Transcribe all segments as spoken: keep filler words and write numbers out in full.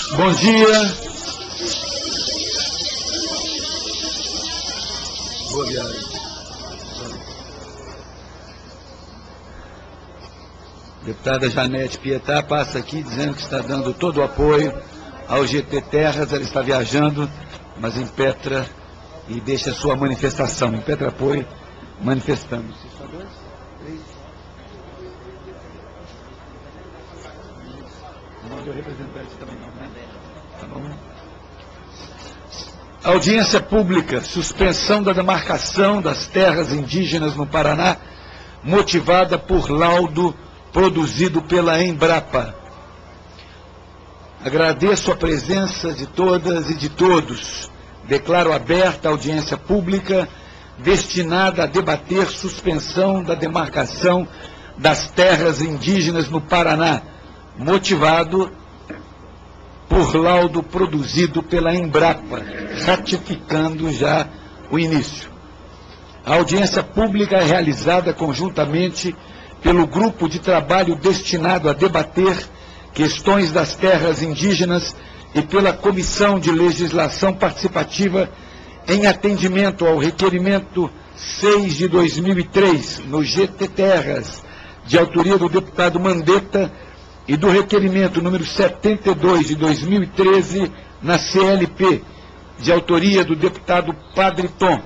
Bom dia. Boa viagem. Deputada Janete Pietá passa aqui dizendo que está dando todo o apoio ao G T Terras. Ela está viajando, mas impetra e deixa a sua manifestação. Impetra apoio, manifestando. Tá bom. Audiência pública, suspensão da demarcação das terras indígenas no Paraná, motivada por laudo produzido pela Embrapa. Agradeço a presença de todas e de todos. Declaro aberta a audiência pública destinada a debater suspensão da demarcação das terras indígenas no Paraná, motivado por laudo produzido pela Embrapa, ratificando já o início. A audiência pública é realizada conjuntamente pelo grupo de trabalho destinado a debater questões das terras indígenas e pela Comissão de Legislação Participativa em atendimento ao requerimento seis de dois mil e três, no G T Terras, de autoria do deputado Mandetta, e do requerimento número setenta e dois de dois mil e treze, na C L P, de autoria do deputado Padre Tom.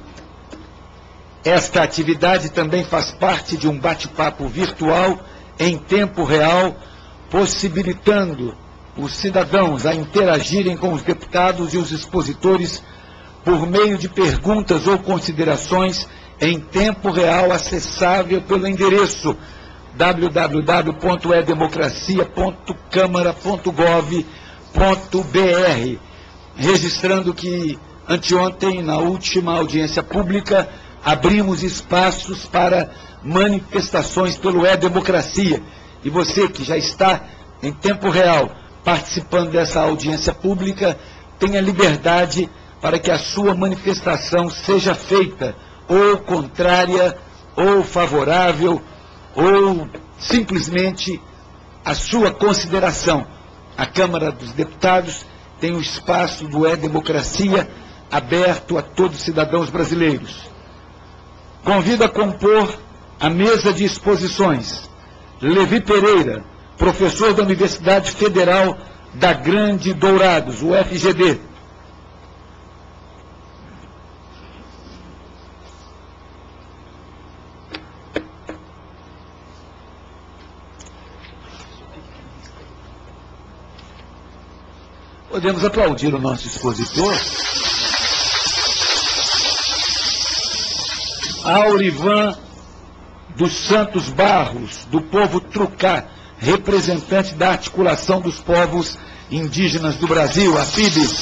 Esta atividade também faz parte de um bate-papo virtual em tempo real, possibilitando os cidadãos a interagirem com os deputados e os expositores por meio de perguntas ou considerações em tempo real, acessável pelo endereço w w w ponto e democracia ponto câmara ponto gov ponto b r, registrando que anteontem, na última audiência pública, abrimos espaços para manifestações pelo E-Democracia. E você que já está em tempo real participando dessa audiência pública, tenha liberdade para que a sua manifestação seja feita ou contrária, ou favorável, ou simplesmente a sua consideração. A Câmara dos Deputados tem o espaço do E-Democracia aberto a todos os cidadãos brasileiros. Convido a compor a mesa de exposições Levi Pereira, professor da Universidade Federal da Grande Dourados, U F G D. Podemos aplaudir o nosso expositor. Aurivan dos Santos Barros, do povo Trucá, representante da Articulação dos Povos Indígenas do Brasil, a F I B.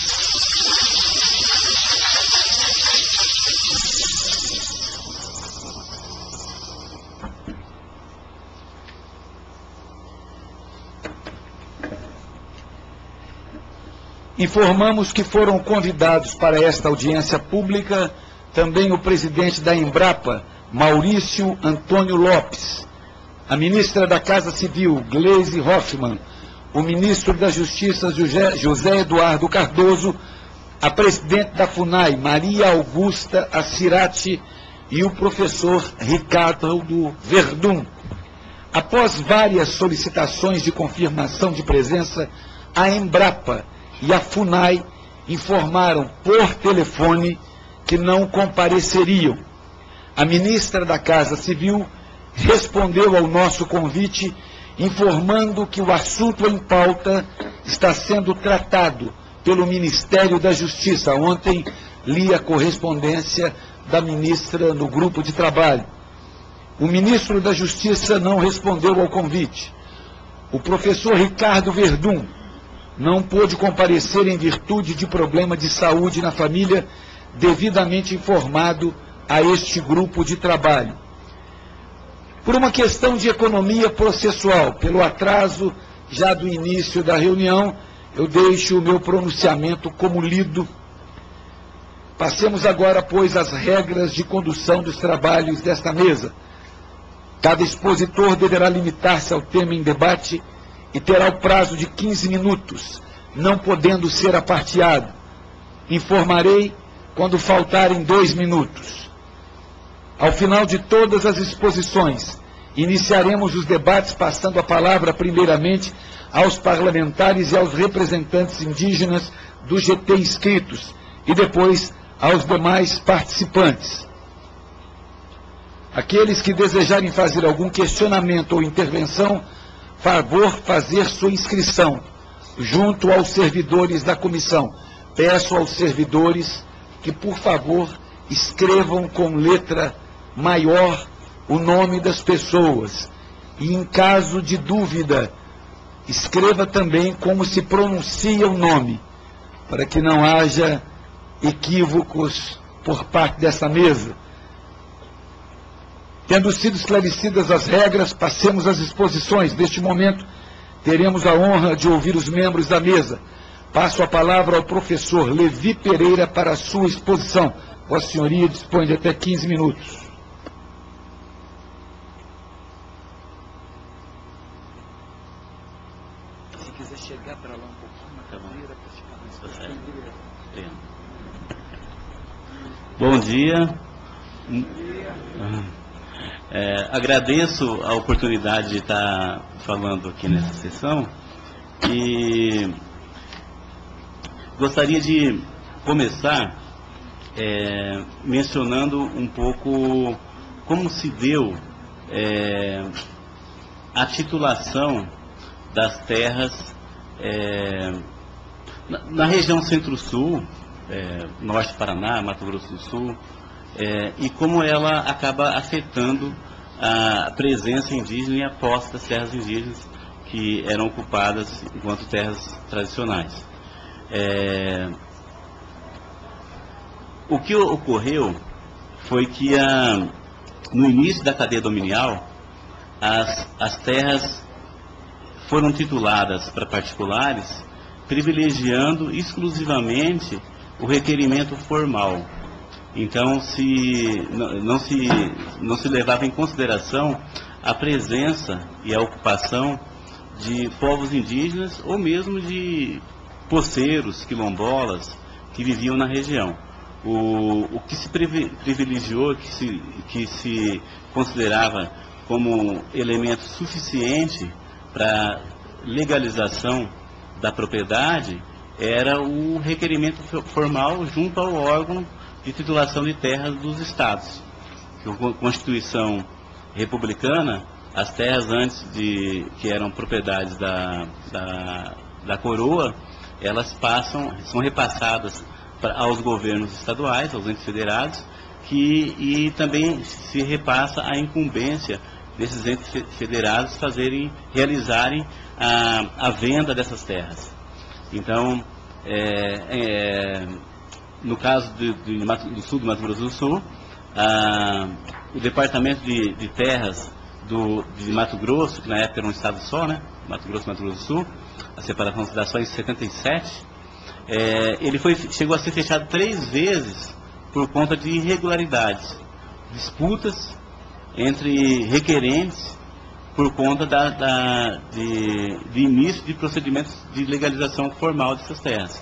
Informamos que foram convidados para esta audiência pública também o presidente da Embrapa, Maurício Antônio Lopes, a ministra da Casa Civil, Gleisi Hoffmann, o ministro da Justiça, José Eduardo Cardoso, a presidente da FUNAI, Maria Augusta Assirati, e o professor Ricardo Verdun. Após várias solicitações de confirmação de presença, a Embrapa e a FUNAI informaram por telefone que não compareceriam. A ministra da Casa Civil respondeu ao nosso convite, informando que o assunto em pauta está sendo tratado pelo Ministério da Justiça. Ontem li a correspondência da ministra no grupo de trabalho. O ministro da Justiça não respondeu ao convite. O professor Ricardo Verdun não pôde comparecer em virtude de problema de saúde na família, devidamente informado a este grupo de trabalho. Por uma questão de economia processual, pelo atraso já do início da reunião, eu deixo o meu pronunciamento como lido. Passemos agora, pois, às regras de condução dos trabalhos desta mesa. Cada expositor deverá limitar-se ao tema em debate e terá o prazo de quinze minutos, não podendo ser aparteado. Informarei quando faltarem dois minutos. Ao final de todas as exposições, iniciaremos os debates passando a palavra primeiramente aos parlamentares e aos representantes indígenas do G T inscritos e depois aos demais participantes. Aqueles que desejarem fazer algum questionamento ou intervenção, favor fazer sua inscrição junto aos servidores da comissão. Peço aos servidores que, por favor, escrevam com letra maior o nome das pessoas. E, em caso de dúvida, escreva também como se pronuncia o nome, para que não haja equívocos por parte dessa mesa. Tendo sido esclarecidas as regras, passemos às exposições. Neste momento, teremos a honra de ouvir os membros da mesa. Passo a palavra ao professor Levi Pereira para a sua exposição. Vossa Senhoria dispõe de até quinze minutos. Se quiser chegar para lá um pouquinho na cadeira, para ficar mais perto. Bom dia. É, agradeço a oportunidade de estar falando aqui nessa sessão e gostaria de começar é, mencionando um pouco como se deu é, a titulação das terras é, na, na região Centro-Sul, é, Norte do Paraná, Mato Grosso do Sul, É, e como ela acaba afetando a presença indígena e a posse das terras indígenas que eram ocupadas enquanto terras tradicionais. É, o que ocorreu foi que a, no início da cadeia dominial, as, as terras foram tituladas para particulares, privilegiando exclusivamente o requerimento formal. Então, se, não, se, não se levava em consideração a presença e a ocupação de povos indígenas ou mesmo de poceiros, quilombolas, que viviam na região. O, o que se privilegiou, que se, que se considerava como elemento suficiente para legalização da propriedade, era o requerimento formal junto ao órgão de titulação de terras dos estados. Com a Constituição republicana, as terras antes de que eram propriedades da, da, da coroa, elas passam, são repassadas pra, aos governos estaduais, aos entes federados, que, e também se repassa a incumbência desses entes federados fazerem, realizarem a, a venda dessas terras. Então, é, é, no caso de, de, do sul do Mato Grosso do Sul, ah, o Departamento de, de Terras do, de Mato Grosso, que na época era um estado só, né? Mato Grosso e Mato Grosso do Sul, a separação se dá só em setenta e sete, é, ele foi, chegou a ser fechado três vezes por conta de irregularidades, disputas entre requerentes por conta da, da, de, de início de procedimentos de legalização formal dessas terras.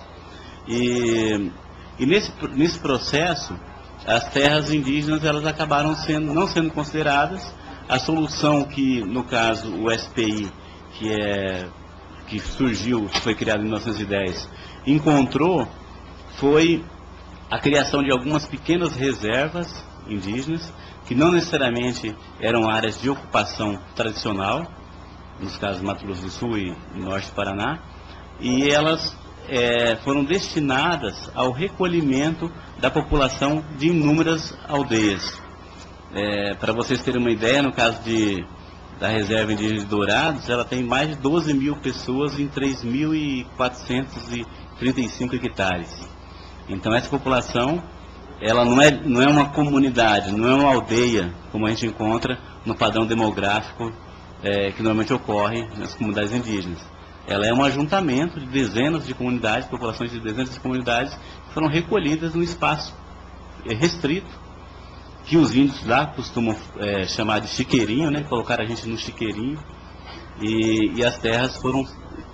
E E nesse, nesse processo, as terras indígenas elas acabaram sendo, não sendo consideradas. A solução que, no caso, o S P I, que, é, que surgiu, que foi criado em mil novecentos e dez, encontrou, foi a criação de algumas pequenas reservas indígenas, que não necessariamente eram áreas de ocupação tradicional, nos casos Mato Grosso do Sul e Norte do Paraná, e elas É, foram destinadas ao recolhimento da população de inúmeras aldeias. É, para vocês terem uma ideia, no caso de, da Reserva Indígena de Dourados, ela tem mais de doze mil pessoas em três mil quatrocentos e trinta e cinco hectares. Então essa população, ela não é, não é uma comunidade, não é uma aldeia, como a gente encontra no padrão demográfico é, que normalmente ocorre nas comunidades indígenas. Ela é um ajuntamento de dezenas de comunidades, populações de dezenas de comunidades, que foram recolhidas num espaço restrito, que os índios lá costumam é, chamar de chiqueirinho, né? Colocar a gente no chiqueirinho, e, e as terras foram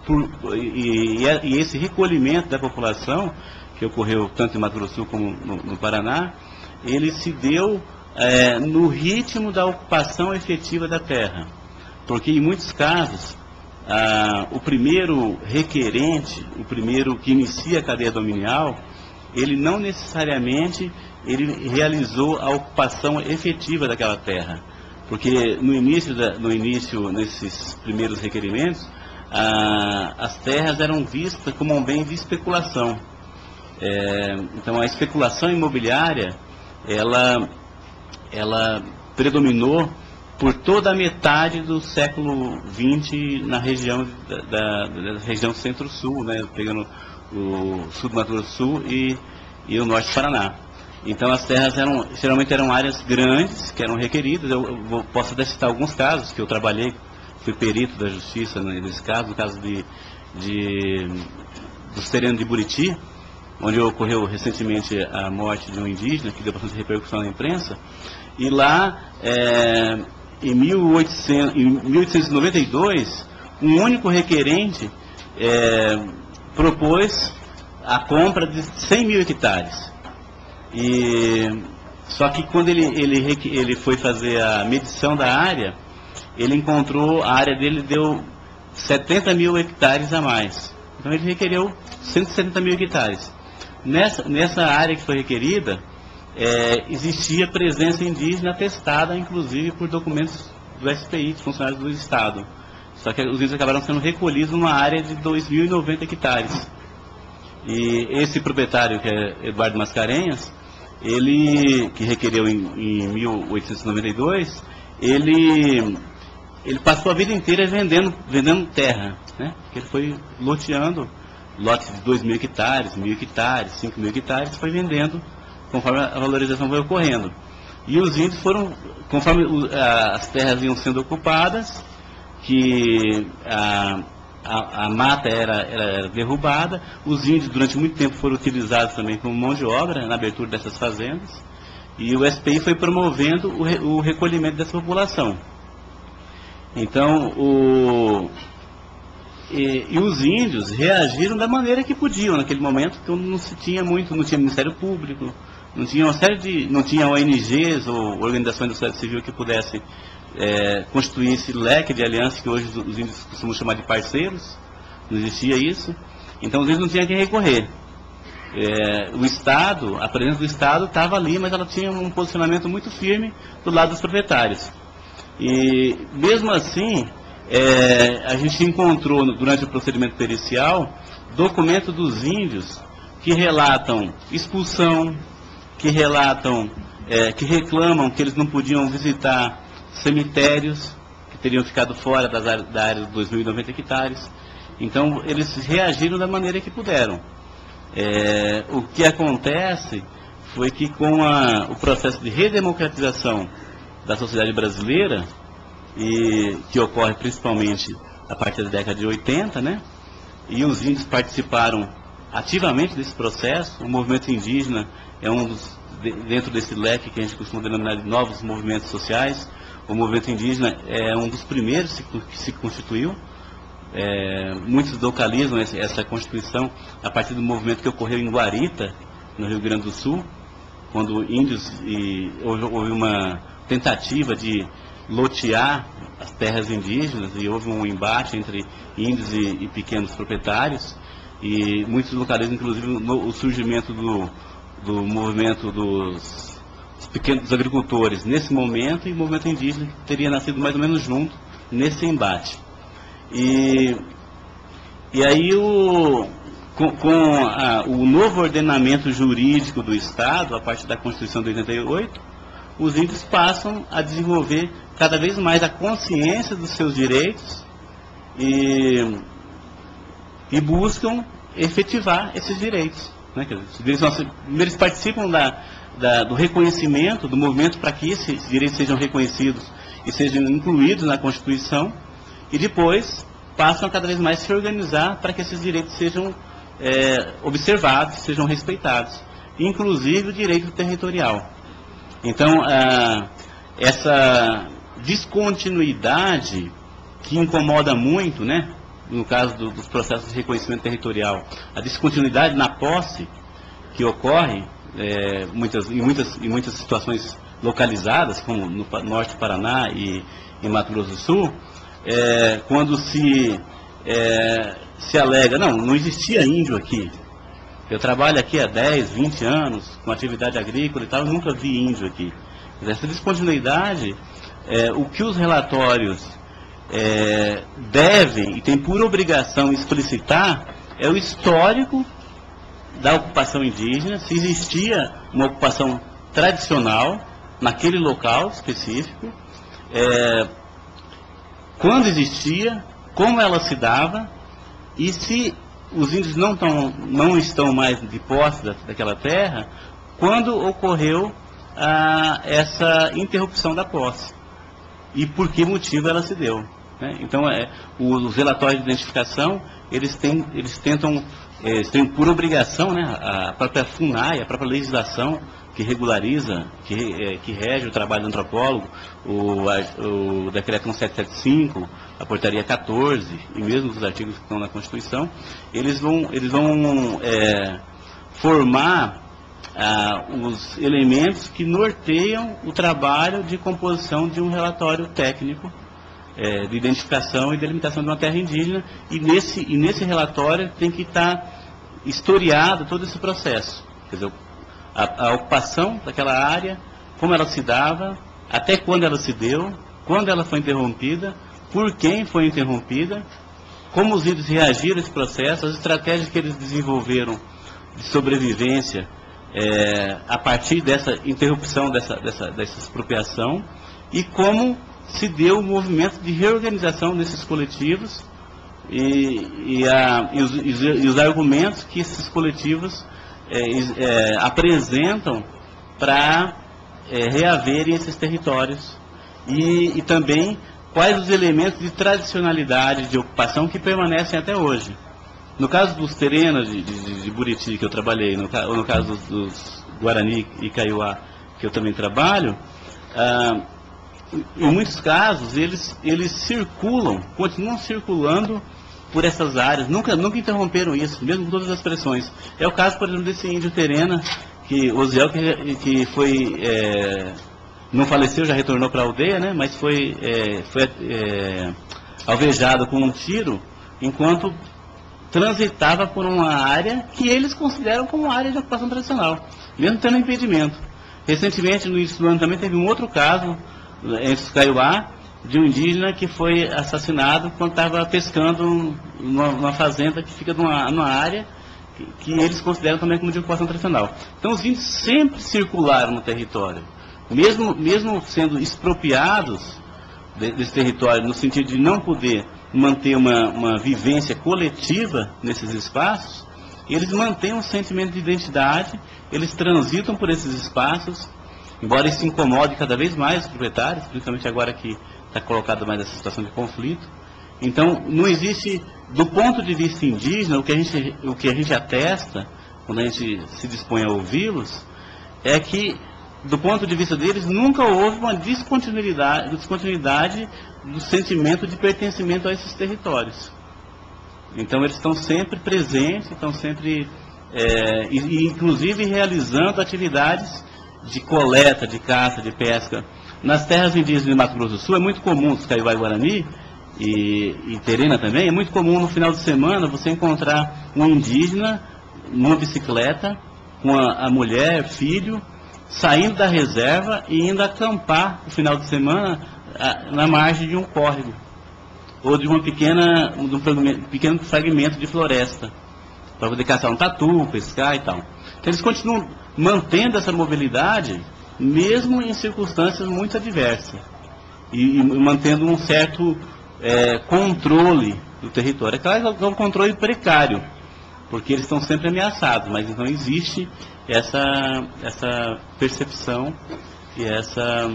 por, e, e esse recolhimento da população, que ocorreu tanto em Mato Grosso do Sul como no, no Paraná, ele se deu é, no ritmo da ocupação efetiva da terra. Porque em muitos casos, ah, o primeiro requerente, o primeiro que inicia a cadeia dominial, ele não necessariamente ele realizou a ocupação efetiva daquela terra. Porque no início, da, no início nesses primeiros requerimentos, ah, as terras eram vistas como um bem de especulação. É, então a especulação imobiliária, ela, ela predominou por toda a metade do século vinte na região da, da, da região centro-sul, né, pegando o sul do Mato Grosso do Sul e, e o norte do Paraná. Então as terras eram, geralmente eram áreas grandes, que eram requeridas. Eu, eu vou, posso até citar alguns casos que eu trabalhei, fui perito da justiça nesse caso, no caso de, de, dos terrenos de Buriti, onde ocorreu recentemente a morte de um indígena, que deu bastante repercussão na imprensa, e lá, é, em, mil e oitocentos, em mil oitocentos e noventa e dois, um único requerente é, propôs a compra de cem mil hectares. E, só que quando ele, ele, ele foi fazer a medição da área, ele encontrou, a área dele deu setenta mil hectares a mais. Então ele requereu cento e setenta mil hectares. Nessa, nessa área que foi requerida, é, existia presença indígena atestada, inclusive, por documentos do S P I, dos funcionários do Estado. Só que os índios acabaram sendo recolhidos numa área de dois mil e noventa hectares. E esse proprietário, que é Eduardo Mascarenhas, ele, que requereu em, em mil oitocentos e noventa e dois, ele, ele passou a vida inteira vendendo, vendendo terra, né? Porque ele foi loteando lotes de dois mil hectares, mil hectares, cinco mil hectares, foi vendendo conforme a valorização foi ocorrendo. E os índios foram, conforme as terras iam sendo ocupadas, que a, a, a mata era, era derrubada, os índios durante muito tempo foram utilizados também como mão de obra na abertura dessas fazendas, e o S P I foi promovendo o, re, o recolhimento dessa população. Então, o... E, e os índios reagiram da maneira que podiam naquele momento, que não se tinha muito, não tinha Ministério Público, não tinha uma série de, não tinha O N Gs ou organizações da sociedade civil que pudessem é, constituir esse leque de aliança que hoje os índios costumam chamar de parceiros. Não existia isso. Então os índios não tinham a quem recorrer. É, o Estado, a presença do Estado estava ali, mas ela tinha um posicionamento muito firme do lado dos proprietários. E mesmo assim, É, a gente encontrou, durante o procedimento pericial, documentos dos índios que relatam expulsão, que relatam, é, que reclamam que eles não podiam visitar cemitérios, que teriam ficado fora das áreas, da área dos dois mil e noventa hectares. Então, eles reagiram da maneira que puderam. É, o que acontece foi que com a, o processo de redemocratização da sociedade brasileira, e que ocorre principalmente a partir da década de oitenta, né? E os índios participaram ativamente desse processo. O movimento indígena é um dos, dentro desse leque que a gente costuma denominar de novos movimentos sociais, o movimento indígena é um dos primeiros que se constituiu. É, muitos localizam essa, essa constituição a partir do movimento que ocorreu em Guarita, no Rio Grande do Sul, quando índios, e houve, houve uma tentativa de lotear as terras indígenas, e houve um embate entre índios e, e pequenos proprietários, e muitos localizam, inclusive, no, o surgimento do, do movimento dos, dos pequenos agricultores nesse momento, e o movimento indígena que teria nascido mais ou menos junto nesse embate. E, e aí, o, com, com a, o novo ordenamento jurídico do Estado, a partir da Constituição de oitenta e oito, os índios passam a desenvolver cada vez mais a consciência dos seus direitos e, e buscam efetivar esses direitos. Né? Eles, eles participam da, da, do reconhecimento, do movimento para que esses direitos sejam reconhecidos e sejam incluídos na Constituição, e depois passam a cada vez mais se organizar para que esses direitos sejam é, observados, sejam respeitados, inclusive o direito territorial. Então, ah, essa descontinuidade que incomoda muito, né, no caso do, dos processos de reconhecimento territorial, a descontinuidade na posse que ocorre é, muitas, em, muitas, em muitas situações localizadas, como no norte do Paraná e em Mato Grosso do Sul, é, quando se, é, se alega, não, não existia índio aqui. Eu trabalho aqui há dez, vinte anos, com atividade agrícola e tal, eu nunca vi índio aqui. Essa descontinuidade, é, o que os relatórios é, devem e têm por obrigação explicitar é o histórico da ocupação indígena, se existia uma ocupação tradicional naquele local específico, é, quando existia, como ela se dava, e se os índios não, tão, não estão mais de posse da, daquela terra, quando ocorreu ah, essa interrupção da posse e por que motivo ela se deu. Né? Então, é, os relatórios de identificação, eles, têm, eles tentam, eles têm por obrigação, né, a própria FUNAI, a própria legislação que regulariza, que, é, que rege o trabalho do antropólogo, o, a, o decreto cento e setenta e cinco, a portaria quatorze, e mesmo os artigos que estão na Constituição, eles vão, eles vão é, formar ah, os elementos que norteiam o trabalho de composição de um relatório técnico é, de identificação e delimitação de uma terra indígena, e nesse, e nesse relatório tem que estar historiado todo esse processo. Quer dizer, a, a ocupação daquela área, como ela se dava, até quando ela se deu, quando ela foi interrompida, por quem foi interrompida, como os índios reagiram a esse processo, as estratégias que eles desenvolveram de sobrevivência é, a partir dessa interrupção dessa, dessa, dessa expropriação, e como se deu o movimento de reorganização desses coletivos e, e, a, e, os, e os argumentos que esses coletivos é, é, apresentam para é, reaverem esses territórios, e, e também quais os elementos de tradicionalidade de ocupação que permanecem até hoje. No caso dos terenos de, de, de Buriti, que eu trabalhei, no, ou no caso dos, dos Guarani e Kaiowá, que eu também trabalho, ah, em muitos casos eles, eles circulam, continuam circulando por essas áreas, nunca, nunca interromperam isso, mesmo com todas as pressões. É o caso, por exemplo, desse índio terena, que Osiel, que, que foi... É, não faleceu, já retornou para a aldeia, né, mas foi, é, foi é, alvejado com um tiro enquanto transitava por uma área que eles consideram como área de ocupação tradicional, mesmo tendo impedimento. Recentemente, no início do ano, também teve um outro caso, entre os Kaiowá, de um indígena que foi assassinado quando estava pescando numa, numa fazenda que fica numa, numa área que, que eles consideram também como de ocupação tradicional. Então, os índios sempre circularam no território. Mesmo, mesmo sendo expropriados de, desse território, no sentido de não poder manter uma, uma vivência coletiva nesses espaços, eles mantêm um sentimento de identidade, eles transitam por esses espaços, embora isso incomode cada vez mais os proprietários, principalmente agora que está colocada mais essa situação de conflito. Então, não existe, do ponto de vista indígena, o que a gente, o que a gente atesta, quando a gente se dispõe a ouvi-los, é que, do ponto de vista deles, nunca houve uma descontinuidade, descontinuidade do sentimento de pertencimento a esses territórios. Então, eles estão sempre presentes, estão sempre, é, e, e, inclusive, realizando atividades de coleta, de caça, de pesca. Nas terras indígenas de Mato Grosso do Sul, é muito comum, os Kaiowá e Guarani, e, e Terena também, é muito comum no final de semana você encontrar um indígena numa bicicleta, com a, a mulher, filho, saindo da reserva e indo acampar no final de semana a, na margem de um córrego ou de uma pequena, de um pequeno fragmento de floresta para poder caçar um tatu, pescar e tal. Então eles continuam mantendo essa mobilidade mesmo em circunstâncias muito adversas e, e mantendo um certo é, controle do território. É claro que é um controle precário, porque eles estão sempre ameaçados, mas então existe essa, essa percepção e essa,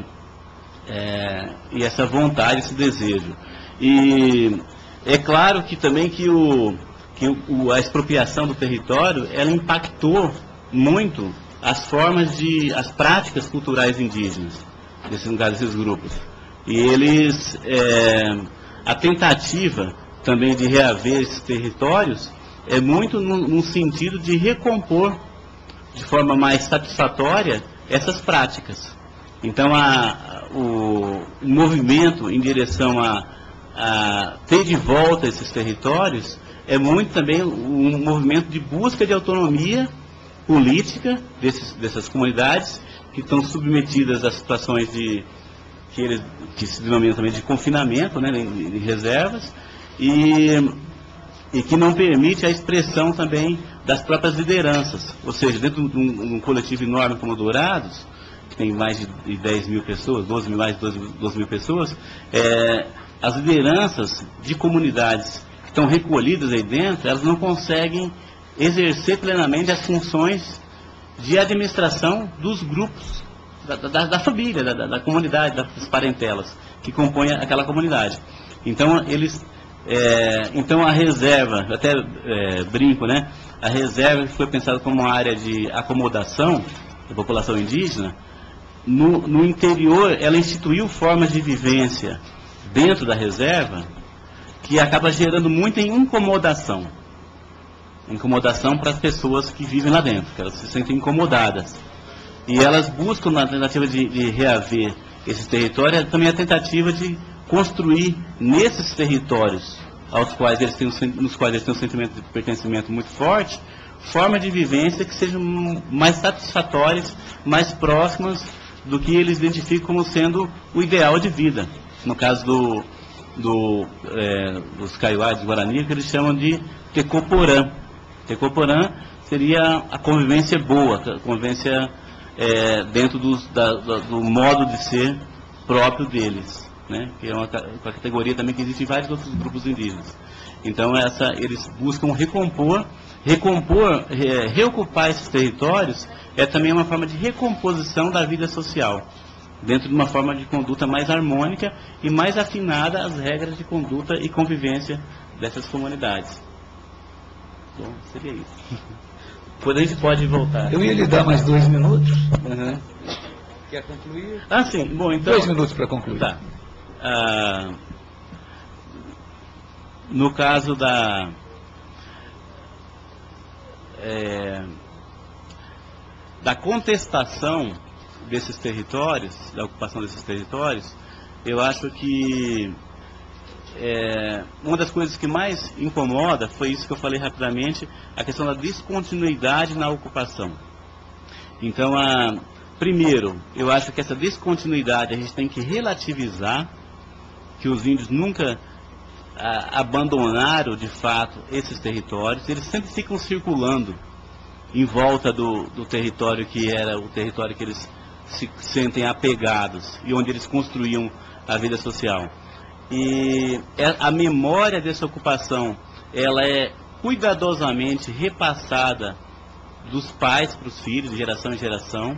é, e essa vontade, esse desejo. E é claro que também que, o, que o, a expropriação do território, ela impactou muito as formas de, as práticas culturais indígenas, nesse, no caso desses grupos. E eles, é, a tentativa também de reaver esses territórios é muito no, no sentido de recompor de forma mais satisfatória essas práticas. Então, a, o, o movimento em direção a, a ter de volta esses territórios é muito também um movimento de busca de autonomia política desses, dessas comunidades que estão submetidas a situações de que, eles, que se denominam também de confinamento, né, em, em reservas, e, e que não permite a expressão também das próprias lideranças. Ou seja, dentro de um, um coletivo enorme como Dourados, que tem mais de dez mil pessoas, doze mil, mais de doze mil pessoas, é, as lideranças de comunidades que estão recolhidas aí dentro, elas não conseguem exercer plenamente as funções de administração dos grupos, da, da, da família, da, da comunidade, das parentelas que compõem aquela comunidade. Então, eles, é, então a reserva, eu até é, brinco, né? A reserva que foi pensada como uma área de acomodação da população indígena, no, no interior ela instituiu formas de vivência dentro da reserva que acaba gerando muita incomodação. Incomodação para as pessoas que vivem lá dentro, que elas se sentem incomodadas. E elas buscam, na tentativa de, de reaver esses territórios, também a tentativa de construir nesses territórios aos quais eles têm, nos quais eles têm um sentimento de pertencimento muito forte, formas de vivência que sejam mais satisfatórias, mais próximas do que eles identificam como sendo o ideal de vida. No caso do, do, é, dos Kaiowás, dos Guarani, que eles chamam de Tecoporã. Tecoporã seria a convivência boa, a convivência é, dentro dos, da, da, do modo de ser próprio deles, né? Que é uma, uma categoria também que existe em vários outros grupos indígenas. Então, essa, eles buscam recompor, recompor, é, reocupar esses territórios é também uma forma de recomposição da vida social, dentro de uma forma de conduta mais harmônica e mais afinada às regras de conduta e convivência dessas comunidades. Bom, seria isso. Depois a gente pode voltar. Eu ia lhe dar mais dois minutos. Uhum. Quer concluir? Ah, sim. Bom, então... Dois minutos para concluir. Tá. Ah, no caso da... É, da contestação desses territórios, da ocupação desses territórios, eu acho que é, uma das coisas que mais incomoda foi isso que eu falei rapidamente, a questão da descontinuidade na ocupação. Então, a, primeiro, eu acho que essa descontinuidade a gente tem que relativizar, que os índios nunca a, abandonaram de fato esses territórios, eles sempre ficam circulando em volta do, do território que era o território que eles se sentem apegados e onde eles construíam a vida social. E a memória dessa ocupação, ela é cuidadosamente repassada dos pais para os filhos, de geração em geração.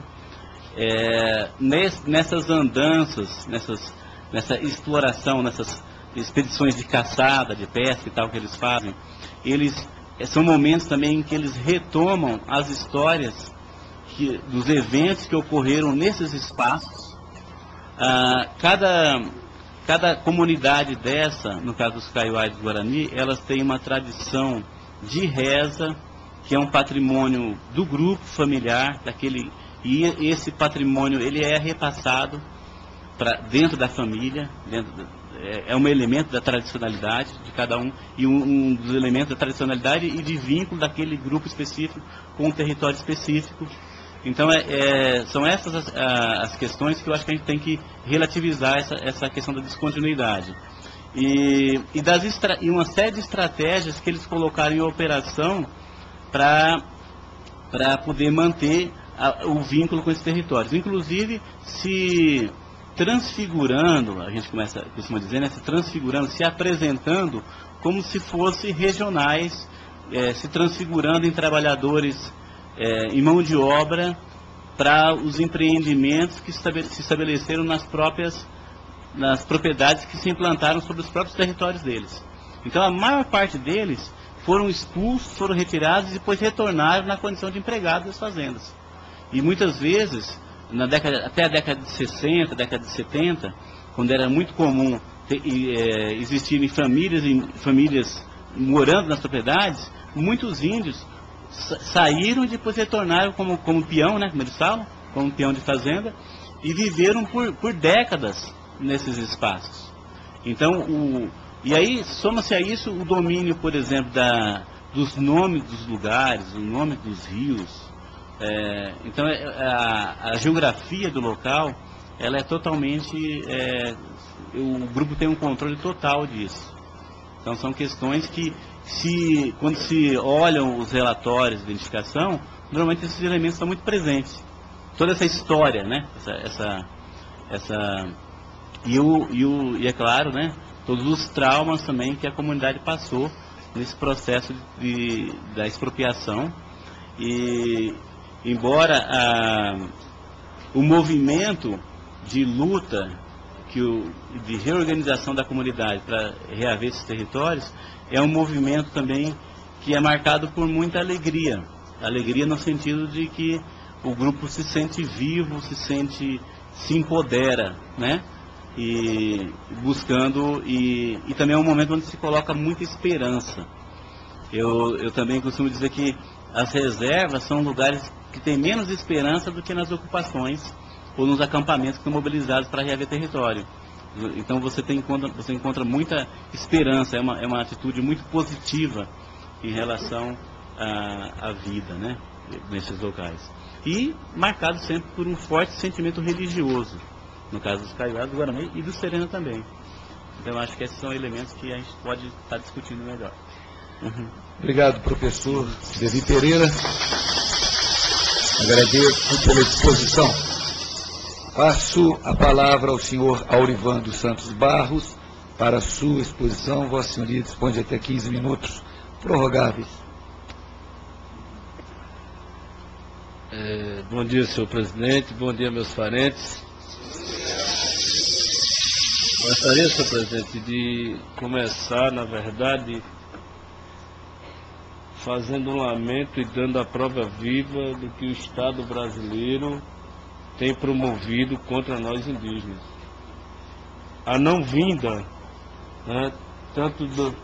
É, nessas andanças, nessas, nessa exploração, nessas expedições de caçada, de pesca e tal que eles fazem, eles são momentos também em que eles retomam as histórias que, dos eventos que ocorreram nesses espaços. Ah, cada, cada comunidade dessa, no caso dos Kaiowás e dos Guarani, elas têm uma tradição de reza, que é um patrimônio do grupo familiar, daquele, e esse patrimônio ele é repassado pra, dentro da família, dentro da, é um elemento da tradicionalidade de cada um, e um, um dos elementos da tradicionalidade e de vínculo daquele grupo específico com um território específico. Então, é, é, são essas as, as questões que eu acho que a gente tem que relativizar essa, essa questão da descontinuidade. E, e, das extra, e uma série de estratégias que eles colocaram em operação para poder manter a, o vínculo com esses territórios. Inclusive, se transfigurando, a gente começa, costuma dizer, né, se transfigurando, se apresentando como se fossem regionais, é, se transfigurando em trabalhadores, é, em mão de obra para os empreendimentos que se estabeleceram nas próprias, nas propriedades que se implantaram sobre os próprios territórios deles. Então a maior parte deles foram expulsos, foram retirados e depois retornaram na condição de empregados das fazendas. E muitas vezes, na década, até a década de sessenta, década de setenta, quando era muito comum te, é, existirem famílias, famílias morando nas propriedades, muitos índios saíram e depois retornaram como, como peão, né, como eles falam, como peão de fazenda, e viveram por, por décadas nesses espaços. Então, o, e aí soma-se a isso o domínio, por exemplo, da, dos nomes dos lugares, o nome dos rios. É, então, a, a geografia do local, ela é totalmente, é, o grupo tem um controle total disso. Então, são questões que, se, quando se olham os relatórios de identificação, normalmente esses elementos estão muito presentes. Toda essa história, né? Essa, essa, essa, e, o, e, o, e é claro, né? Todos os traumas também que a comunidade passou nesse processo de, da expropriação. E, embora a, o movimento de luta, que o, de reorganização da comunidade para reaver esses territórios, é um movimento também que é marcado por muita alegria. Alegria no sentido de que o grupo se sente vivo, se sente, se empodera, né? E buscando, e, e também é um momento onde se coloca muita esperança. Eu, eu também costumo dizer que as reservas são lugares que têm menos esperança do que nas ocupações ou nos acampamentos que estão mobilizados para reaver território. Então você, tem, você encontra muita esperança, é uma, é uma atitude muito positiva em relação à, à vida, né, nesses locais. E marcado sempre por um forte sentimento religioso, no caso dos Kaiowás, do Guarani e do Serena também. Então acho que esses são elementos que a gente pode estar discutindo melhor. Uhum. Obrigado, professor Devi Pereira. Agradeço pela exposição. Passo a palavra ao senhor Aurivando Santos Barros para a sua exposição. Vossa Senhoria dispõe de até quinze minutos prorrogáveis. É, bom dia, senhor presidente. Bom dia, meus parentes. Gostaria, senhor presidente, de começar, na verdade, fazendo um lamento e dando a prova viva do que o Estado brasileiro tem promovido contra nós indígenas. A não vinda, né, tanto do...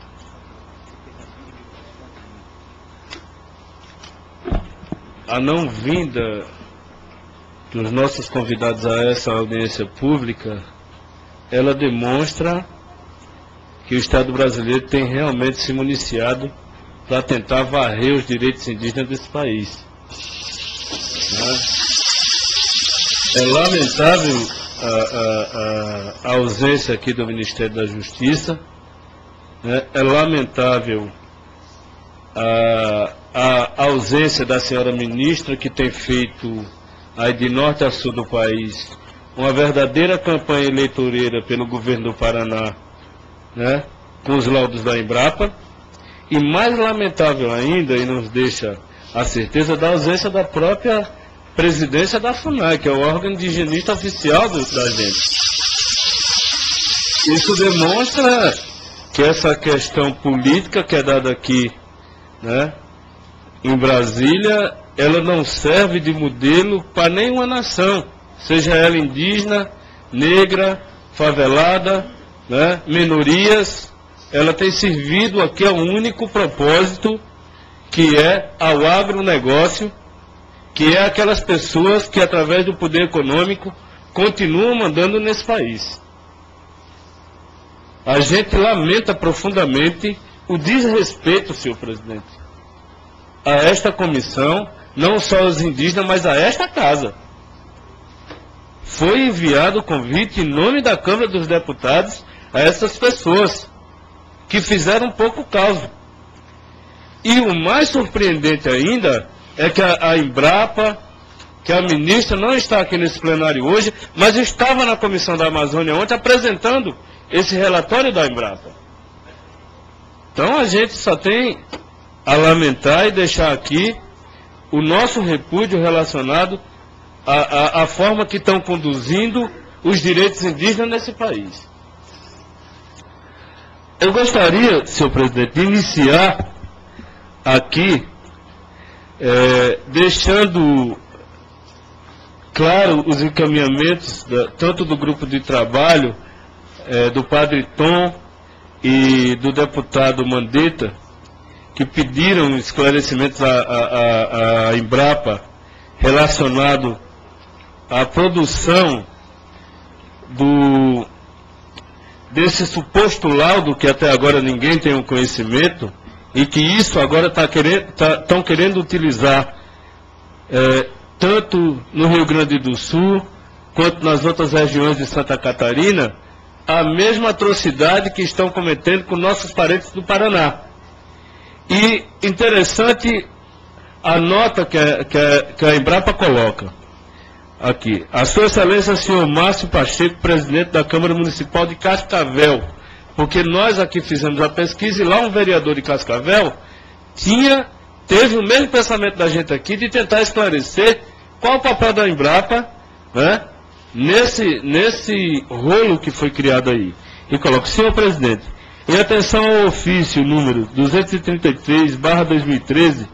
A não vinda dos nossos convidados a essa audiência pública, ela demonstra que o Estado brasileiro tem realmente se municiado para tentar varrer os direitos indígenas desse país. Né? É lamentável a, a, a, a ausência aqui do Ministério da Justiça, né? É lamentável a, a ausência da senhora ministra, que tem feito aí de norte a sul do país uma verdadeira campanha eleitoreira pelo governo do Paraná, né? Com os laudos da Embrapa. E mais lamentável ainda, e nos deixa a certeza da ausência da própria presidência da FUNAI, que é o órgão indigenista oficial do, da gente. Isso demonstra que essa questão política que é dada aqui, né, em Brasília, ela não serve de modelo para nenhuma nação, seja ela indígena, negra, favelada, né, minorias. Ela tem servido aqui a um único propósito, que é ao agronegócio, que é aquelas pessoas que, através do poder econômico, continuam mandando nesse país. A gente lamenta profundamente o desrespeito, senhor presidente, a esta comissão, não só aos indígenas, mas a esta casa. Foi enviado o convite em nome da Câmara dos Deputados a essas pessoas, que fizeram pouco caso. E o mais surpreendente ainda é que a, a Embrapa, que a ministra não está aqui nesse plenário hoje, mas estava na Comissão da Amazônia ontem apresentando esse relatório da Embrapa. Então a gente só tem a lamentar e deixar aqui o nosso repúdio relacionado à, à, à forma que estão conduzindo os direitos indígenas nesse país. Eu gostaria, senhor presidente, de iniciar aqui é, deixando claro os encaminhamentos da, tanto do grupo de trabalho é, do padre Tom e do deputado Mandetta, que pediram esclarecimentos à, à, à Embrapa relacionado à produção do, desse suposto laudo que até agora ninguém tem um conhecimento, e que isso agora estão tá querendo, tá, querendo utilizar é, tanto no Rio Grande do Sul quanto nas outras regiões de Santa Catarina, a mesma atrocidade que estão cometendo com nossos parentes do Paraná. E interessante a nota que a, que a, que a Embrapa coloca aqui. A Sua Excelência, senhor Márcio Pacheco, presidente da Câmara Municipal de Cascavel, porque nós aqui fizemos a pesquisa e lá um vereador de Cascavel tinha, teve o mesmo pensamento da gente aqui de tentar esclarecer qual o papel da Embrapa, né, nesse, nesse rolo que foi criado aí. E coloca, senhor presidente, em atenção ao ofício número duzentos e trinta e três barra dois mil e treze,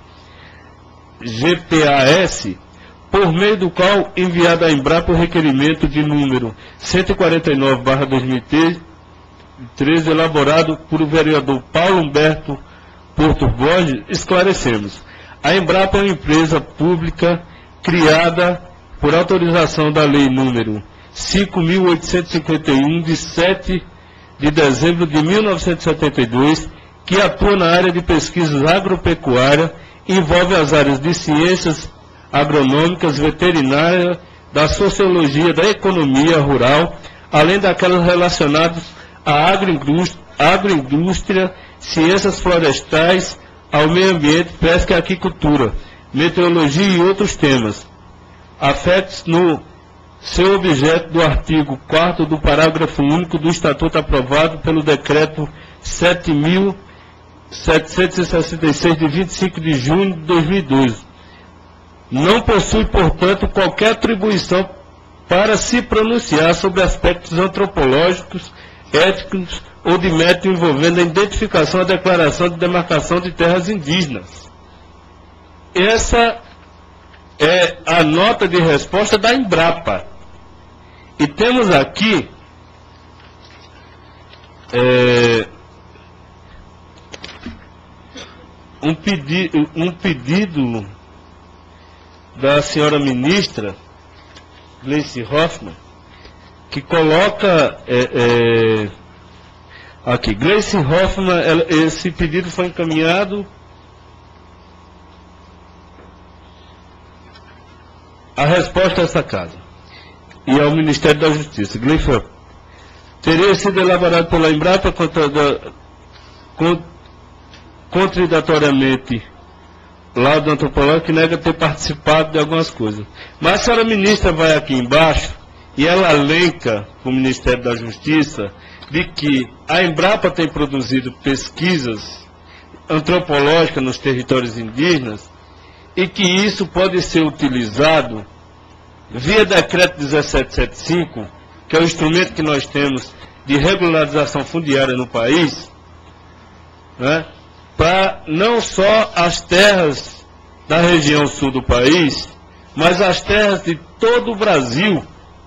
G P A S, por meio do qual enviado à Embrapa o requerimento de número cento e quarenta e nove barra dois mil e treze, elaborado por o vereador Paulo Humberto Porto Borges, esclarecemos. A Embrapa é uma empresa pública criada por autorização da lei número cinco mil oitocentos e cinquenta e um, de sete de dezembro de mil novecentos e setenta e dois, que atua na área de pesquisas agropecuária, envolve as áreas de ciências agronômicas, veterinária, da sociologia, da economia rural, além daquelas relacionadas à agroindústria, agroindústria, ciências florestais, ao meio ambiente, pesca e aquicultura, meteorologia e outros temas. Afetos no seu objeto do artigo quarto do parágrafo único do Estatuto aprovado pelo Decreto sete mil setecentos e sessenta e seis, de vinte e cinco de junho de dois mil e doze. Não possui, portanto, qualquer atribuição para se pronunciar sobre aspectos antropológicos, éticos ou de mérito envolvendo a identificação e a declaração de demarcação de terras indígenas. Essa é a nota de resposta da Embrapa. E temos aqui é, um, pedi um pedido da senhora ministra Gleice Hoffmann, que coloca é, é, aqui, Gleice Hoffmann, ela, esse pedido foi encaminhado a resposta a essa casa e ao Ministério da Justiça. Gleice Hoffmann teria sido elaborado pela Embrapa contra, da, cont, contraditoriamente laudo antropológico que nega ter participado de algumas coisas. Mas a senhora ministra vai aqui embaixo e ela elenca para o Ministério da Justiça de que a Embrapa tem produzido pesquisas antropológicas nos territórios indígenas e que isso pode ser utilizado via Decreto dezessete setenta e cinco, que é o instrumento que nós temos de regularização fundiária no país, né, para não só as terras da região sul do país, mas as terras de todo o Brasil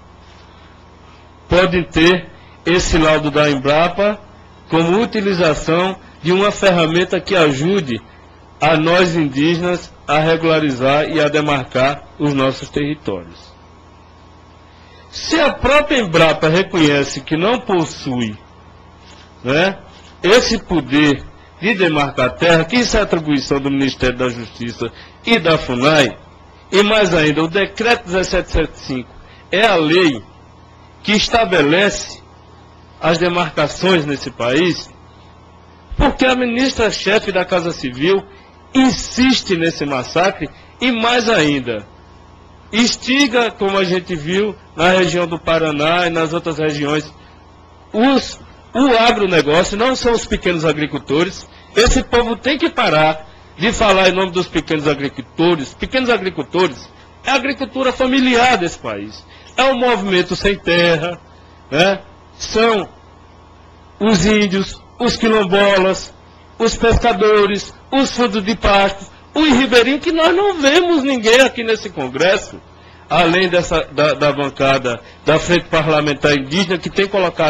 podem ter esse laudo da Embrapa como utilização de uma ferramenta que ajude a nós indígenas a regularizar e a demarcar os nossos territórios. Se a própria Embrapa reconhece que não possui, né, esse poder de demarcar terra, que isso é atribuição do Ministério da Justiça e da FUNAI, e mais ainda, o Decreto dezessete setenta e cinco é a lei que estabelece as demarcações nesse país, porque a ministra-chefe da Casa Civil insiste nesse massacre e, mais ainda, instiga, como a gente viu na região do Paraná e nas outras regiões, os, o agronegócio, não são os pequenos agricultores. Esse povo tem que parar de falar em nome dos pequenos agricultores. Pequenos agricultores é a agricultura familiar desse país. É um movimento sem terra, né? São os índios, os quilombolas, os pescadores, os fundos de pasto, os ribeirinhos, que nós não vemos ninguém aqui nesse Congresso, além dessa, da, da bancada da Frente Parlamentar Indígena, que tem colocado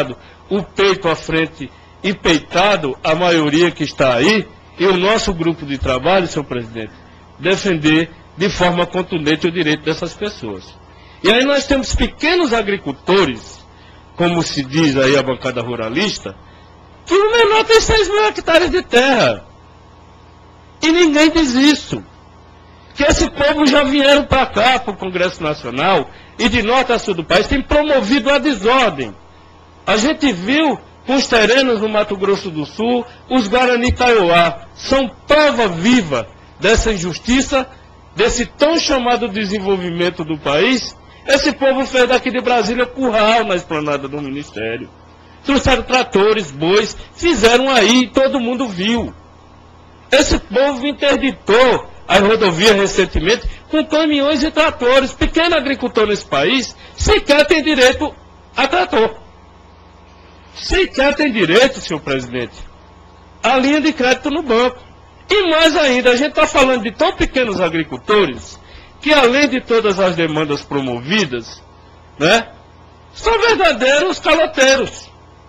o peito à frente e peitado a maioria que está aí, e o nosso grupo de trabalho, senhor presidente, defender de forma contundente o direito dessas pessoas. E aí nós temos pequenos agricultores, como se diz aí a bancada ruralista, que o menor tem seis mil hectares de terra. E ninguém diz isso. Que esse povo já vieram para cá, para o Congresso Nacional, e de norte a sul do país, tem promovido a desordem. A gente viu com os terrenos no Mato Grosso do Sul, os Guarani Kaiowá, são prova viva dessa injustiça, desse tão chamado desenvolvimento do país. Esse povo fez daqui de Brasília curral na esplanada do Ministério. Trouxeram tratores, bois, fizeram aí, todo mundo viu. Esse povo interditou a rodovia recentemente com caminhões e tratores. Pequeno agricultor nesse país sequer tem direito a trator. Sequer tem direito, senhor presidente, a linha de crédito no banco. E mais ainda, a gente está falando de tão pequenos agricultores que, além de todas as demandas promovidas, né, são verdadeiros caloteiros.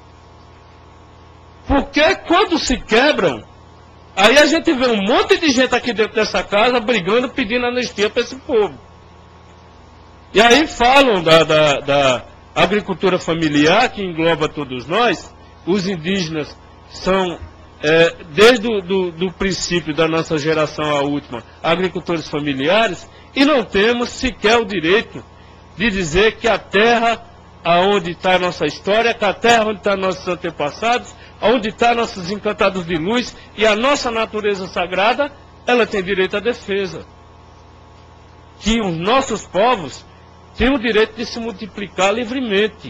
Porque quando se quebram, aí a gente vê um monte de gente aqui dentro dessa casa brigando, pedindo anistia para esse povo. E aí falam da, da, da agricultura familiar, que engloba todos nós. Os indígenas são, é, desde o do, do princípio da nossa geração à última, agricultores familiares, e não temos sequer o direito de dizer que a terra aonde está a nossa história, que a terra onde estão nossos antepassados, onde estão nossos encantados de luz e a nossa natureza sagrada, ela tem direito à defesa. Que os nossos povos têm o direito de se multiplicar livremente.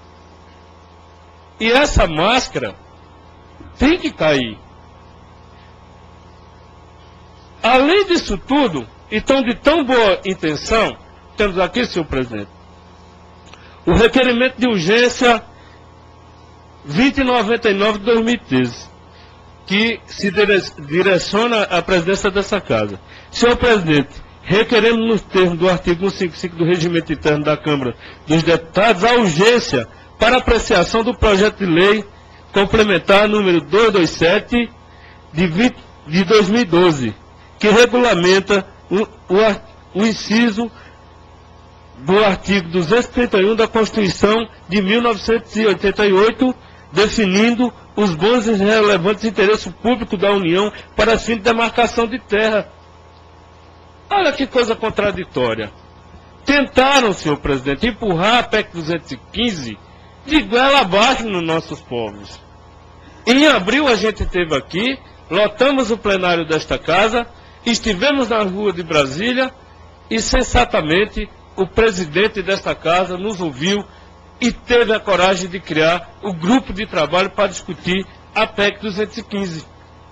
E essa máscara tem que cair. Além disso tudo, então de tão boa intenção, temos aqui, senhor presidente, o requerimento de urgência vinte e noventa e nove de dois mil e treze, que se direciona à presidência dessa casa. Senhor presidente, requeremos nos termos do artigo cento e cinquenta e cinco do Regimento Interno da Câmara dos Deputados a urgência para apreciação do projeto de lei complementar número duzentos e vinte e sete de, vinte, de dois mil e doze, que regulamenta o, o, o inciso do artigo duzentos e trinta e um da Constituição de mil novecentos e oitenta e oito, definindo os bons e relevantes interesses públicos da União para fins de demarcação de terra. Olha que coisa contraditória. Tentaram, senhor presidente, empurrar a P E C duzentos e quinze de goela abaixo nos nossos povos. Em abril a gente esteve aqui, lotamos o plenário desta casa, estivemos na rua de Brasília e, sensatamente, o presidente desta casa nos ouviu e teve a coragem de criar o grupo de trabalho para discutir a P E C duzentos e quinze.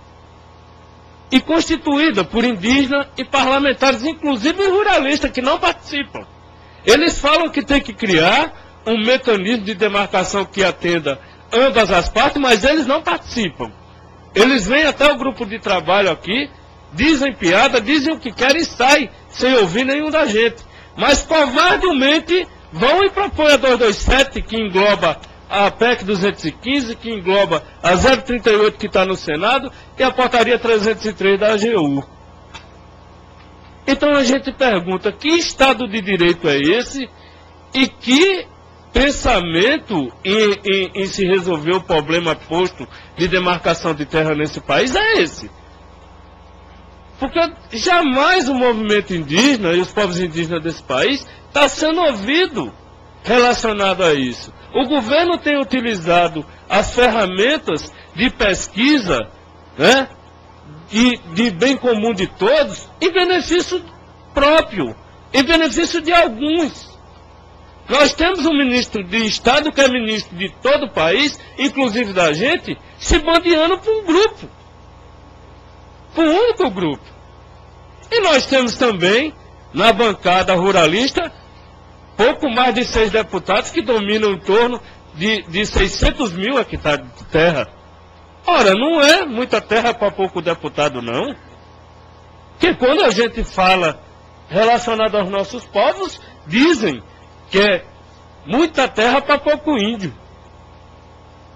E constituída por indígenas e parlamentares, inclusive ruralistas, que não participam. Eles falam que tem que criar um mecanismo de demarcação que atenda ambas as partes, mas eles não participam. Eles vêm até o grupo de trabalho aqui, dizem piada, dizem o que querem e saem, sem ouvir nenhum da gente. Mas covardemente vão e propõem a duzentos e vinte e sete, que engloba a P E C duzentos e quinze, que engloba a zero trinta e oito, que está no Senado, e a portaria trezentos e três da A G U. Então a gente pergunta, que Estado de Direito é esse e que pensamento em, em, em se resolver o problema posto de demarcação de terra nesse país é esse? Porque jamais o movimento indígena e os povos indígenas desse país está sendo ouvido relacionado a isso. O governo tem utilizado as ferramentas de pesquisa, né, de, de bem comum de todos, em benefício próprio, em benefício de alguns. Nós temos um ministro de Estado que é ministro de todo o país, inclusive da gente, se bandeando para um grupo. Para um único grupo. E nós temos também, na bancada ruralista, pouco mais de seis deputados que dominam em torno de, de seiscentos mil hectares de terra. Ora, não é muita terra para pouco deputado, não. Porque quando a gente fala relacionado aos nossos povos, dizem que é muita terra para pouco índio.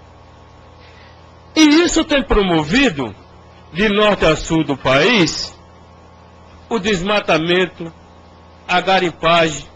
E isso tem promovido, de norte a sul do país, o desmatamento, a garimpagem,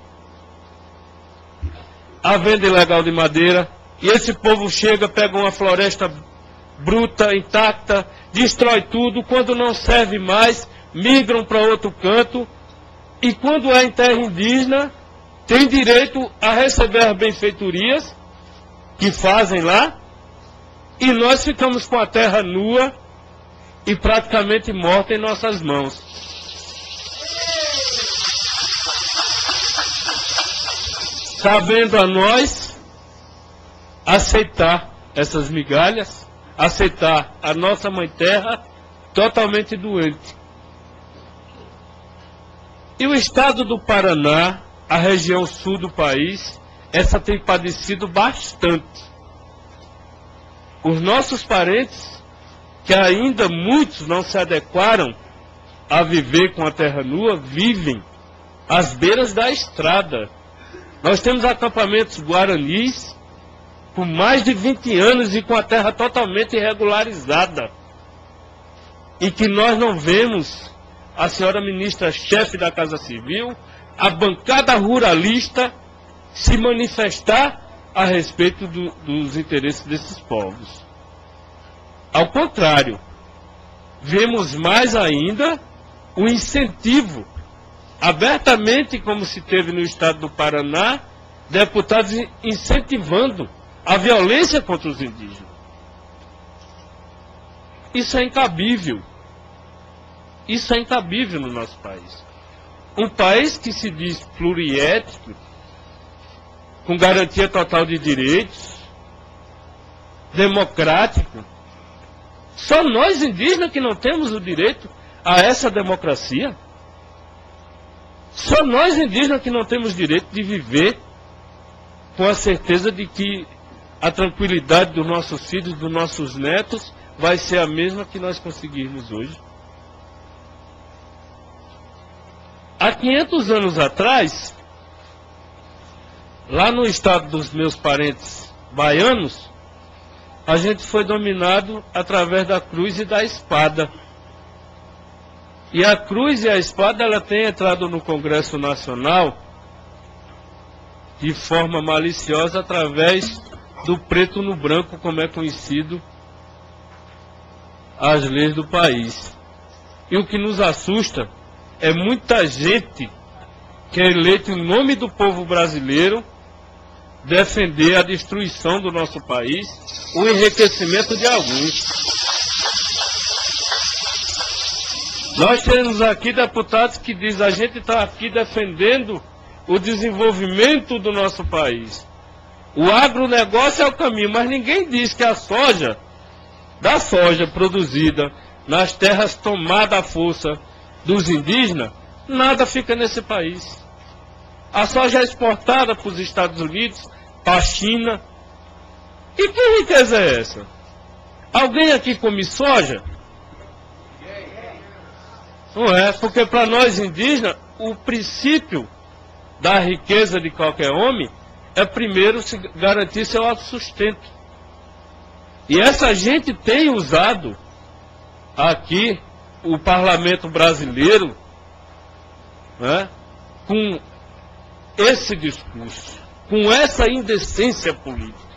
a venda ilegal de madeira. E esse povo chega, pega uma floresta bruta, intacta, destrói tudo. Quando não serve mais, migram para outro canto. E quando é em terra indígena, tem direito a receber as benfeitorias que fazem lá. E nós ficamos com a terra nua e praticamente morta em nossas mãos. Sabendo a nós aceitar essas migalhas, aceitar a nossa mãe terra totalmente doente. E o estado do Paraná, a região sul do país, essa tem padecido bastante. Os nossos parentes, que ainda muitos não se adequaram a viver com a terra nua, vivem às beiras da estrada. Nós temos acampamentos guaranis com mais de vinte anos e com a terra totalmente irregularizada. E que nós não vemos a senhora ministra-chefe da Casa Civil, a bancada ruralista, se manifestar a respeito do, dos interesses desses povos. Ao contrário, vemos mais ainda o incentivo, abertamente, como se teve no estado do Paraná, deputados incentivando a violência contra os indígenas. Isso é incabível. Isso é incabível no nosso país. Um país que se diz pluriétnico, com garantia total de direitos, democrático. Só nós indígenas que não temos o direito a essa democracia. Só nós indígenas que não temos direito de viver com a certeza de que a tranquilidade dos nossos filhos, dos nossos netos, vai ser a mesma que nós conseguirmos hoje. Há quinhentos anos atrás, lá no estado dos meus parentes baianos, a gente foi dominado através da cruz e da espada. E a cruz e a espada, ela tem entrado no Congresso Nacional de forma maliciosa através do preto no branco, como é conhecido as leis do país. E o que nos assusta é muita gente que é eleita em nome do povo brasileiro defender a destruição do nosso país, o enriquecimento de alguns. Nós temos aqui deputados que dizem, a gente está aqui defendendo o desenvolvimento do nosso país. O agronegócio é o caminho, mas ninguém diz que a soja, da soja produzida nas terras tomadas à força dos indígenas, nada fica nesse país. A soja é exportada para os Estados Unidos, para a China. E que riqueza é essa? Alguém aqui come soja? Não é, porque para nós indígenas, o princípio da riqueza de qualquer homem é primeiro se garantir seu autossustento. E essa gente tem usado aqui o parlamento brasileiro, né, com esse discurso, com essa indecência política.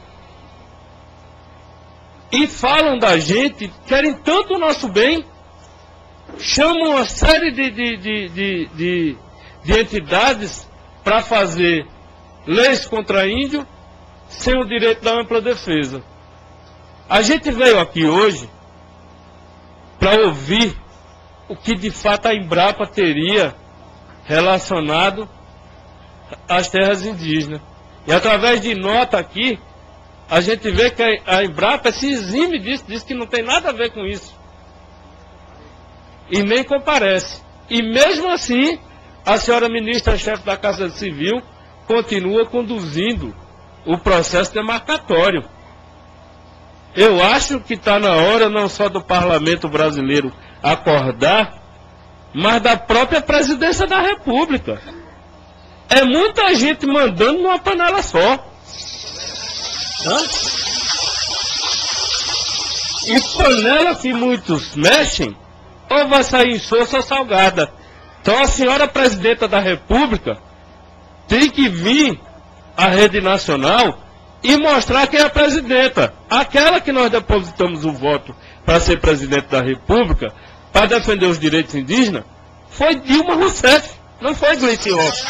E falam da gente, querem tanto o nosso bem, chamam uma série de, de, de, de, de, de entidades para fazer leis contra índio sem o direito da ampla defesa. A gente veio aqui hoje para ouvir o que de fato a Embrapa teria relacionado às terras indígenas. E através de nota aqui, a gente vê que a Embrapa se exime disso, diz que não tem nada a ver com isso. E nem comparece. E mesmo assim, a senhora ministra-chefe da Casa Civil continua conduzindo o processo demarcatório. Eu acho que está na hora não só do parlamento brasileiro acordar, mas da própria presidência da República. É muita gente mandando numa panela só. Hã? E panela que muitos mexem, ou vai sair insossa ou salgada. Então a senhora presidenta da República tem que vir à rede nacional e mostrar quem é a presidenta. Aquela que nós depositamos o voto para ser presidente da República, para defender os direitos indígenas, foi Dilma Rousseff, não foi Gleice Hoffmann.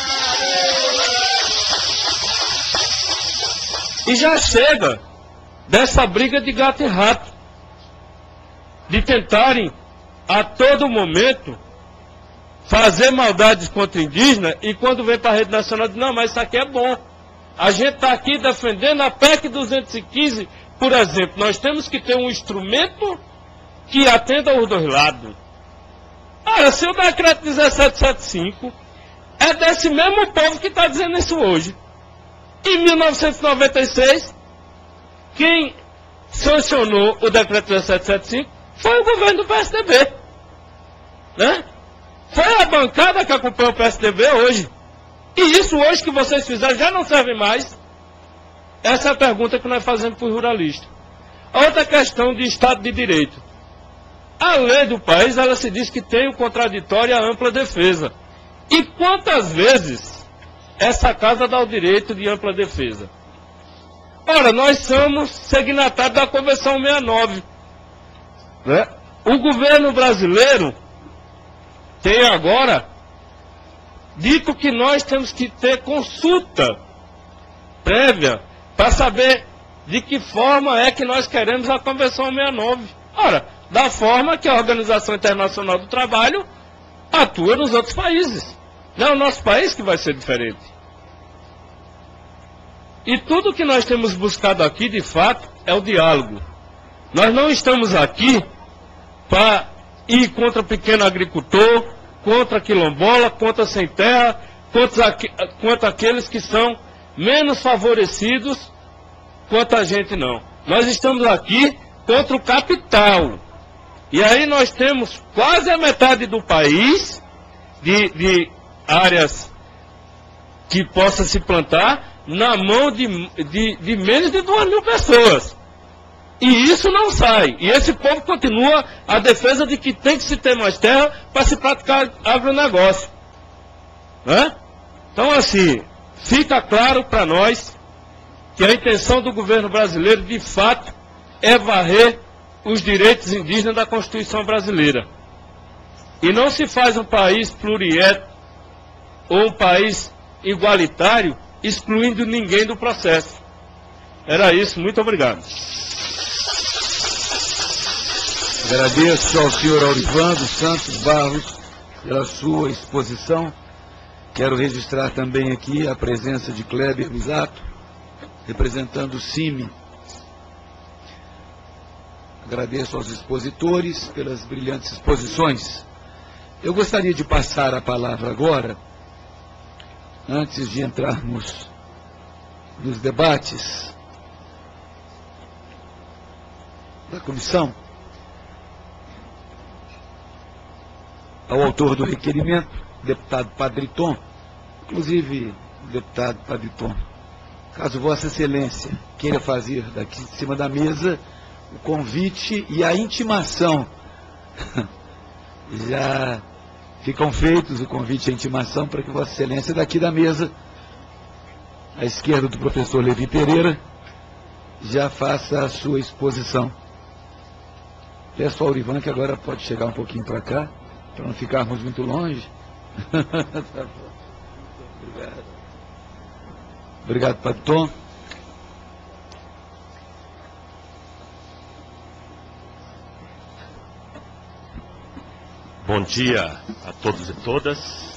E já chega dessa briga de gato e rato, de tentarem a todo momento fazer maldades contra indígenas, e quando vem para a rede nacional diz, não, mas isso aqui é bom. A gente está aqui defendendo a P E C duzentos e quinze, por exemplo. Nós temos que ter um instrumento que atenda aos dois lados. Ora, se o decreto dezessete setenta e cinco é desse mesmo povo que está dizendo isso hoje. Em mil novecentos e noventa e seis, quem sancionou o decreto dezessete setenta e cinco foi o governo do P S D B. Né? Foi a bancada que acompanha o P S D B hoje. E isso hoje que vocês fizeram já não serve mais? Essa é a pergunta que nós fazemos para os ruralistas. Outra questão de Estado de Direito. A lei do país, ela se diz que tem o contraditório e a ampla defesa. E quantas vezes essa casa dá o direito de ampla defesa? Ora, nós somos signatários da Convenção sessenta e nove. Né? O governo brasileiro tem agora dito que nós temos que ter consulta prévia para saber de que forma é que nós queremos a Convenção sessenta e nove. Ora, da forma que a Organização Internacional do Trabalho atua nos outros países. Não é o nosso país que vai ser diferente. E tudo que nós temos buscado aqui, de fato, é o diálogo. Nós não estamos aqui para ir contra o pequeno agricultor, contra a quilombola, contra sem terra, contra, contra aqueles que são menos favorecidos, quanto a gente não. Nós estamos aqui contra o capital. E aí nós temos quase a metade do país de, de áreas que possa se plantar na mão de, de, de menos de duas mil pessoas. E isso não sai. E esse povo continua a defesa de que tem que se ter mais terra para se praticar agronegócio. Né? Então, assim, fica claro para nós que a intenção do governo brasileiro, de fato, é varrer os direitos indígenas da Constituição brasileira. E não se faz um país pluriétnico ou um país igualitário excluindo ninguém do processo. Era isso, muito obrigado. Agradeço ao senhor Aurivan dos Santos Barros pela sua exposição. Quero registrar também aqui a presença de Kleber Misato, representando o CIMI. Agradeço aos expositores pelas brilhantes exposições. Eu gostaria de passar a palavra agora, antes de entrarmos nos debates da comissão, ao autor do requerimento, deputado Padriton. Inclusive, deputado Padriton, caso Vossa Excelência queira fazer daqui de cima da mesa o convite e a intimação, já ficam feitos o convite e a intimação para que Vossa Excelência, daqui da mesa, à esquerda do professor Levi Pereira, já faça a sua exposição. Peço ao Aurivan que agora pode chegar um pouquinho para cá, para não ficarmos muito longe. Tá bom. Obrigado. Obrigado, Padriton. Bom dia a todos e todas.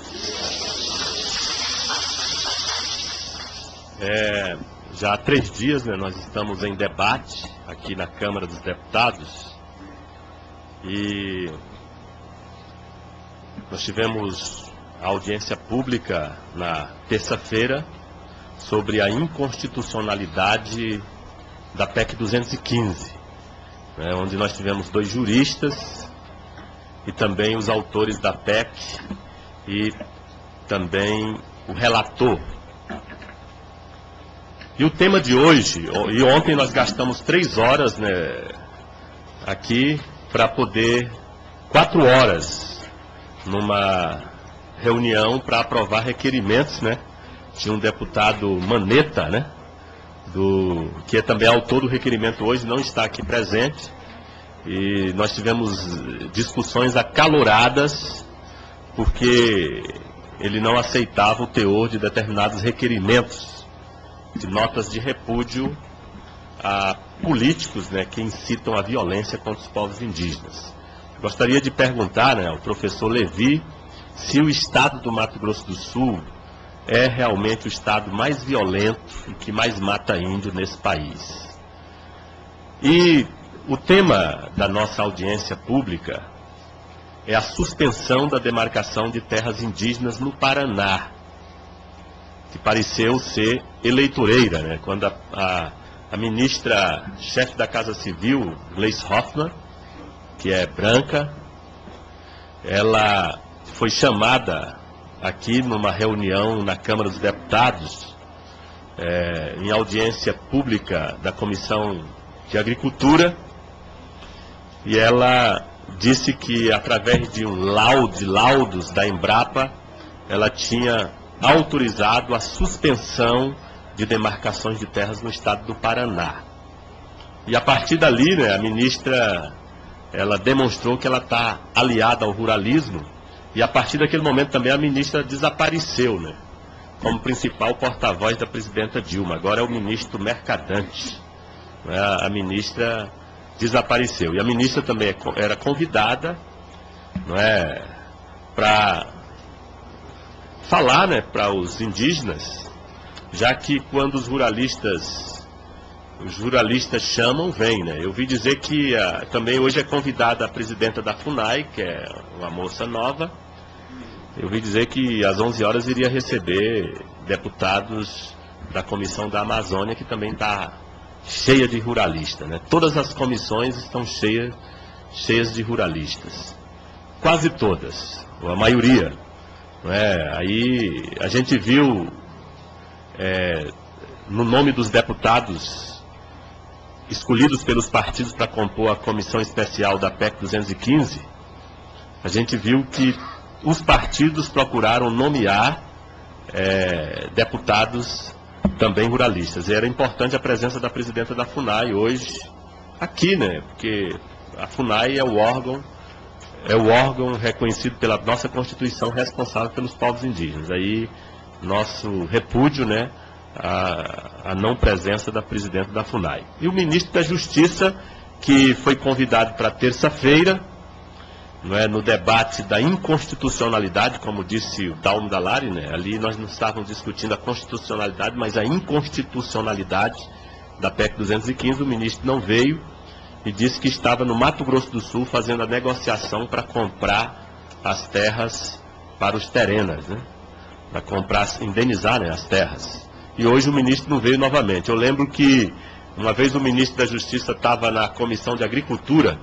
É, já há três dias, né, nós estamos em debate aqui na Câmara dos Deputados e nós tivemos a audiência pública na terça-feira sobre a inconstitucionalidade da P E C duzentos e quinze, né, onde nós tivemos dois juristas e também os autores da P E C e também o relator. E o tema de hoje, e ontem nós gastamos três horas, né, aqui para poder, quatro horas, numa reunião para aprovar requerimentos, né? Tinha um deputado Maneta, né? Do, que é também autor do requerimento hoje, não está aqui presente. E nós tivemos discussões acaloradas, porque ele não aceitava o teor de determinados requerimentos, de notas de repúdio a políticos, né, que incitam a violência contra os povos indígenas. Gostaria de perguntar, né, ao professor Levi se o estado do Mato Grosso do Sul é realmente o estado mais violento e que mais mata índio nesse país. E o tema da nossa audiência pública é a suspensão da demarcação de terras indígenas no Paraná, que pareceu ser eleitoreira, né? Quando a, a, a ministra chefe da Casa Civil, Gleice Hoffmann, que é branca, ela foi chamada aqui numa reunião na Câmara dos Deputados, é, em audiência pública da Comissão de Agricultura, e ela disse que através de um laudo, de laudos da Embrapa, ela tinha autorizado a suspensão de demarcações de terras no estado do Paraná. E a partir dali, né, a ministra, ela demonstrou que ela está aliada ao ruralismo, e a partir daquele momento também a ministra desapareceu, né, como principal porta-voz da presidenta Dilma. Agora é o ministro Mercadante, né, a ministra desapareceu. E a ministra também era convidada, não é, para falar, né, para os indígenas, já que quando os ruralistas, os ruralistas chamam, vem, né? Eu vi dizer que a, também hoje é convidada a presidenta da FUNAI, que é uma moça nova. Eu vi dizer que às onze horas iria receber deputados da Comissão da Amazônia, que também está cheia de ruralistas, né? Todas as comissões estão cheias, cheias de ruralistas. Quase todas, ou a maioria. Não é? Aí a gente viu, é, no nome dos deputados escolhidos pelos partidos para compor a comissão especial da P E C duzentos e quinze, a gente viu que os partidos procuraram nomear é, deputados também ruralistas. E era importante a presença da presidenta da FUNAI hoje aqui, né? Porque a FUNAI é o órgão, é o órgão reconhecido pela nossa Constituição responsável pelos povos indígenas. Aí nosso repúdio, né, a, a não presença da presidenta da FUNAI. E o ministro da Justiça, que foi convidado para terça-feira, não é, no debate da inconstitucionalidade, como disse o Dalmo Dallari, né, ali nós não estávamos discutindo a constitucionalidade, mas a inconstitucionalidade da P E C duzentos e quinze, o ministro não veio e disse que estava no Mato Grosso do Sul fazendo a negociação para comprar as terras para os terenas, né, para comprar, indenizar, né, as terras. E hoje o ministro não veio novamente. Eu lembro que uma vez o ministro da Justiça estava na Comissão de Agricultura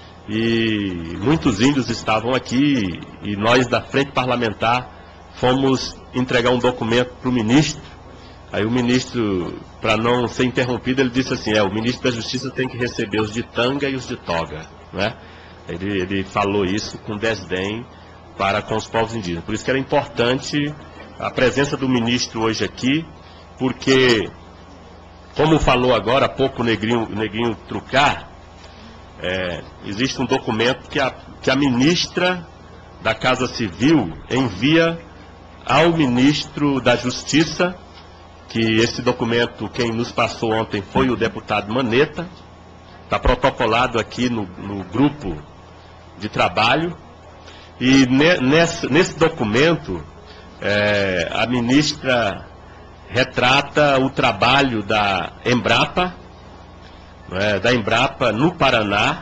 e muitos índios estavam aqui e nós da Frente Parlamentar fomos entregar um documento para o ministro. Aí o ministro, para não ser interrompido, ele disse assim, é, o ministro da Justiça tem que receber os de tanga e os de toga, né? Ele, ele falou isso com desdém para com os povos indígenas. Por isso que era importante a presença do ministro hoje aqui, porque, como falou agora há pouco o Negrinho, Negrinho Trucar, é, existe um documento que a, que a ministra da Casa Civil envia ao ministro da Justiça, que esse documento, quem nos passou ontem foi o deputado Maneta, está protocolado aqui no, no grupo de trabalho, e ne, nesse, nesse documento, é, a ministra retrata o trabalho da Embrapa, é, da Embrapa no Paraná,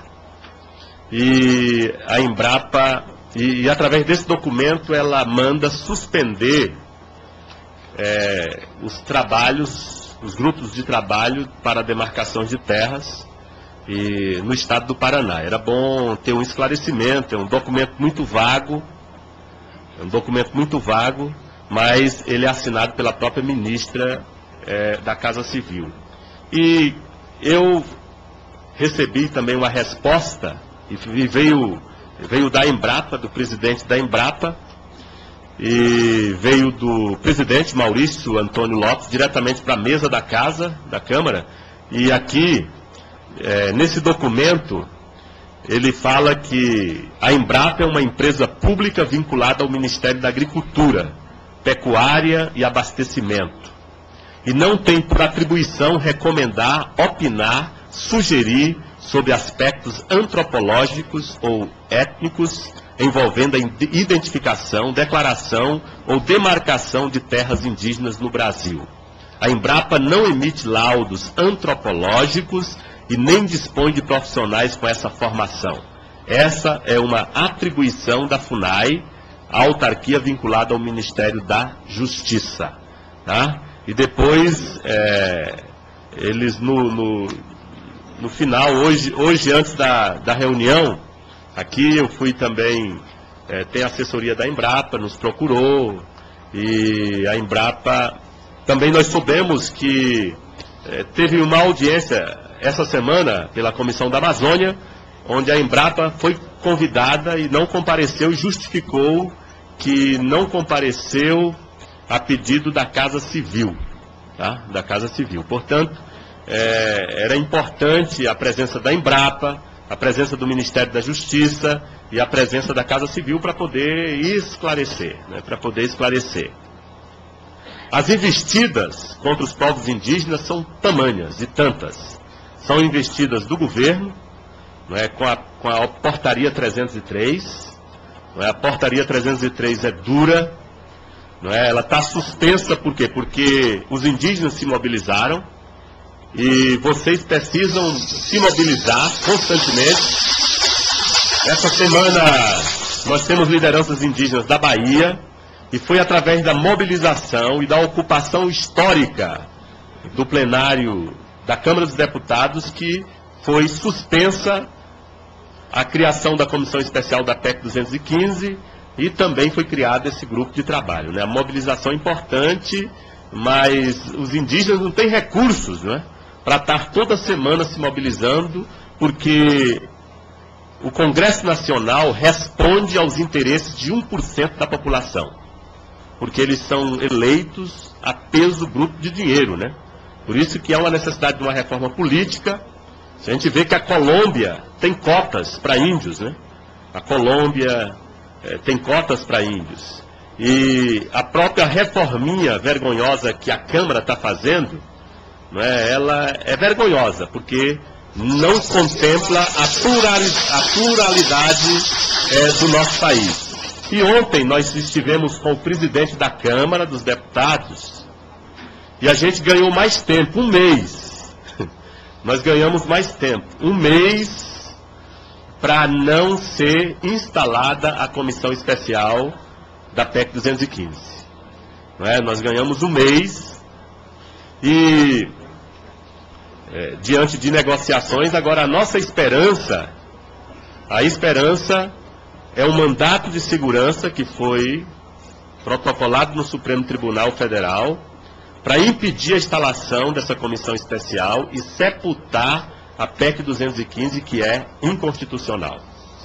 e a Embrapa, e, e através desse documento ela manda suspender é, os trabalhos, os grupos de trabalho para demarcações de terras e, no estado do Paraná. Era bom ter um esclarecimento, é um documento muito vago, é um documento muito vago, mas ele é assinado pela própria ministra é, da Casa Civil. E eu recebi também uma resposta, e veio, veio da Embrapa, do presidente da Embrapa, e veio do presidente Maurício Antônio Lopes, diretamente para a mesa da casa, da Câmara, e aqui, é, nesse documento, ele fala que a Embrapa é uma empresa pública vinculada ao Ministério da Agricultura, Pecuária e Abastecimento, e não tem por atribuição recomendar, opinar, sugerir sobre aspectos antropológicos ou étnicos envolvendo a identificação, declaração ou demarcação de terras indígenas no Brasil. A Embrapa não emite laudos antropológicos e nem dispõe de profissionais com essa formação. Essa é uma atribuição da FUNAI, a autarquia vinculada ao Ministério da Justiça. Tá? E depois, é, eles no, no, no final, hoje, hoje antes da, da reunião, aqui eu fui também, é, tem a assessoria da Embrapa, nos procurou, e a Embrapa, também nós soubemos que é, teve uma audiência essa semana pela Comissão da Amazônia, onde a Embrapa foi convidada e não compareceu e justificou que não compareceu a pedido da Casa Civil, tá? Da Casa Civil. Portanto, é, era importante a presença da Embrapa, a presença do Ministério da Justiça e a presença da Casa Civil para poder esclarecer, né? Para poder esclarecer. As investidas contra os povos indígenas são tamanhas e tantas. São investidas do governo, não é, com, a, com a portaria trezentos e três, não é, a portaria trezentos e três é dura, não é, ela está suspensa, por quê? Porque os indígenas se mobilizaram e vocês precisam se mobilizar constantemente. Essa semana nós temos lideranças indígenas da Bahia e foi através da mobilização e da ocupação histórica do plenário da Câmara dos Deputados que foi suspensa a criação da Comissão Especial da P E C duzentos e quinze e também foi criado esse grupo de trabalho, né? A mobilização é importante, mas os indígenas não têm recursos, né, para estar toda semana se mobilizando, porque o Congresso Nacional responde aos interesses de um por cento da população, porque eles são eleitos a peso bruto de dinheiro, né? Por isso que há uma necessidade de uma reforma política. A gente vê que a Colômbia tem cotas para índios, né? A Colômbia é, tem cotas para índios. E a própria reforminha vergonhosa que a Câmara está fazendo, não é, ela é vergonhosa, porque não contempla a, plurali a pluralidade é, do nosso país. E ontem nós estivemos com o presidente da Câmara dos Deputados, e a gente ganhou mais tempo, um mês. Nós ganhamos mais tempo, um mês, para não ser instalada a comissão especial da P E C duzentos e quinze. Não é? Nós ganhamos um mês e, é, diante de negociações, agora a nossa esperança, a esperança é um mandato de segurança que foi protocolado no Supremo Tribunal Federal, para impedir a instalação dessa comissão especial e sepultar a P E C duzentos e quinze, que é inconstitucional.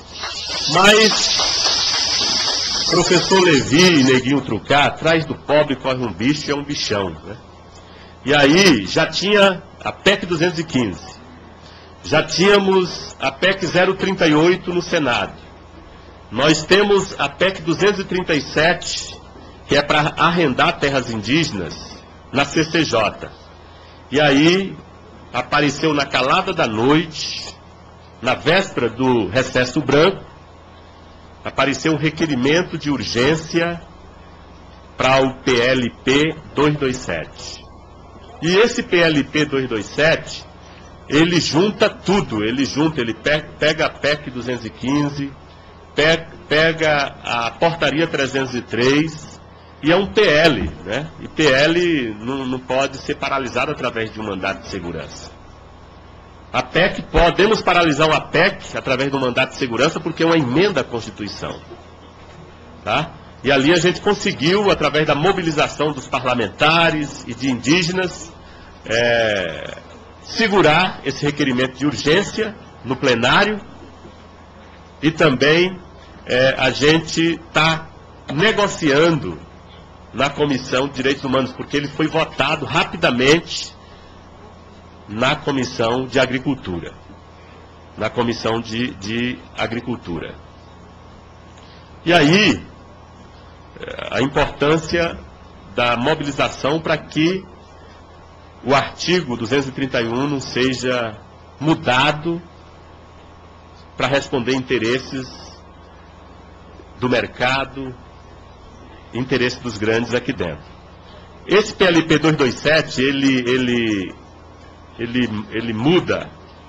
Mas, professor Levi e Neguinho Trucar, atrás do pobre corre um bicho e é um bichão, né? E aí, já tinha a P E C duzentos e quinze, já tínhamos a P E C zero trinta e oito no Senado, nós temos a P E C duzentos e trinta e sete, que é para arrendar terras indígenas, na C C J. E aí apareceu na calada da noite, na véspera do recesso branco, apareceu um requerimento de urgência para o P L P duzentos e vinte e sete. E esse P L P duzentos e vinte e sete, ele junta tudo, ele junta, ele pega a P E C duzentos e quinze, pega a portaria trezentos e três, e é um P L, né? E P L não, não pode ser paralisado através de um mandato de segurança. A P E C, podemos paralisar uma P E C através de um mandato de segurança porque é uma emenda à Constituição. Tá? E ali a gente conseguiu, através da mobilização dos parlamentares e de indígenas, é, segurar esse requerimento de urgência no plenário e também é, a gente está negociando na Comissão de Direitos Humanos, porque ele foi votado rapidamente na Comissão de Agricultura. Na Comissão de, de Agricultura. E aí, a importância da mobilização para que o artigo duzentos e trinta e um não seja mudado para responder interesses do mercado, interesses dos grandes aqui dentro. Esse P L P duzentos e vinte e sete, ele, ele, ele, ele muda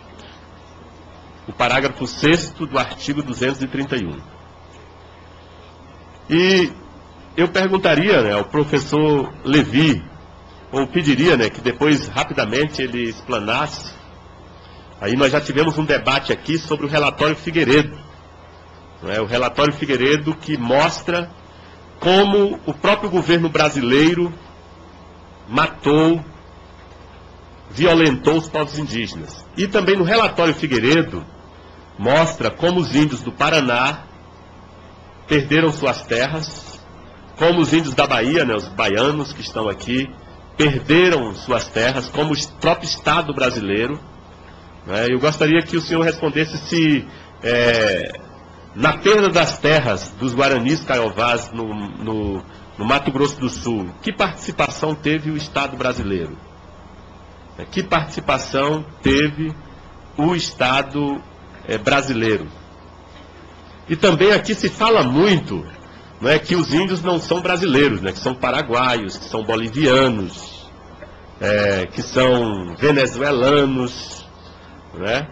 o parágrafo sexto do artigo duzentos e trinta e um. E eu perguntaria, né, ao professor Levi, ou pediria, né, que depois rapidamente ele explanasse. Aí nós já tivemos um debate aqui sobre o relatório Figueiredo. Né, o relatório Figueiredo que mostra como o próprio governo brasileiro matou, violentou os povos indígenas. E também no relatório Figueiredo mostra como os índios do Paraná perderam suas terras, como os índios da Bahia, né, os baianos que estão aqui, perderam suas terras, como o próprio Estado brasileiro. Né, eu gostaria que o senhor respondesse se, é, na perda das terras dos Guaranis Caiovás no, no, no Mato Grosso do Sul, que participação teve o Estado brasileiro? Que participação teve o Estado é, brasileiro? E também aqui se fala muito, né, que os índios não são brasileiros, né, que são paraguaios, que são bolivianos, é, que são venezuelanos, né,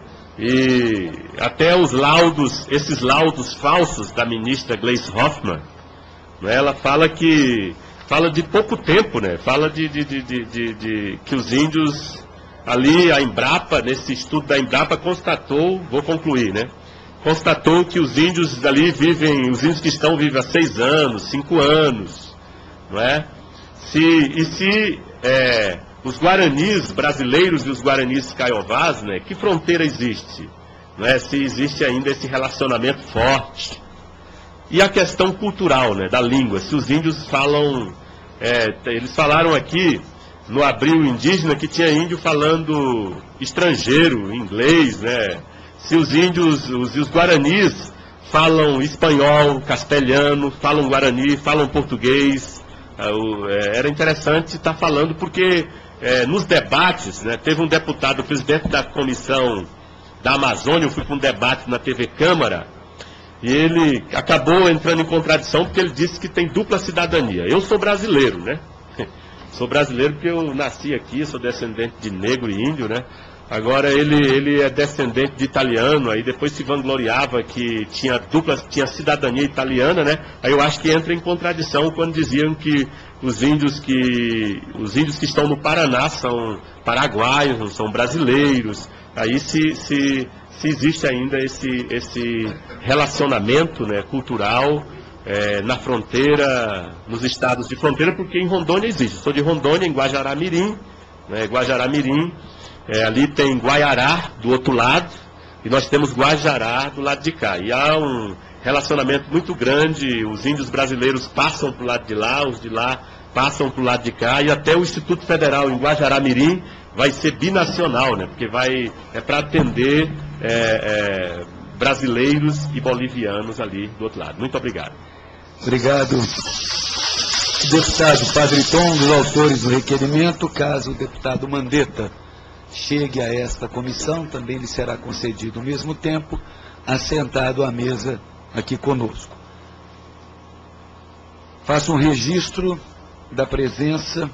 e até os laudos, esses laudos falsos da ministra Gleisi Hoffmann, né, ela fala que fala de pouco tempo, né, fala de, de, de, de, de, de que os índios ali, a Embrapa, nesse estudo da Embrapa, constatou, vou concluir, né, constatou que os índios ali vivem, os índios que estão vivem há seis anos, cinco anos, não é? Se, e se é, os guaranis brasileiros e os guaranis caiovás, né, que fronteira existe? Não é? Se existe ainda esse relacionamento forte. E a questão cultural, né, da língua, se os índios falam, é, eles falaram aqui no Abril Indígena que tinha índio falando estrangeiro, inglês, né? Se os índios, os, os guaranis falam espanhol, castelhano, falam guarani, falam português, é, o, é, era interessante estar falando, porque é, nos debates, né, teve um deputado, o presidente da comissão da Amazônia, eu fui para um debate na T V Câmara, e ele acabou entrando em contradição, porque ele disse que tem dupla cidadania. Eu sou brasileiro, né? Sou brasileiro porque eu nasci aqui, sou descendente de negro e índio, né? Agora ele, ele é descendente de italiano, aí depois se vangloriava que tinha dupla, tinha cidadania italiana, né? Aí eu acho que entra em contradição quando diziam que os índios que, os índios que estão no Paraná são paraguaios, não são brasileiros. Aí se, se, se existe ainda esse, esse relacionamento, né, cultural, é, na fronteira, nos estados de fronteira, porque em Rondônia existe. Eu sou de Rondônia, em Guajará-Mirim, né, Guajará-Mirim. É, ali tem Guaiará do outro lado e nós temos Guajará do lado de cá. E há um relacionamento muito grande, os índios brasileiros passam para o lado de lá, os de lá passam para o lado de cá, e até o Instituto Federal em Guajará-Mirim vai ser binacional, né? Porque vai, é para atender é, é, brasileiros e bolivianos ali do outro lado. Muito obrigado. Obrigado. Deputado Padre Tom, dos autores do requerimento, caso o deputado Mandetta chegue a esta comissão, também lhe será concedido ao mesmo tempo, assentado à mesa aqui conosco. Faço um registro da presença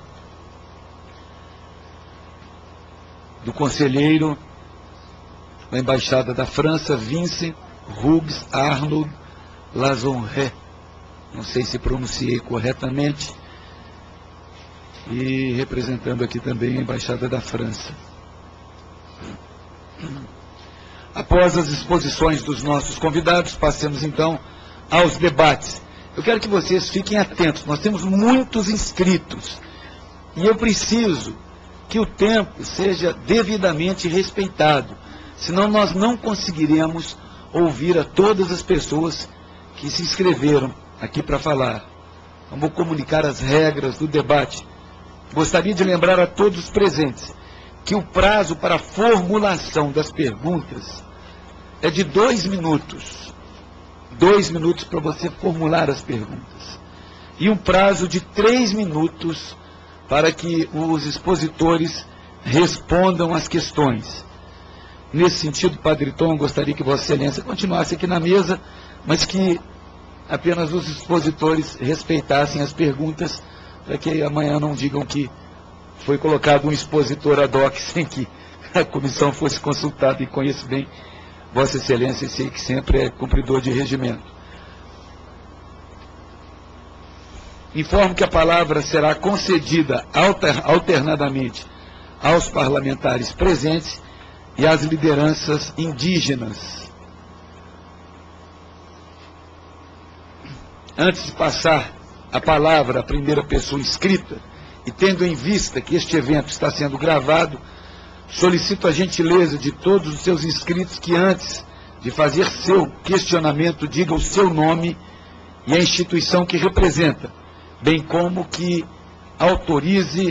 do conselheiro da Embaixada da França, Vincent Hugues Arnold Lazonret, não sei se pronunciei corretamente, e representando aqui também a Embaixada da França. Após as exposições dos nossos convidados, passemos então aos debates. Eu quero que vocês fiquem atentos, nós temos muitos inscritos, e eu preciso que o tempo seja devidamente respeitado, senão nós não conseguiremos ouvir a todas as pessoas que se inscreveram aqui para falar. Vamos comunicar as regras do debate. Gostaria de lembrar a todos os presentes que o prazo para a formulação das perguntas é de dois minutos. Dois minutos para você formular as perguntas. E um prazo de três minutos para que os expositores respondam as questões. Nesse sentido, Padre Tom, gostaria que Vossa Excelência continuasse aqui na mesa, mas que apenas os expositores respeitassem as perguntas, para que amanhã não digam que foi colocado um expositor ad hoc sem que a comissão fosse consultada, e conheço bem Vossa Excelência, e sei que sempre é cumpridor de regimento. Informo que a palavra será concedida alter, alternadamente aos parlamentares presentes e às lideranças indígenas. Antes de passar a palavra à primeira pessoa inscrita, e tendo em vista que este evento está sendo gravado, solicito a gentileza de todos os seus inscritos que, antes de fazer seu questionamento, diga o seu nome e a instituição que representa, bem como que autorize,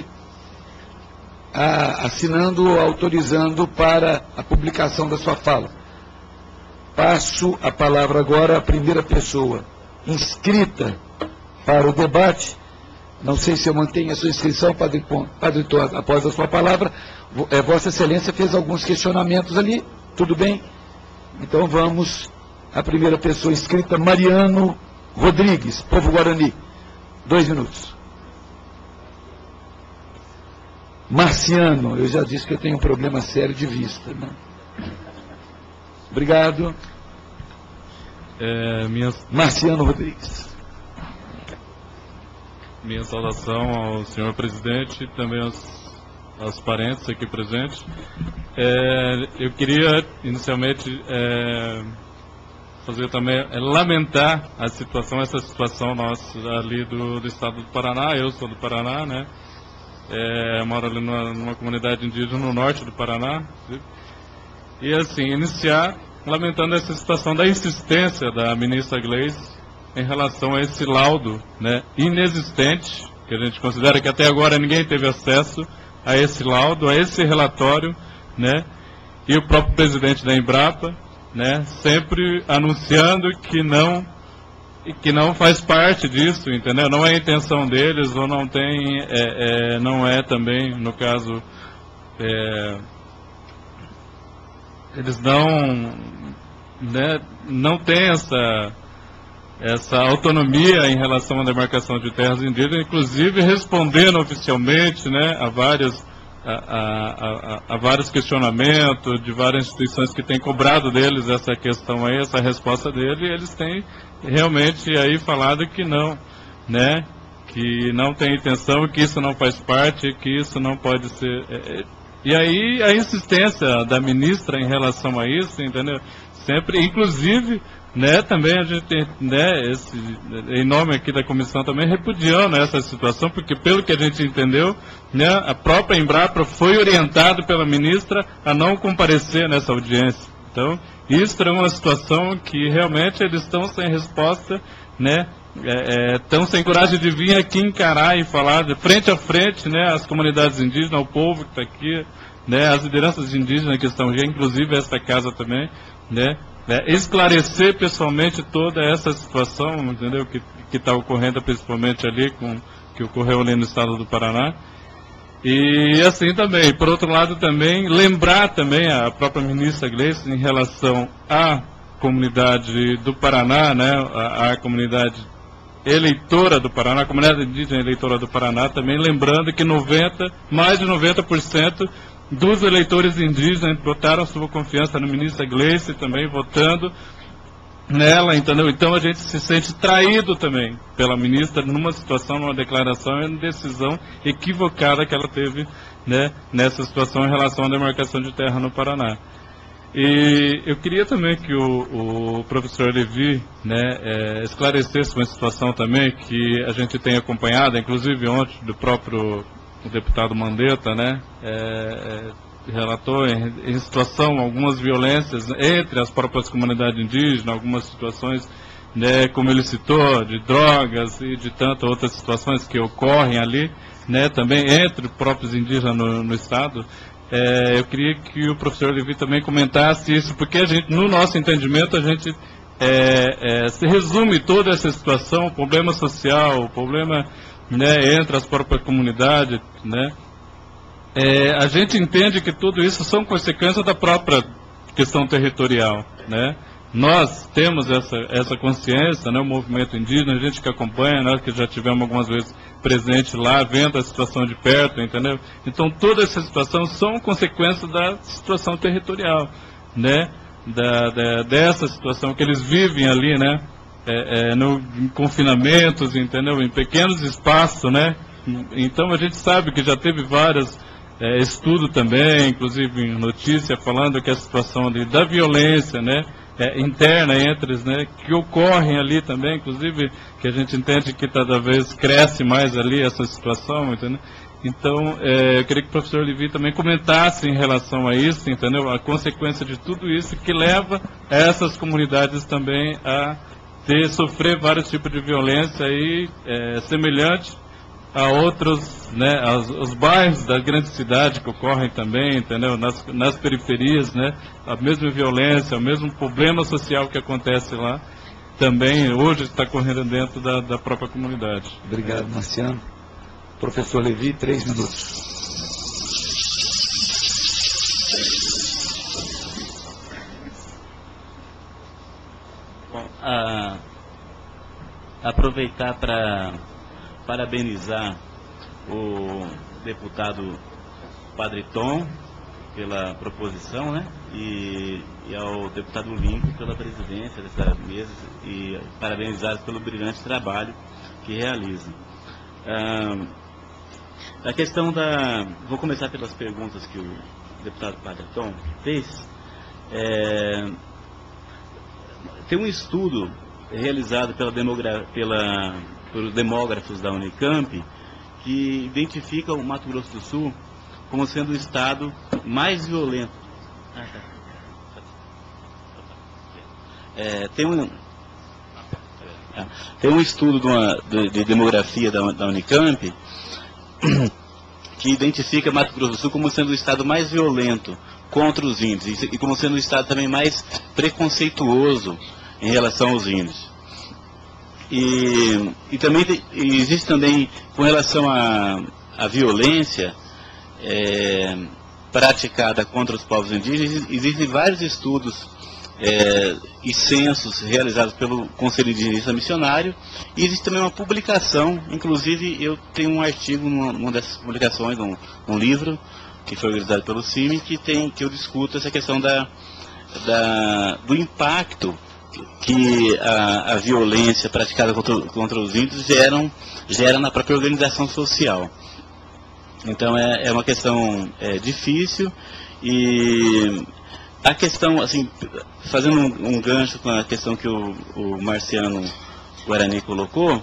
a, assinando ou autorizando para a publicação da sua fala. Passo a palavra agora à primeira pessoa inscrita para o debate. Não sei se eu mantenho a sua inscrição, Padre, Padre Tom, após a sua palavra. É, Vossa Excelência fez alguns questionamentos ali, tudo bem? Então vamos à primeira pessoa inscrita, Mariano Rodrigues, Povo Guarani. Dois minutos. Marciano, eu já disse que eu tenho um problema sério de vista, né? Obrigado. É, minha, Marciano Rodrigues. minha saudação ao senhor presidente e também aos, aos parentes aqui presentes. É, eu queria, inicialmente, é, fazer também, é, lamentar a situação, essa situação nossa ali do, do estado do Paraná. Eu sou do Paraná, né? É, moro ali numa, numa comunidade indígena no norte do Paraná. E, assim, iniciar lamentando essa situação da insistência da ministra Gleice em relação a esse laudo, né, inexistente, que a gente considera que até agora ninguém teve acesso a esse laudo, a esse relatório, né, e o próprio presidente da Embrapa, né, sempre anunciando que não, que não faz parte disso, entendeu? Não é a intenção deles, ou não tem, é, é, não é também, no caso, é, eles não, né, não têm essa, essa autonomia em relação à demarcação de terras indígenas, inclusive respondendo oficialmente, né, a, várias, a, a, a, a vários questionamentos de várias instituições que têm cobrado deles essa questão aí, essa resposta dele, e eles têm realmente aí falado que não, né, que não tem intenção, que isso não faz parte, que isso não pode ser... É, E aí a insistência da ministra em relação a isso, entendeu? Sempre, inclusive, né, também a gente, né, esse, em nome aqui da comissão também, repudiando essa situação, porque pelo que a gente entendeu, né, a própria Embrapa foi orientada pela ministra a não comparecer nessa audiência. Então, isso é uma situação que realmente eles estão sem resposta, né, estão é, é, sem coragem de vir aqui encarar e falar de frente a frente, né, as comunidades indígenas, ao povo que está aqui, né, as lideranças indígenas que estão aqui, inclusive esta casa também, né, é, esclarecer pessoalmente toda essa situação, entendeu, que está ocorrendo principalmente ali, com, que ocorreu ali no estado do Paraná. E assim também, por outro lado também, lembrar também a própria ministra Gleice em relação à comunidade do Paraná, né, a, a comunidade eleitora do Paraná, a comunidade indígena eleitora do Paraná, também lembrando que noventa, mais de noventa por cento dos eleitores indígenas votaram sua confiança no ministro Gleice, também votando nela, entendeu? Então a gente se sente traído também pela ministra numa situação, numa declaração e numa decisão equivocada que ela teve, né, nessa situação em relação à demarcação de terra no Paraná. E eu queria também que o, o professor Levi, né, é, esclarecesse uma situação também que a gente tem acompanhado, inclusive ontem, do próprio o deputado Mandetta, né, é, é, relatou em, em situação algumas violências entre as próprias comunidades indígenas, algumas situações, né, como ele citou, de drogas e de tantas outras situações que ocorrem ali, né, também entre os próprios indígenas no, no estado. É, eu queria que o professor Levi também comentasse isso, porque a gente, no nosso entendimento, a gente é, é, se resume toda essa situação, o problema social, o problema, né, entre as próprias comunidades, né, é, a gente entende que tudo isso são consequências da própria questão territorial, né. Nós temos essa, essa consciência, né, o movimento indígena, a gente que acompanha, nós que já tivemos algumas vezes presente lá, vendo a situação de perto, entendeu? Então, toda essa situação são consequências da situação territorial, né? Da, da, dessa situação que eles vivem ali, né? É, é, no, em confinamentos, entendeu? Em pequenos espaços, né? Então, a gente sabe que já teve vários é, estudos também, inclusive em notícia, falando que a situação ali da violência, né? É, interna entre eles, né, que ocorrem ali também, inclusive, que a gente entende que cada vez cresce mais ali essa situação, entendeu? Então, é, eu queria que o professor Levi também comentasse em relação a isso, entendeu? A consequência de tudo isso que leva essas comunidades também a ter, sofrer vários tipos de violência aí, é, semelhante a outros, né, aos, aos bairros da grande cidade que ocorrem também, entendeu? Nas, nas periferias, né, a mesma violência, o mesmo problema social que acontece lá, também hoje está correndo dentro da, da própria comunidade. Obrigado, Marciano. Professor Levi, três minutos. Bom, a, aproveitar para parabenizar o deputado Padre Tom pela proposição, né, e, e ao deputado Lincoln pela presidência dessa mesa, e parabenizar pelo brilhante trabalho que realizam. Ah, a questão da... Vou começar pelas perguntas que o deputado Padre Tom fez. É, tem um estudo realizado pela demogra, pela pelos demógrafos da Unicamp, que identifica o Mato Grosso do Sul como sendo o estado mais violento. Ah, tá. É, tem, um, é, tem um estudo de, uma, de, de demografia da, da Unicamp que identifica Mato Grosso do Sul como sendo o estado mais violento contra os índios e como sendo o estado também mais preconceituoso em relação aos índios. E, e também e existe também, com relação à, à violência é, praticada contra os povos indígenas, existem vários estudos é, e censos realizados pelo Conselho Indigenista Missionário, e existe também uma publicação, inclusive eu tenho um artigo numa, numa dessas publicações, um, um livro que foi organizado pelo C I M I, que, tem, que eu discuto essa questão da, da, do impacto que a, a violência praticada contra, contra os índios geram, gera na própria organização social. Então é, é uma questão é, difícil, e a questão, assim, fazendo um, um gancho com a questão que o, o Marciano Guarani colocou,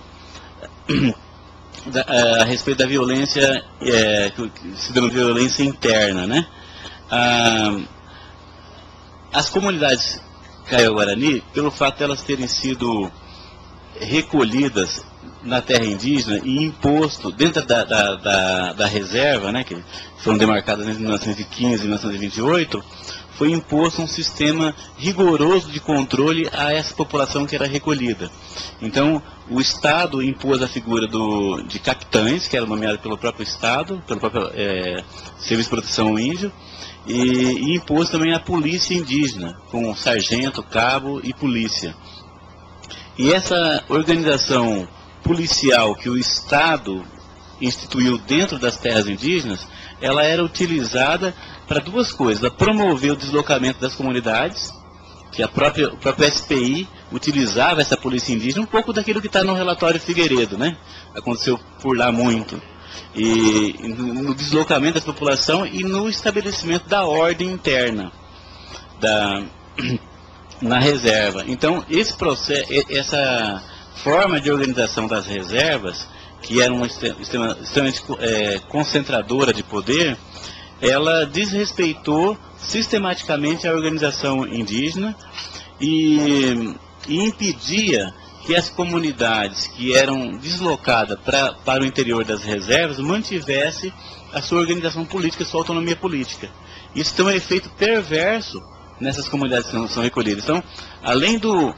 da, a, a respeito da violência, é, que se deu violência interna, né? Ah, as comunidades Kaiowá-Guarani, pelo fato de elas terem sido recolhidas na terra indígena e imposto dentro da, da, da, da reserva, né, que foram demarcadas em mil novecentos e quinze e mil novecentos e vinte e oito, foi imposto um sistema rigoroso de controle a essa população que era recolhida. Então, o Estado impôs a figura do, de capitães, que era nomeado pelo próprio Estado, pelo próprio é, Serviço de Proteção Índio, e, e impôs também a polícia indígena, com sargento, cabo e polícia. E essa organização policial que o Estado instituiu dentro das terras indígenas, ela era utilizada para duas coisas: a promover o deslocamento das comunidades, que a própria, o próprio S P I utilizava essa polícia indígena, um pouco daquilo que está no relatório Figueiredo, né? Aconteceu por lá muito. E no deslocamento da população e no estabelecimento da ordem interna da, na reserva. Então, esse processo, essa forma de organização das reservas, que era uma extremamente é, concentradora de poder, ela desrespeitou sistematicamente a organização indígena e, e impedia que as comunidades que eram deslocadas pra, para o interior das reservas mantivessem a sua organização política, a sua autonomia política. Isso tem um efeito perverso nessas comunidades que não são recolhidas. Então, além do,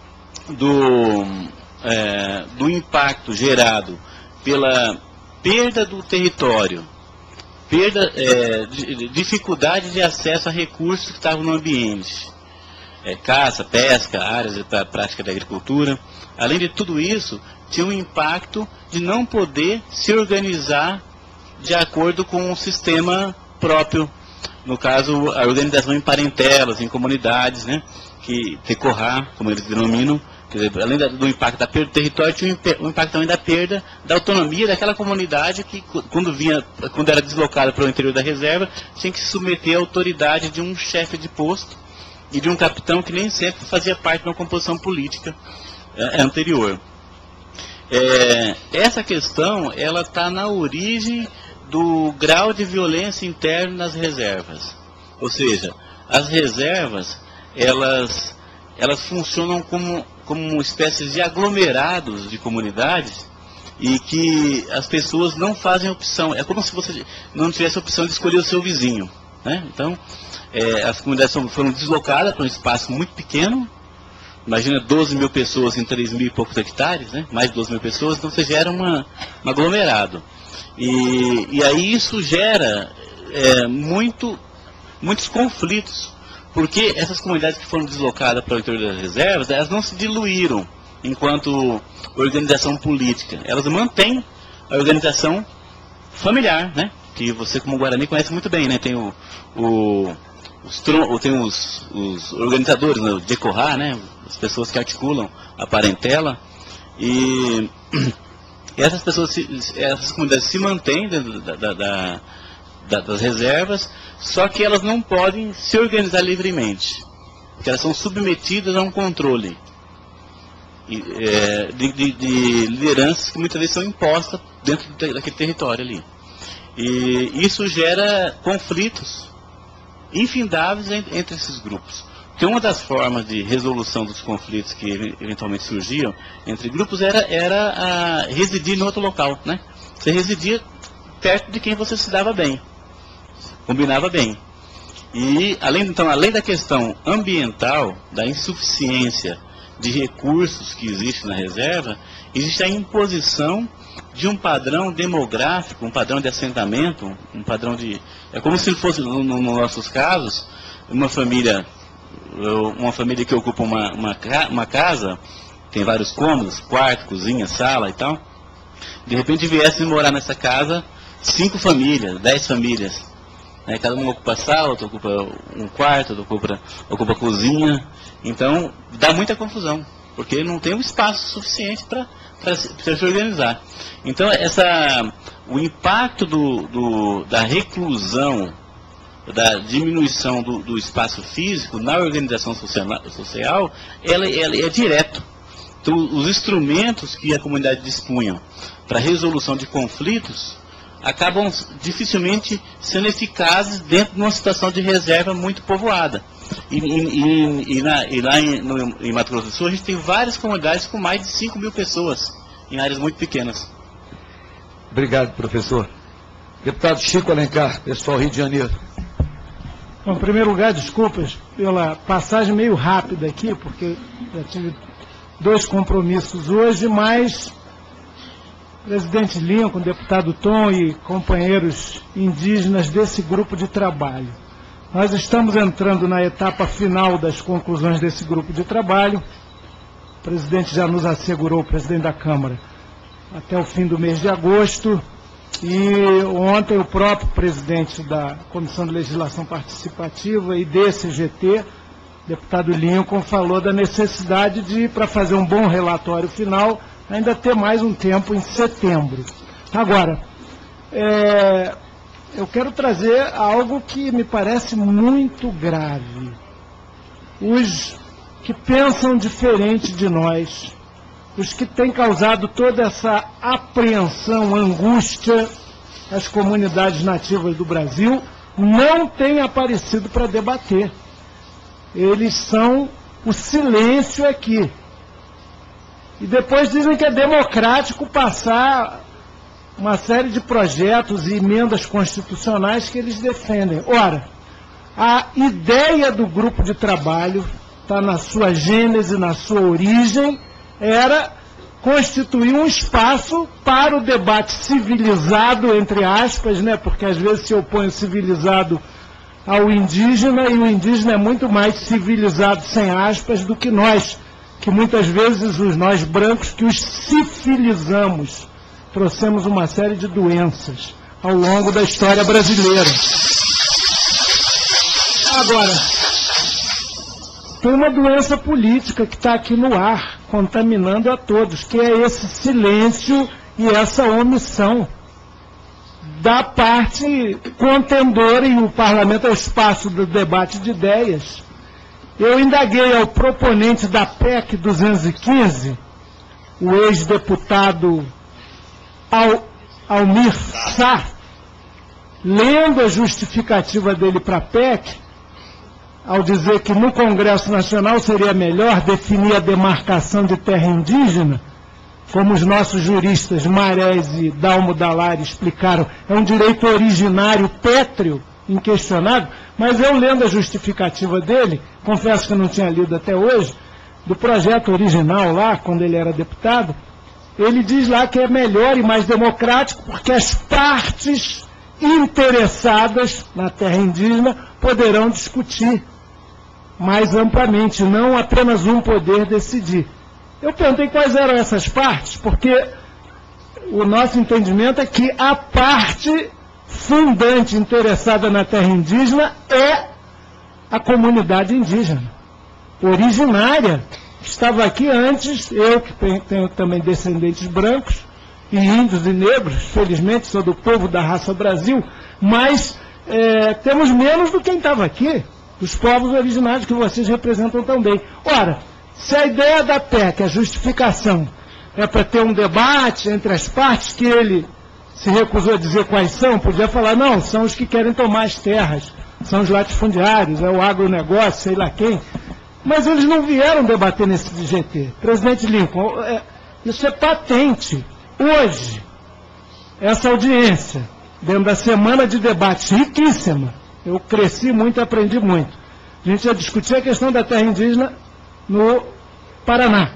do, é, do impacto gerado pela perda do território, perda, é, de, dificuldade de acesso a recursos que estavam no ambiente, é, caça, pesca, áreas para prática da agricultura, além de tudo isso, tinha um impacto de não poder se organizar de acordo com um sistema próprio, no caso, a organização em parentelas, em comunidades, né, que tecorrar, como eles denominam. Quer dizer, além do impacto da perda do território, tinha o impacto também da perda da autonomia daquela comunidade que, quando, vinha, quando era deslocada para o interior da reserva, tinha que se submeter à autoridade de um chefe de posto e de um capitão que nem sempre fazia parte de uma composição política é, anterior. É, essa questão, ela está na origem do grau de violência interna nas reservas. Ou seja, as reservas, elas, elas funcionam como como uma espécie de aglomerados de comunidades e que as pessoas não fazem opção. É como se você não tivesse a opção de escolher o seu vizinho, né? Então, é, as comunidades foram deslocadas para um espaço muito pequeno. Imagina doze mil pessoas em três mil e poucos hectares, né? Mais de doze mil pessoas, então você gera uma, um aglomerado. E, e aí isso gera é, muito, muitos conflitos. Porque essas comunidades que foram deslocadas para o interior das reservas, elas não se diluíram enquanto organização política. Elas mantêm a organização familiar, né? Que você, como Guarani, conhece muito bem, né? Tem, o, o, os, tem os, os organizadores, né? O decorrar, né? As pessoas que articulam a parentela. E, e essas pessoas, se, essas comunidades se mantêm dentro da, da, da, da, das reservas, só que elas não podem se organizar livremente, porque elas são submetidas a um controle e, é, de, de, de lideranças que muitas vezes são impostas dentro daquele território ali. E isso gera conflitos infindáveis entre esses grupos. Porque uma das formas de resolução dos conflitos que eventualmente surgiam entre grupos era, era a residir em outro local, né? Você residia perto de quem você se dava bem, combinava bem. E, além, então, além da questão ambiental, da insuficiência de recursos que existe na reserva, existe a imposição de um padrão demográfico, um padrão de assentamento, um padrão de... É como se fosse, nos no, no nossos casos, uma família, uma família que ocupa uma, uma, uma casa, tem vários cômodos, quarto, cozinha, sala e tal, de repente viessem morar nessa casa cinco famílias, dez famílias. Né, cada um ocupa a sala, outro ocupa um quarto, outro ocupa, ocupa a cozinha. Então, dá muita confusão, porque não tem um espaço suficiente para se organizar. Então, essa, o impacto do, do, da reclusão, da diminuição do, do espaço físico na organização social, social ela, ela é direto. Então, os instrumentos que a comunidade dispunha para resolução de conflitos acabam dificilmente sendo eficazes dentro de uma situação de reserva muito povoada. E, e, e, na, e lá em, no, em Mato Grosso do Sul, a gente tem várias comunidades com mais de cinco mil pessoas, em áreas muito pequenas. Obrigado, professor. Deputado Chico Alencar, pessoal Rio de Janeiro. Bom, em primeiro lugar, desculpas pela passagem meio rápida aqui, porque já tive dois compromissos hoje, mas... Presidente Lincoln, deputado Tom e companheiros indígenas desse grupo de trabalho. Nós estamos entrando na etapa final das conclusões desse grupo de trabalho. O presidente já nos assegurou, o presidente da Câmara, até o fim do mês de agosto. E ontem o próprio presidente da Comissão de Legislação Participativa e D C G T, deputado Lincoln, falou da necessidade de, para fazer um bom relatório final, ainda ter mais um tempo em setembro. Agora, é, eu quero trazer algo que me parece muito grave. Os que pensam diferente de nós, os que têm causado toda essa apreensão, angústia às comunidades nativas do Brasil, não têm aparecido para debater. Eles são o silêncio aqui. E depois dizem que é democrático passar uma série de projetos e emendas constitucionais que eles defendem. Ora, a ideia do grupo de trabalho, está na sua gênese, na sua origem, era constituir um espaço para o debate civilizado, entre aspas, né, porque às vezes se opõe o civilizado ao indígena, e o indígena é muito mais civilizado, sem aspas, do que nós, que muitas vezes os nós brancos que os civilizamos, trouxemos uma série de doenças ao longo da história brasileira. Agora, tem uma doença política que está aqui no ar, contaminando a todos, que é esse silêncio e essa omissão da parte contendora, e o parlamento é o espaço do debate de ideias. Eu indaguei ao proponente da P E C duzentos e quinze, o ex-deputado Al, Almir Sá, lendo a justificativa dele para a P E C, ao dizer que no Congresso Nacional seria melhor definir a demarcação de terra indígena, como os nossos juristas Marés e Dalmo Dallari explicaram, é um direito originário pétreo, inquestionável, mas eu lendo a justificativa dele, confesso que eu não tinha lido até hoje, do projeto original lá, quando ele era deputado, ele diz lá que é melhor e mais democrático porque as partes interessadas na terra indígena poderão discutir mais amplamente, não apenas um poder decidir. Eu perguntei quais eram essas partes, porque o nosso entendimento é que a parte fundante interessada na terra indígena é a comunidade indígena, originária, que estava aqui antes, eu que tenho também descendentes brancos, e índios e negros, felizmente sou do povo da raça Brasil, mas é, temos menos do que quem estava aqui, dos povos originários que vocês representam também. Ora, se a ideia da P E C, a justificação, é para ter um debate entre as partes, que ele se recusou a dizer quais são, podia falar, não, são os que querem tomar as terras, são os latifundiários, é o agronegócio, sei lá quem, mas eles não vieram debater nesse G T. Presidente Lincoln, é, isso é patente. Hoje, essa audiência, dentro da semana de debate riquíssima, eu cresci muito e aprendi muito. A gente já discutiu a questão da terra indígena no Paraná.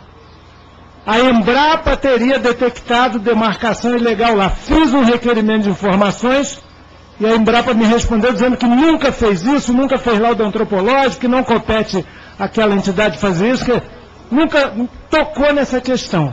A Embrapa teria detectado demarcação ilegal lá. Fiz um requerimento de informações e a Embrapa me respondeu dizendo que nunca fez isso, nunca fez laudo antropológico, que não compete àquela entidade fazer isso, que nunca tocou nessa questão.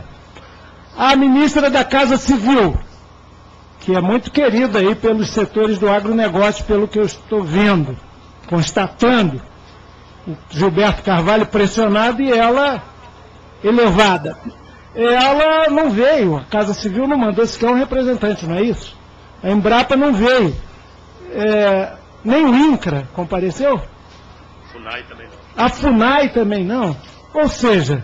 A ministra da Casa Civil, que é muito querida aí pelos setores do agronegócio, pelo que eu estou vendo, constatando, o Gilberto Carvalho pressionado e ela elevada. Ela não veio, a Casa Civil não mandou sequer um representante, não é isso? A Embrapa não veio. É, nem o INCRA compareceu? FUNAI também não. A FUNAI também não. Ou seja,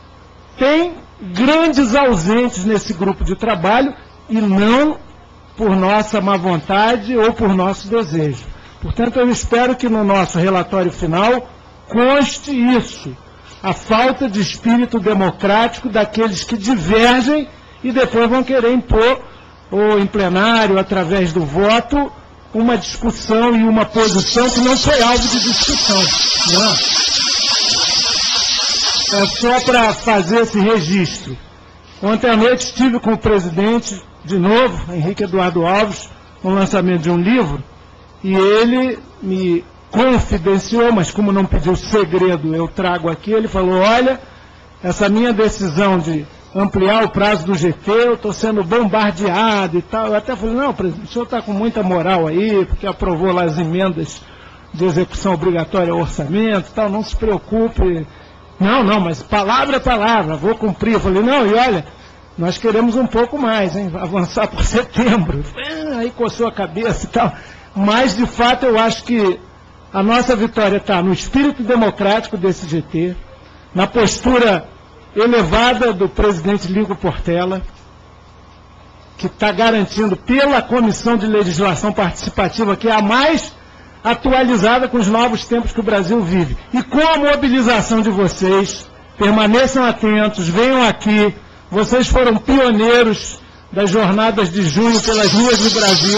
tem grandes ausentes nesse grupo de trabalho e não por nossa má vontade ou por nosso desejo. Portanto, eu espero que no nosso relatório final conste isso, a falta de espírito democrático daqueles que divergem e depois vão querer impor, ou em plenário, através do voto, uma discussão e uma posição que não foi alvo de discussão. Não. É só para fazer esse registro. Ontem à noite estive com o presidente, de novo, Henrique Eduardo Alves, no lançamento de um livro, e ele me confidenciou, mas como não pediu segredo, eu trago aqui, ele falou, olha, essa minha decisão de ampliar o prazo do G T, eu estou sendo bombardeado e tal. Eu até falei, não, presidente, o senhor está com muita moral aí, porque aprovou lá as emendas de execução obrigatória ao orçamento e tal, não se preocupe. Não, não, mas palavra é palavra, vou cumprir. Eu falei, não, e olha, nós queremos um pouco mais, hein, avançar por setembro. Aí coçou a cabeça e tal. Mas, de fato, eu acho que a nossa vitória está no espírito democrático desse G T, na postura elevada do presidente Lincoln Portela, que está garantindo pela Comissão de Legislação Participativa, que é a mais atualizada com os novos tempos que o Brasil vive. E com a mobilização de vocês, permaneçam atentos, venham aqui, vocês foram pioneiros das jornadas de junho pelas ruas do Brasil,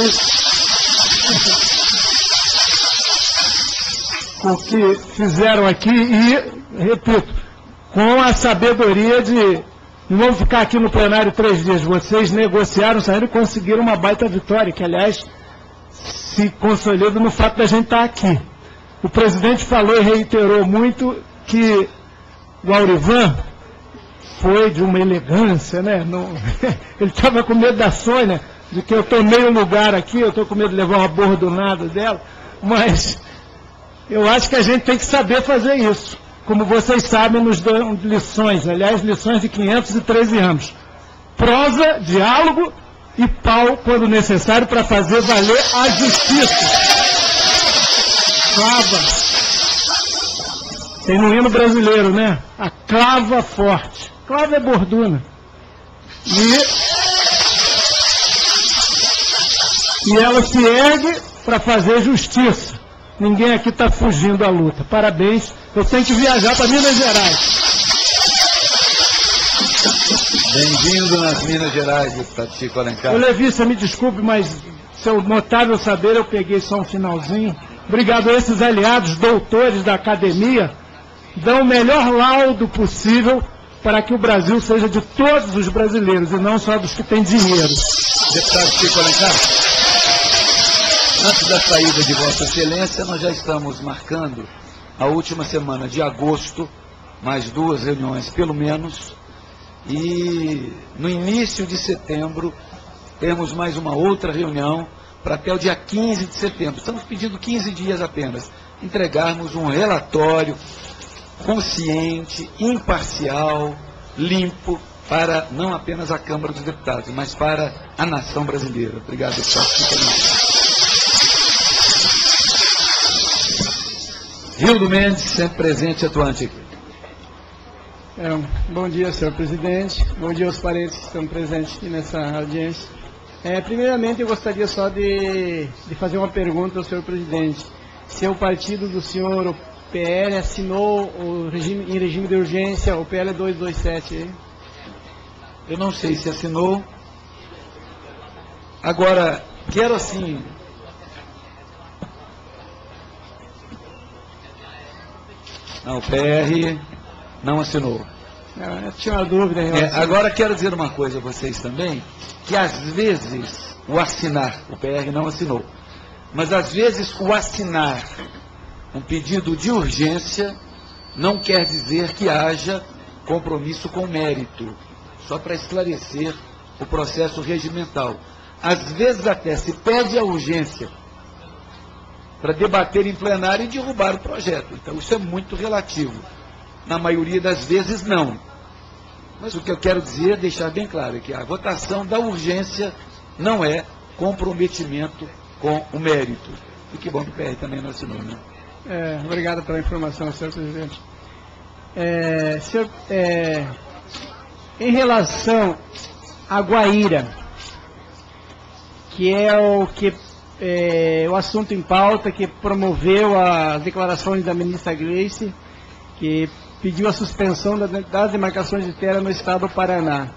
o que fizeram aqui e, repito, com a sabedoria de, não vamos ficar aqui no plenário três dias, vocês negociaram, saíram e conseguiram uma baita vitória, que aliás se consolida no fato da gente estar aqui. O presidente falou e reiterou muito que o Aurivan foi de uma elegância, né? Não, ele estava com medo da Sônia, de que eu tomei um lugar aqui, eu estou com medo de levar uma bordonada dela, mas eu acho que a gente tem que saber fazer isso. Como vocês sabem, nos dão lições, aliás, lições de quinhentos e treze anos. Prosa, diálogo e pau, quando necessário, para fazer valer a justiça. Clava. Tem no hino brasileiro, né? A clava forte. Clava é borduna. E, e ela se ergue para fazer justiça. Ninguém aqui está fugindo da luta. Parabéns. Eu tenho que viajar para Minas Gerais. Bem-vindo nas Minas Gerais, deputado Chico Alencar. Ô, Levi, você me desculpe, mas seu notável saber, eu peguei só um finalzinho. Obrigado a esses aliados, doutores da academia, dão o melhor laudo possível para que o Brasil seja de todos os brasileiros e não só dos que têm dinheiro. Deputado Chico Alencar, antes da saída de Vossa Excelência, nós já estamos marcando a última semana de agosto, mais duas reuniões pelo menos, e no início de setembro temos mais uma outra reunião para até o dia quinze de setembro. Estamos pedindo quinze dias apenas, entregarmos um relatório consciente, imparcial, limpo, para não apenas a Câmara dos Deputados, mas para a nação brasileira. Obrigado, deputado. Rildo Mendes, sempre presente e atuante aqui. É, bom dia, senhor presidente. Bom dia aos parentes que estão presentes aqui nessa audiência. É, primeiramente, eu gostaria só de, de fazer uma pergunta ao senhor presidente. Se o partido do senhor, o P L, assinou o regime, em regime de urgência o P L duzentos e vinte e sete? Hein? Eu não sei se assinou. Agora, quero assim... Não, o P R não assinou. Eu tinha uma dúvida em relação... é, Agora quero dizer uma coisa a vocês também, que às vezes o assinar, o P R não assinou, mas às vezes o assinar um pedido de urgência não quer dizer que haja compromisso com mérito, só para esclarecer o processo regimental. Às vezes até se pede a urgência para debater em plenário e derrubar o projeto. Então isso é muito relativo. Na maioria das vezes não. Mas o que eu quero dizer, deixar bem claro, é que a votação da urgência não é comprometimento com o mérito. E que bom que o P R também não assinou, né? É, obrigado pela informação, senhor presidente. É, senhor, é, em relação à Guaíra, que é o que é, o assunto em pauta que promoveu as declarações da ministra Gleice, que pediu a suspensão das demarcações de terra no estado do Paraná.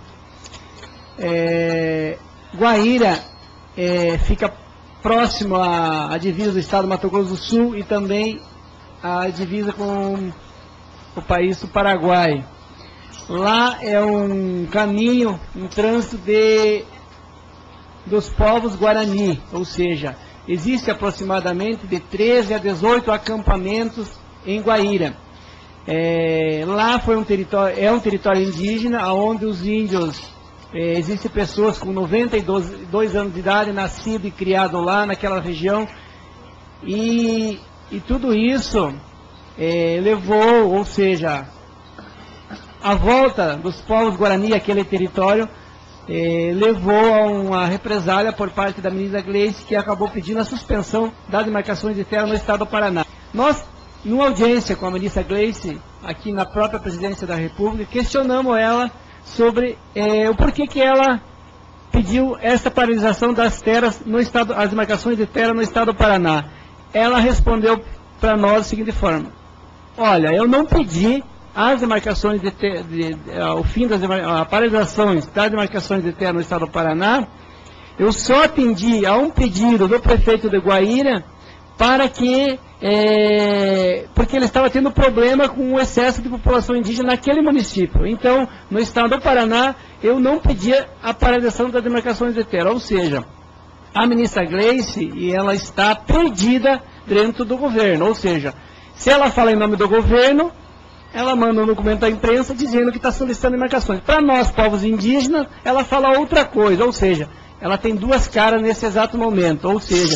É, Guaíra é, fica próximo à, à divisa do estado do Mato Grosso do Sul e também à divisa com o país do Paraguai. Lá é um caminho, um trânsito de, dos povos Guarani, ou seja, existe aproximadamente de treze a dezoito acampamentos em Guaíra. É, lá foi um território, é um território indígena, onde os índios, é, existem pessoas com noventa e dois anos de idade, nascido e criado lá naquela região, e, e tudo isso é, levou, ou seja, a volta dos povos Guarani àquele território, é, levou a uma represália por parte da ministra Gleice, que acabou pedindo a suspensão das demarcações de terra no estado do Paraná. Nós, numa audiência com a ministra Gleice, aqui na própria Presidência da República, questionamos ela sobre é, o porquê que ela pediu essa paralisação das terras no estado, as demarcações de terra no estado do Paraná. Ela respondeu para nós da seguinte forma: olha, eu não pedi as demarcações de terra, de, de, o fim das a paralisações das demarcações de terra no estado do Paraná, eu só atendi a um pedido do prefeito de Guaíra para que, é, porque ele estava tendo problema com o excesso de população indígena naquele município. Então, no estado do Paraná, eu não pedia a paralisação das demarcações de terra, ou seja, a ministra Gleice, e ela está perdida dentro do governo, ou seja, se ela fala em nome do governo, ela manda um documento à imprensa dizendo que está solicitando demarcações. Para nós, povos indígenas, ela fala outra coisa, ou seja, ela tem duas caras nesse exato momento, ou seja,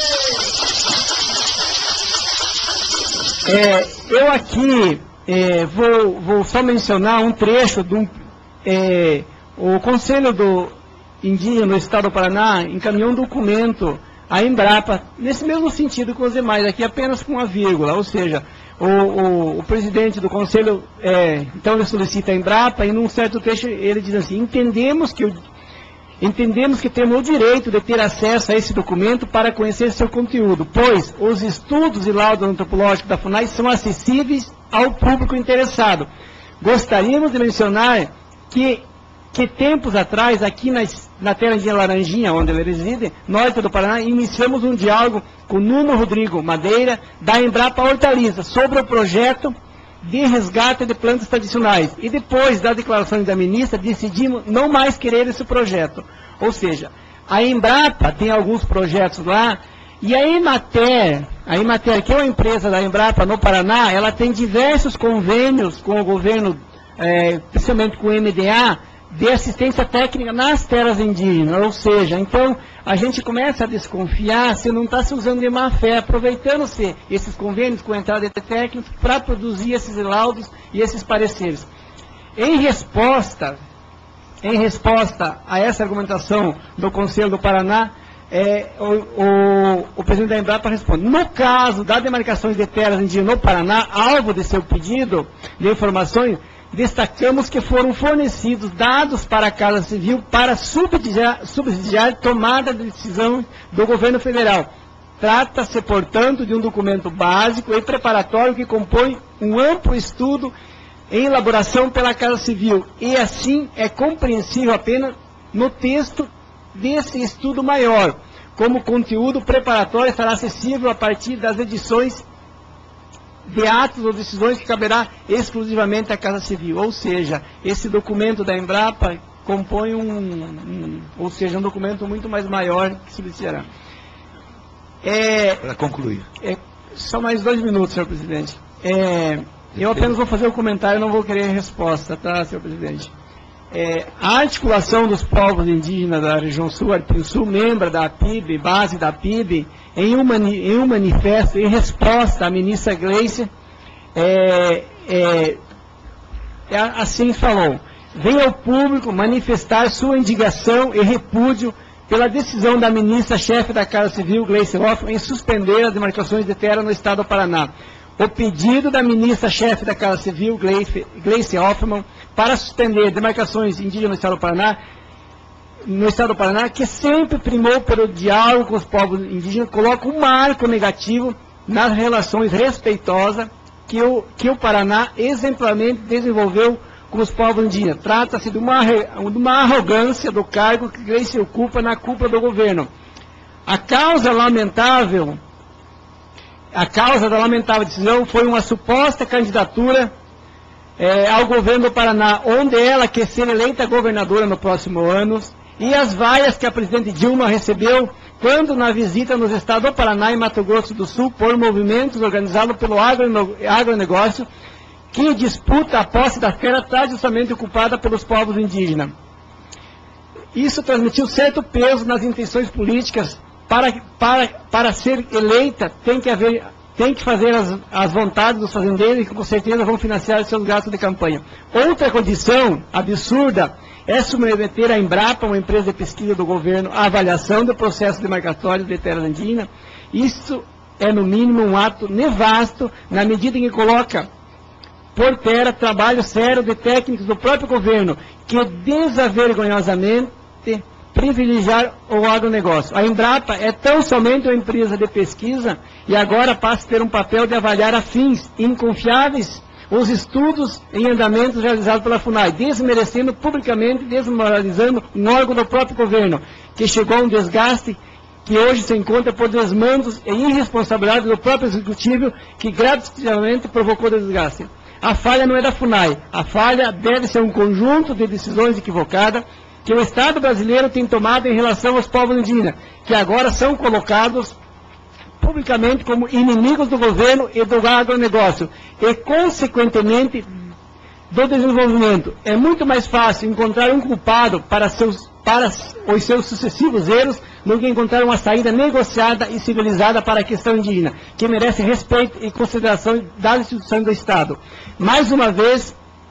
é, eu aqui é, vou, vou só mencionar um trecho de um, é, o Conselho do Indígena no Estado do Paraná encaminhou um documento à Embrapa, nesse mesmo sentido que os demais, aqui apenas com uma vírgula, ou seja, o, o, o presidente do Conselho, é, então ele solicita a Embrapa, e num certo trecho ele diz assim: entendemos que, o, entendemos que temos o direito de ter acesso a esse documento para conhecer seu conteúdo, pois os estudos e laudos antropológicos da FUNAI são acessíveis ao público interessado. Gostaríamos de mencionar que que tempos atrás, aqui na, na terra de Laranjinha, onde ele reside, norte do Paraná, iniciamos um diálogo com Nuno Rodrigo Madeira, da Embrapa Hortaliça, sobre o projeto de resgate de plantas tradicionais. E depois das declarações da ministra, decidimos não mais querer esse projeto. Ou seja, a Embrapa tem alguns projetos lá, e a Emater, a Emater, que é uma empresa da Embrapa no Paraná, ela tem diversos convênios com o governo, é, principalmente com o M D A, de assistência técnica nas terras indígenas, ou seja, então a gente começa a desconfiar se não está se usando de má fé, aproveitando-se esses convênios com entrada de técnicos para produzir esses laudos e esses pareceres. Em resposta, em resposta a essa argumentação do Conselho do Paraná, é, o, o, o presidente da Embrapa responde: no caso da demarcação de terras indígenas no Paraná, alvo de seu pedido de informações, destacamos que foram fornecidos dados para a Casa Civil para subsidiar, subsidiar tomada de decisão do governo federal. Trata-se, portanto, de um documento básico e preparatório que compõe um amplo estudo em elaboração pela Casa Civil, e assim é compreensível apenas no texto desse estudo maior. Como conteúdo preparatório estará acessível a partir das edições de atos ou decisões que caberá exclusivamente à Casa Civil. Ou seja, esse documento da Embrapa compõe um, um ou seja, um documento muito mais maior que se iniciará. É, Para concluir. É, só mais dois minutos, senhor presidente. É, eu apenas vou fazer um comentário, não vou querer resposta, tá, senhor presidente? É, a articulação dos povos indígenas da região sul, Arpim-Sul, membro da P I B, base da P I B, em um, mani, em um manifesto, em resposta à ministra Gleice, é, é, é, assim falou: venha ao público manifestar sua indignação e repúdio pela decisão da ministra-chefe da Casa Civil, Gleice Hoffmann, em suspender as demarcações de terra no estado do Paraná. O pedido da ministra-chefe da Casa Civil, Gleice, Gleice Hoffmann, para suspender demarcações indígenas no estado do Paraná, no estado do Paraná, que sempre primou pelo diálogo com os povos indígenas, coloca um marco negativo nas relações respeitosas que o, que o Paraná exemplarmente desenvolveu com os povos indígenas. Trata-se de uma, de uma arrogância do cargo que Gleice ocupa na cúpula do governo. A causa lamentável, a causa da lamentável decisão foi uma suposta candidatura é, ao governo do Paraná, onde ela quer ser eleita governadora no próximo ano, e as vaias que a presidente Dilma recebeu quando na visita nos estados do Paraná e Mato Grosso do Sul por movimentos organizados pelo agronegócio que disputa a posse da terra tradicionalmente ocupada pelos povos indígenas. Isso transmitiu certo peso nas intenções políticas. Para, para, para ser eleita, tem que, haver, tem que fazer as, as vontades dos fazendeiros, que com certeza vão financiar seus gastos de campanha. Outra condição absurda é submeter a Embrapa, uma empresa de pesquisa do governo, à avaliação do processo demarcatório de terras indígenas. Isso é, no mínimo, um ato nefasto, na medida em que coloca por terra trabalho sério de técnicos do próprio governo, que desavergonhosamente privilegiar o agronegócio. A Embrapa é tão somente uma empresa de pesquisa e agora passa a ter um papel de avaliar a fins inconfiáveis os estudos em andamentos realizados pela FUNAI, desmerecendo publicamente, desmoralizando um órgão do próprio governo, que chegou a um desgaste que hoje se encontra por desmandos e irresponsabilidade do próprio executivo, que gratuitamente provocou desgaste. A falha não é da FUNAI, a falha deve ser um conjunto de decisões equivocadas que o Estado brasileiro tem tomado em relação aos povos indígenas, que agora são colocados publicamente como inimigos do governo e do agronegócio, e consequentemente do desenvolvimento. É muito mais fácil encontrar um culpado para, seus, para os seus sucessivos erros do que encontrar uma saída negociada e civilizada para a questão indígena, que merece respeito e consideração das instituições do Estado. Mais uma vez,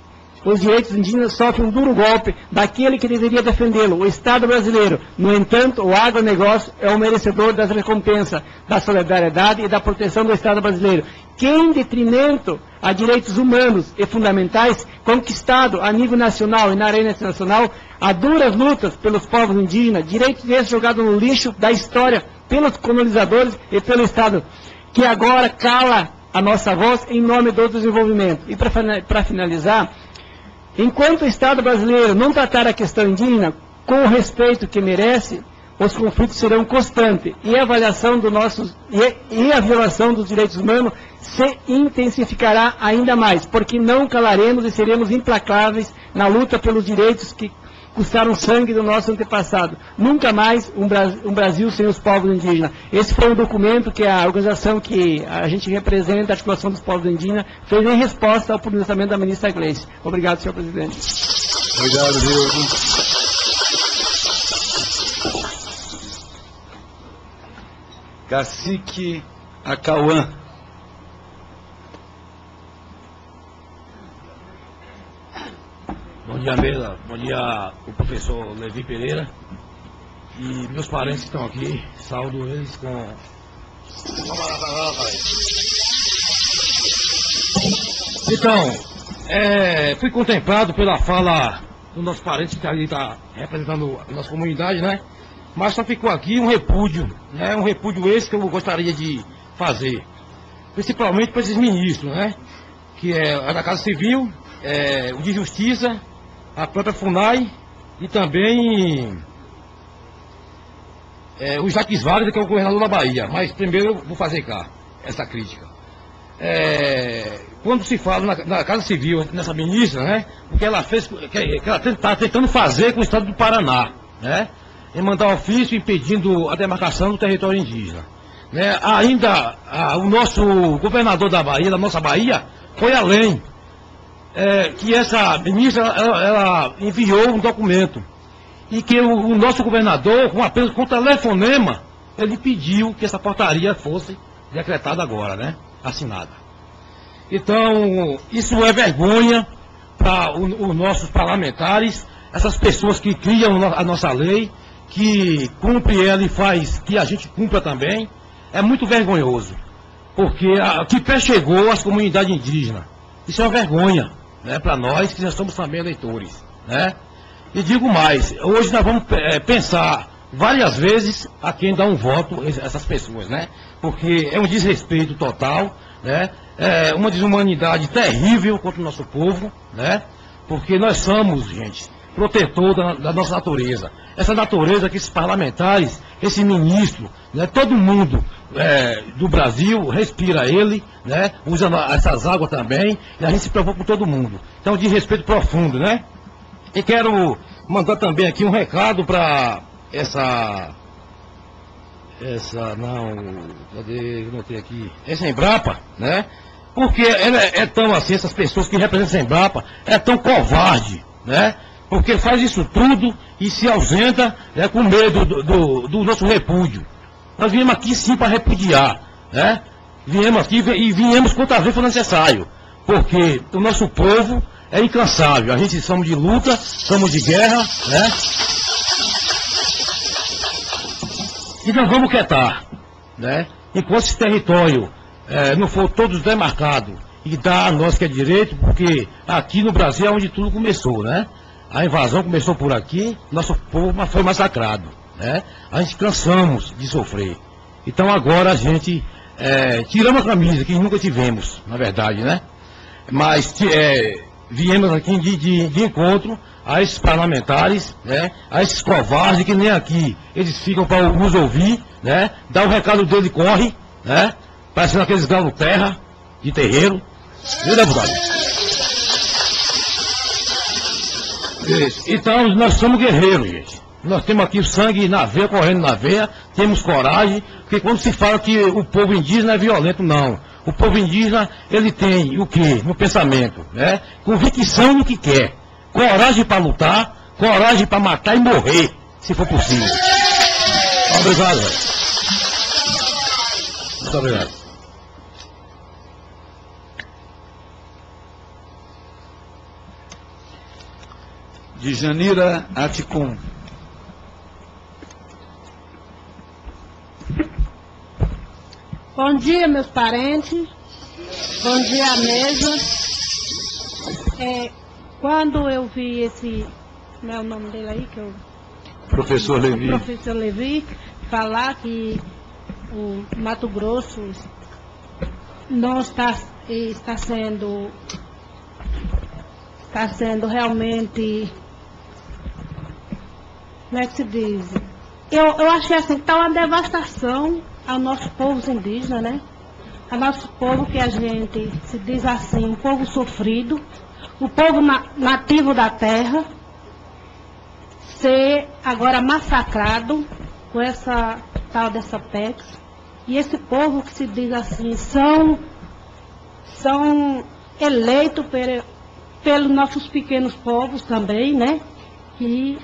os direitos indígenas sofrem um duro golpe daquele que deveria defendê-lo, o Estado brasileiro. No entanto, o agronegócio é o merecedor das recompensas, da solidariedade e da proteção do Estado brasileiro, que, em detrimento a direitos humanos e fundamentais, conquistado a nível nacional e na arena internacional, a duras lutas pelos povos indígenas, direitos esses jogados no lixo da história pelos colonizadores e pelo Estado, que agora cala a nossa voz em nome do desenvolvimento. E para finalizar, enquanto o Estado brasileiro não tratar a questão indígena com o respeito que merece, os conflitos serão constantes e a avaliação do nossos, e, e a violação dos direitos humanos se intensificará ainda mais, porque não calaremos e seremos implacáveis na luta pelos direitos que custaram sangue do nosso antepassado. Nunca mais um, Bra um Brasil sem os povos indígenas. Esse foi um documento que a organização que a gente representa, a articulação dos povos indígenas, fez em resposta ao pronunciamento da ministra Gleice. Obrigado, senhor presidente. Obrigado, Vildo. Cacique Acauã. Bom dia, mesa. Bom dia, o professor Levi Pereira. E meus parentes que estão aqui, saúdo eles com... Então, é, fui contemplado pela fala dos nossos parentes que ali está representando a nossa comunidade, né? Mas só ficou aqui um repúdio, né? Um repúdio esse que eu gostaria de fazer. Principalmente para esses ministros, né? Que é a da Casa Civil, é, o de Justiça, a própria FUNAI e também é, o Jacques Wagner, que é o governador da Bahia. Mas primeiro eu vou fazer cá essa crítica. É, quando se fala na, na Casa Civil, nessa ministra, né? O que ela fez, que, que ela está tentando fazer com o Estado do Paraná, né? Em mandar ofício impedindo a demarcação do território indígena. Né? Ainda a, o nosso governador da Bahia, da nossa Bahia, foi além. É, que essa ministra ela, ela enviou um documento e que o, o nosso governador, com apenas com telefonema, ele pediu que essa portaria fosse decretada agora, né? Assinada. Então, isso é vergonha para os nossos parlamentares, essas pessoas que criam a nossa lei, que cumpre ela e faz que a gente cumpra também. É muito vergonhoso, porque a, que pé chegou às comunidades indígenas. Isso é uma vergonha, né, para nós que já somos também eleitores, né? E digo mais, hoje nós vamos é, pensar várias vezes a quem dá um voto a essas pessoas, né? Porque é um desrespeito total, né? É uma desumanidade terrível contra o nosso povo, né? Porque nós somos, gente, protetor da, da nossa natureza. Essa natureza que esses parlamentares, esse ministro, né, todo mundo é, do Brasil respira ele, né, usa essas águas também, e a gente se preocupa com todo mundo. Então, de respeito profundo, né? E quero mandar também aqui um recado para essa... Essa, não... Cadê? Eu notei aqui. Essa Embrapa, né? Porque ela é, é tão assim, essas pessoas que representam a Embrapa, é tão covarde, né? Porque faz isso tudo e se ausenta, né, com medo do, do, do nosso repúdio. Nós viemos aqui sim para repudiar, né? Viemos aqui e viemos quantas vezes for necessário. Porque o nosso povo é incansável. A gente somos de luta, somos de guerra, né? E não vamos quietar, né? Enquanto esse território é, não for todos demarcado e dar a nós que é direito, porque aqui no Brasil é onde tudo começou, né? A invasão começou por aqui, nosso povo foi massacrado, né? A gente cansamos de sofrer. Então agora a gente é, tiramos a camisa, que nunca tivemos, na verdade, né? Mas é, viemos aqui de, de, de encontro a esses parlamentares, né? A esses covardes que nem aqui eles ficam para nos ouvir, né? Dá o recado dele e corre, né? Parecendo aqueles galos terra, de terreiro. Viu, deputado? Isso. Então, nós somos guerreiros, gente. Nós temos aqui o sangue na veia, correndo na veia, temos coragem, porque quando se fala que o povo indígena é violento, não. O povo indígena, ele tem o quê? No pensamento, né? Convicção no que quer. Coragem para lutar, coragem para matar e morrer, se for possível. Obrigado, velho. Muito obrigado. De Janira Aticum. Bom dia, meus parentes. Bom dia à mesa. É, quando eu vi esse... Como é o nome dele aí? Que eu, Professor Levi. Professor Levi falar que o Mato Grosso não está, está sendo... Está sendo realmente... Como é que se diz? Eu, eu achei assim que está uma devastação ao nosso povo indígena, né? Ao nosso povo que a gente se diz assim, um povo sofrido, o povo na, nativo da terra, ser agora massacrado com essa tal dessa P E C. E esse povo que se diz assim, são, são eleitos per, pelos nossos pequenos povos também, né? Que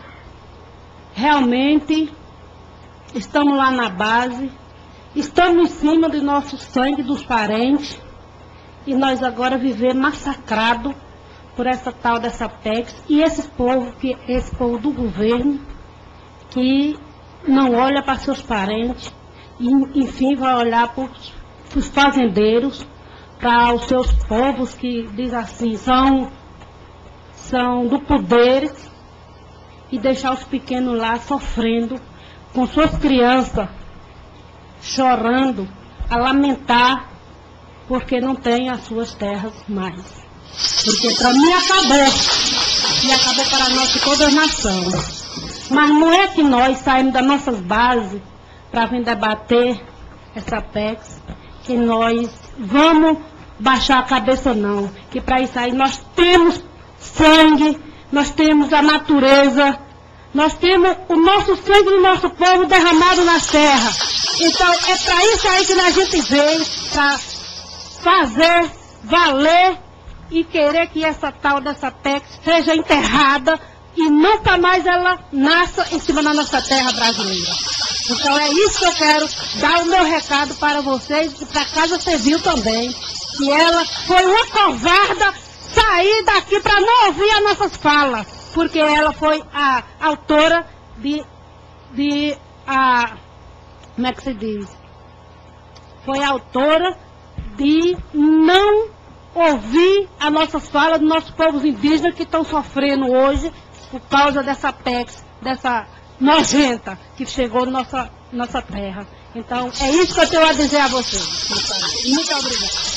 realmente estamos lá na base, estamos em cima do nosso sangue, dos parentes, e nós agora vivemos massacrados por essa tal dessa P E C, e esse povo, que, esse povo do governo, que não olha para seus parentes, e enfim vai olhar para os fazendeiros, para os seus povos que diz assim, são, são do poder, e deixar os pequenos lá sofrendo, com suas crianças chorando, a lamentar, porque não tem as suas terras mais. Porque para mim acabou, e acabou para nós e toda a nação. Mas não é que nós saímos das nossas bases para vir debater essa P E C, que nós vamos baixar a cabeça não, que para isso aí nós temos sangue, nós temos a natureza, nós temos o nosso sangue do nosso povo derramado na terra. Então é para isso aí que a gente veio, para fazer, valer e querer que essa tal dessa P E C seja enterrada e nunca mais ela nasça em cima da nossa terra brasileira. Então é isso que eu quero dar o meu recado para vocês e para a Casa Civil também, que ela foi uma covarda sair daqui para não ouvir as nossas falas, porque ela foi a autora de, de a, como é que se diz? Foi a autora de não ouvir as nossas falas dos nossos povos indígenas que estão sofrendo hoje por causa dessa P E C, dessa nojenta que chegou na nossa, nossa terra. Então, é isso que eu tenho a dizer a vocês. Muito obrigada.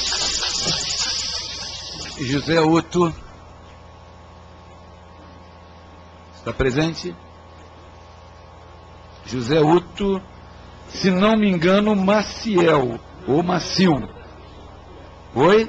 José Uto. Está presente? José Uto, se não me engano, Maciel, ou Macio. Oi?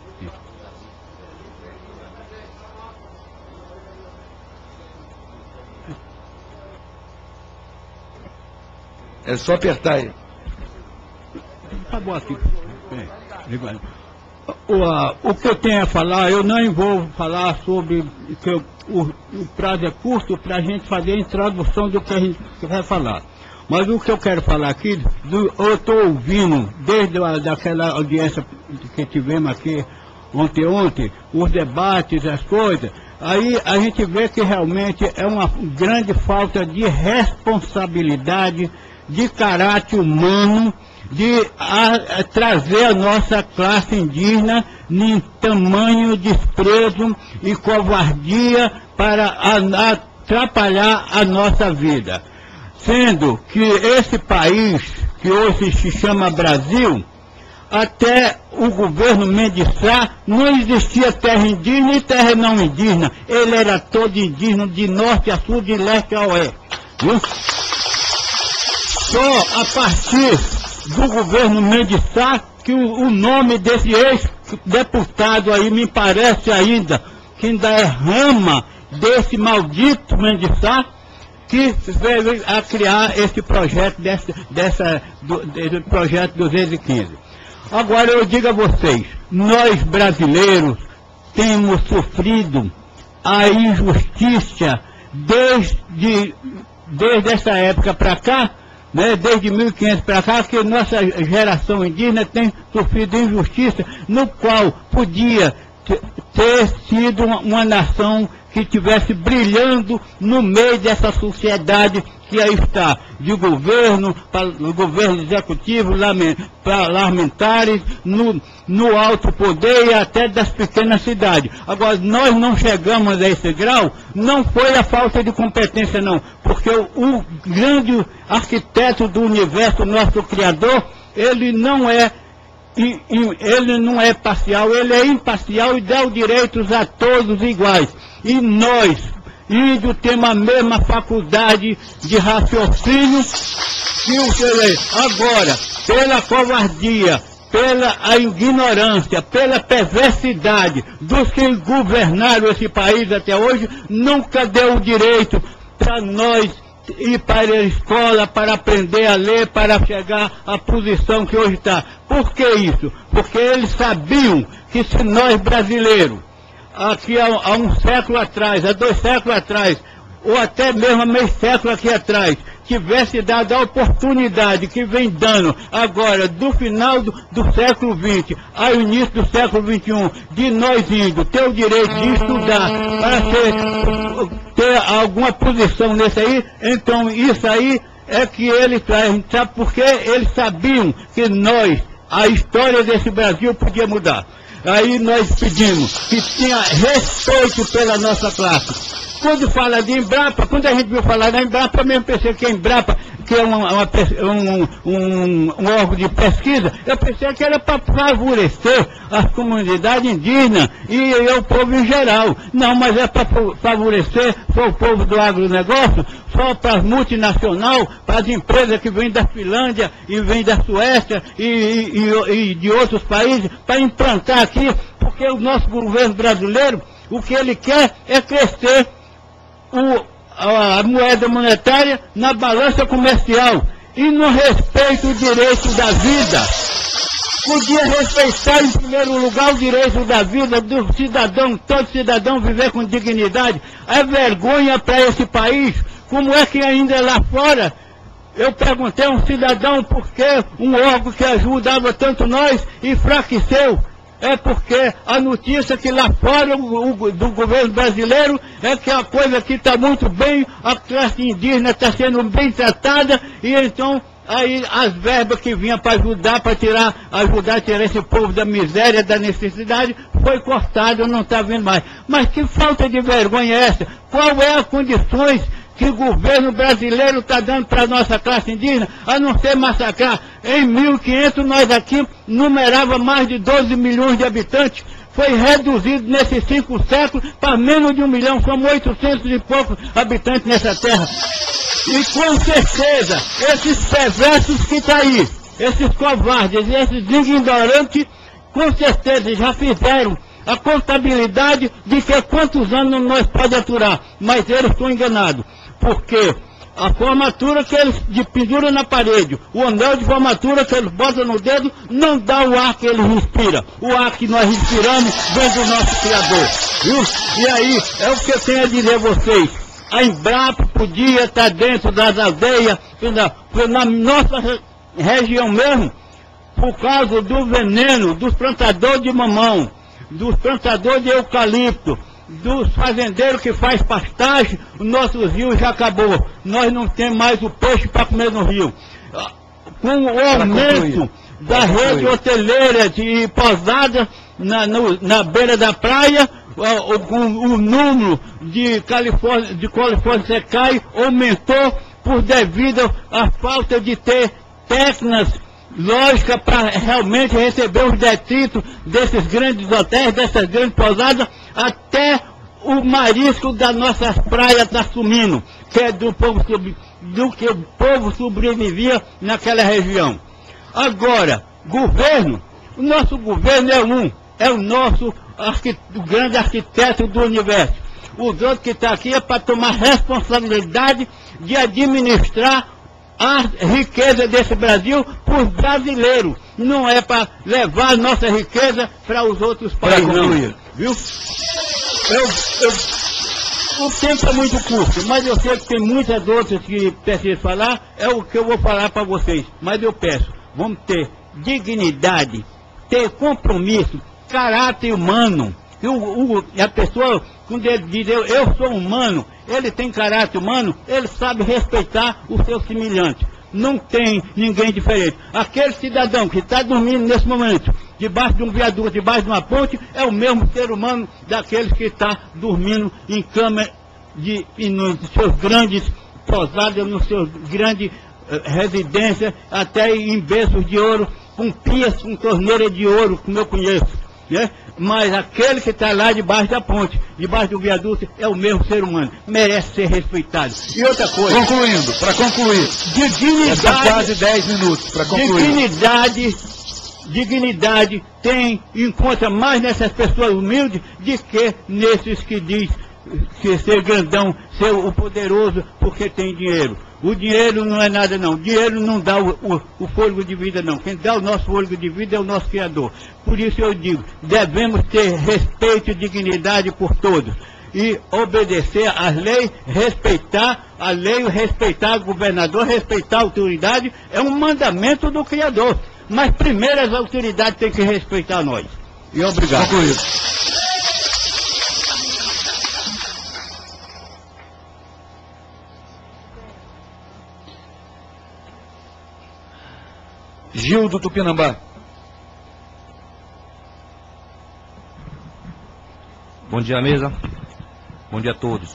É só apertar aí. Tá bom aqui. É, o, a, o que eu tenho a falar, eu não vou falar sobre que eu, o, o prazo é curto para a gente fazer a introdução do que a gente vai falar. Mas o que eu quero falar aqui, do, eu estou ouvindo, desde a, daquela audiência que tivemos aqui ontem, ontem, os debates, as coisas, aí a gente vê que realmente é uma grande falta de responsabilidade, de caráter humano, de a, a trazer a nossa classe indígena em tamanho desprezo e covardia para a, a atrapalhar a nossa vida. Sendo que esse país, que hoje se chama Brasil, até o governo Mendes Sá não existia terra indígena e terra não indígena. Ele era todo indígena, de norte a sul, de leste a oeste. Viu? Só a partir do governo Mendes Sá que o, o nome desse ex-deputado aí me parece ainda, que ainda é rama desse maldito Mendes Sá, que veio a criar esse projeto, desse, dessa, do, desse projeto duzentos e quinze. Agora eu digo a vocês, nós brasileiros temos sofrido a injustiça desde, desde essa época para cá, né, desde mil e quinhentos para cá, que nossa geração indígena tem sofrido injustiça, no qual podia ter sido uma, uma nação que estivesse brilhando no meio dessa sociedade que aí está, de governo, do governo executivo, parlamentares, no, no alto poder e até das pequenas cidades. Agora, nós não chegamos a esse grau, não foi a falta de competência não, porque o, o grande arquiteto do universo, nosso Criador, ele não é ele não é parcial, ele é imparcial e dá os direitos a todos iguais. E nós, índios, temos a mesma faculdade de raciocínio que o que agora, pela covardia, pela a ignorância, pela perversidade dos que governaram esse país até hoje, nunca deu o direito para nós ir para a escola, para aprender a ler, para chegar à posição que hoje está. Por que isso? Porque eles sabiam que se nós brasileiros, aqui há, há um século atrás, há dois séculos atrás, ou até mesmo há meio século aqui atrás, tivesse dado a oportunidade que vem dando agora, do final do, do século vinte ao início do século vinte e um, de nós índios ter o direito de estudar para ter, ter alguma posição nesse aí, então isso aí é que ele traz, sabe por quê? Eles sabiam que nós, a história desse Brasil podia mudar. Aí nós pedimos que tenha respeito pela nossa classe. Quando fala de Embrapa, quando a gente viu falar da Embrapa, eu mesmo pensei que a Embrapa, que é uma, uma, um, um, um órgão de pesquisa, eu pensei que era para favorecer as comunidades indígenas e, e o povo em geral. Não, mas é para favorecer só o povo do agronegócio, só para as multinacionais, para as empresas que vêm da Finlândia e vêm da Suécia e, e, e de outros países, para implantar aqui, porque o nosso governo brasileiro, o que ele quer é crescer O, a, a moeda monetária na balança comercial e não respeita o direito da vida. Podia respeitar em primeiro lugar o direito da vida do cidadão, todo cidadão viver com dignidade. É vergonha para esse país. Como é que ainda lá fora, eu perguntei a um cidadão por que um órgão que ajudava tanto nós enfraqueceu. É porque a notícia que lá fora o, o, do governo brasileiro é que a coisa aqui está muito bem, a classe indígena está sendo bem tratada, e então aí as verbas que vinham para ajudar, para tirar, ajudar a tirar esse povo da miséria, da necessidade, foi cortado, não está vindo mais. Mas que falta de vergonha é essa? Qual é as condições que o governo brasileiro está dando para a nossa classe indígena, a não ser massacrar? Em mil e quinhentos nós aqui numerava mais de doze milhões de habitantes, foi reduzido nesses cinco séculos para menos de um milhão, somos oitocentos e poucos habitantes nessa terra. E com certeza, esses perversos que estão aí, esses covardes, esses ignorantes, com certeza já fizeram a contabilidade de que quantos anos nós podemos aturar, mas eles estão enganados. Porque a formatura que eles de pendura na parede, o anel de formatura que eles botam no dedo, não dá o ar que eles respiram. O ar que nós respiramos vem do nosso Criador. Viu? E aí, é o que eu tenho a dizer a vocês. A Embrapa podia estar dentro das aldeias, na, na nossa região mesmo, por causa do veneno, dos plantadores de mamão, dos plantadores de eucalipto, dos fazendeiros que faz pastagem, o nosso rio já acabou. Nós não temos mais o peixe para comer no rio. com o aumento da rede hoteleira de pousadas na, no- na beira da praia, o, o- com o número de Califórnia, de Califórnia Secai aumentou por devido à falta de ter técnicas lógicas para realmente receber os detritos desses grandes hotéis, dessas grandes pousadas, até o marisco das nossas praias está sumindo, que é do, povo, sub- do que o povo sobrevivia naquela região. Agora, governo, o nosso governo é um, é o nosso arqui- o grande arquiteto do universo. Os outros que estão aqui é para tomar responsabilidade de administrar a riqueza desse Brasil por brasileiro. Não é para levar a nossa riqueza para os outros países, não. Viu? Eu, eu, o tempo é muito curto, mas eu sei que tem muitas outras que precisam falar, é o que eu vou falar para vocês. Mas eu peço, vamos ter dignidade, ter compromisso, caráter humano. E o, o, a pessoa, quando ele diz eu, eu sou humano, ele tem caráter humano, ele sabe respeitar o seu semelhante. Não tem ninguém diferente. Aquele cidadão que está dormindo nesse momento, debaixo de um viaduto, debaixo de uma ponte, é o mesmo ser humano daqueles que está dormindo em cama de, e nos seus grandes pousadas, nos seus grandes eh, residências, até em berços de ouro, com pias, com torneira de ouro, como eu conheço. Né? Mas aquele que está lá debaixo da ponte, debaixo do viaduto, é o mesmo ser humano, merece ser respeitado. E outra coisa... Concluindo, para concluir. Dignidade... São quase dez minutos para concluir. Dignidade, dignidade tem, encontra mais nessas pessoas humildes do que nesses que diz que ser grandão, ser o poderoso porque tem dinheiro. O dinheiro não é nada não, o dinheiro não dá o, o, o fôlego de vida não, quem dá o nosso fôlego de vida é o nosso Criador. Por isso eu digo, devemos ter respeito e dignidade por todos. E obedecer às leis, respeitar a lei, respeitar o governador, respeitar a autoridade, é um mandamento do Criador. Mas primeiro as autoridades têm que respeitar nós. E obrigado. Concluído. Gil do Tupinambá. Bom dia, mesa. Bom dia a todos.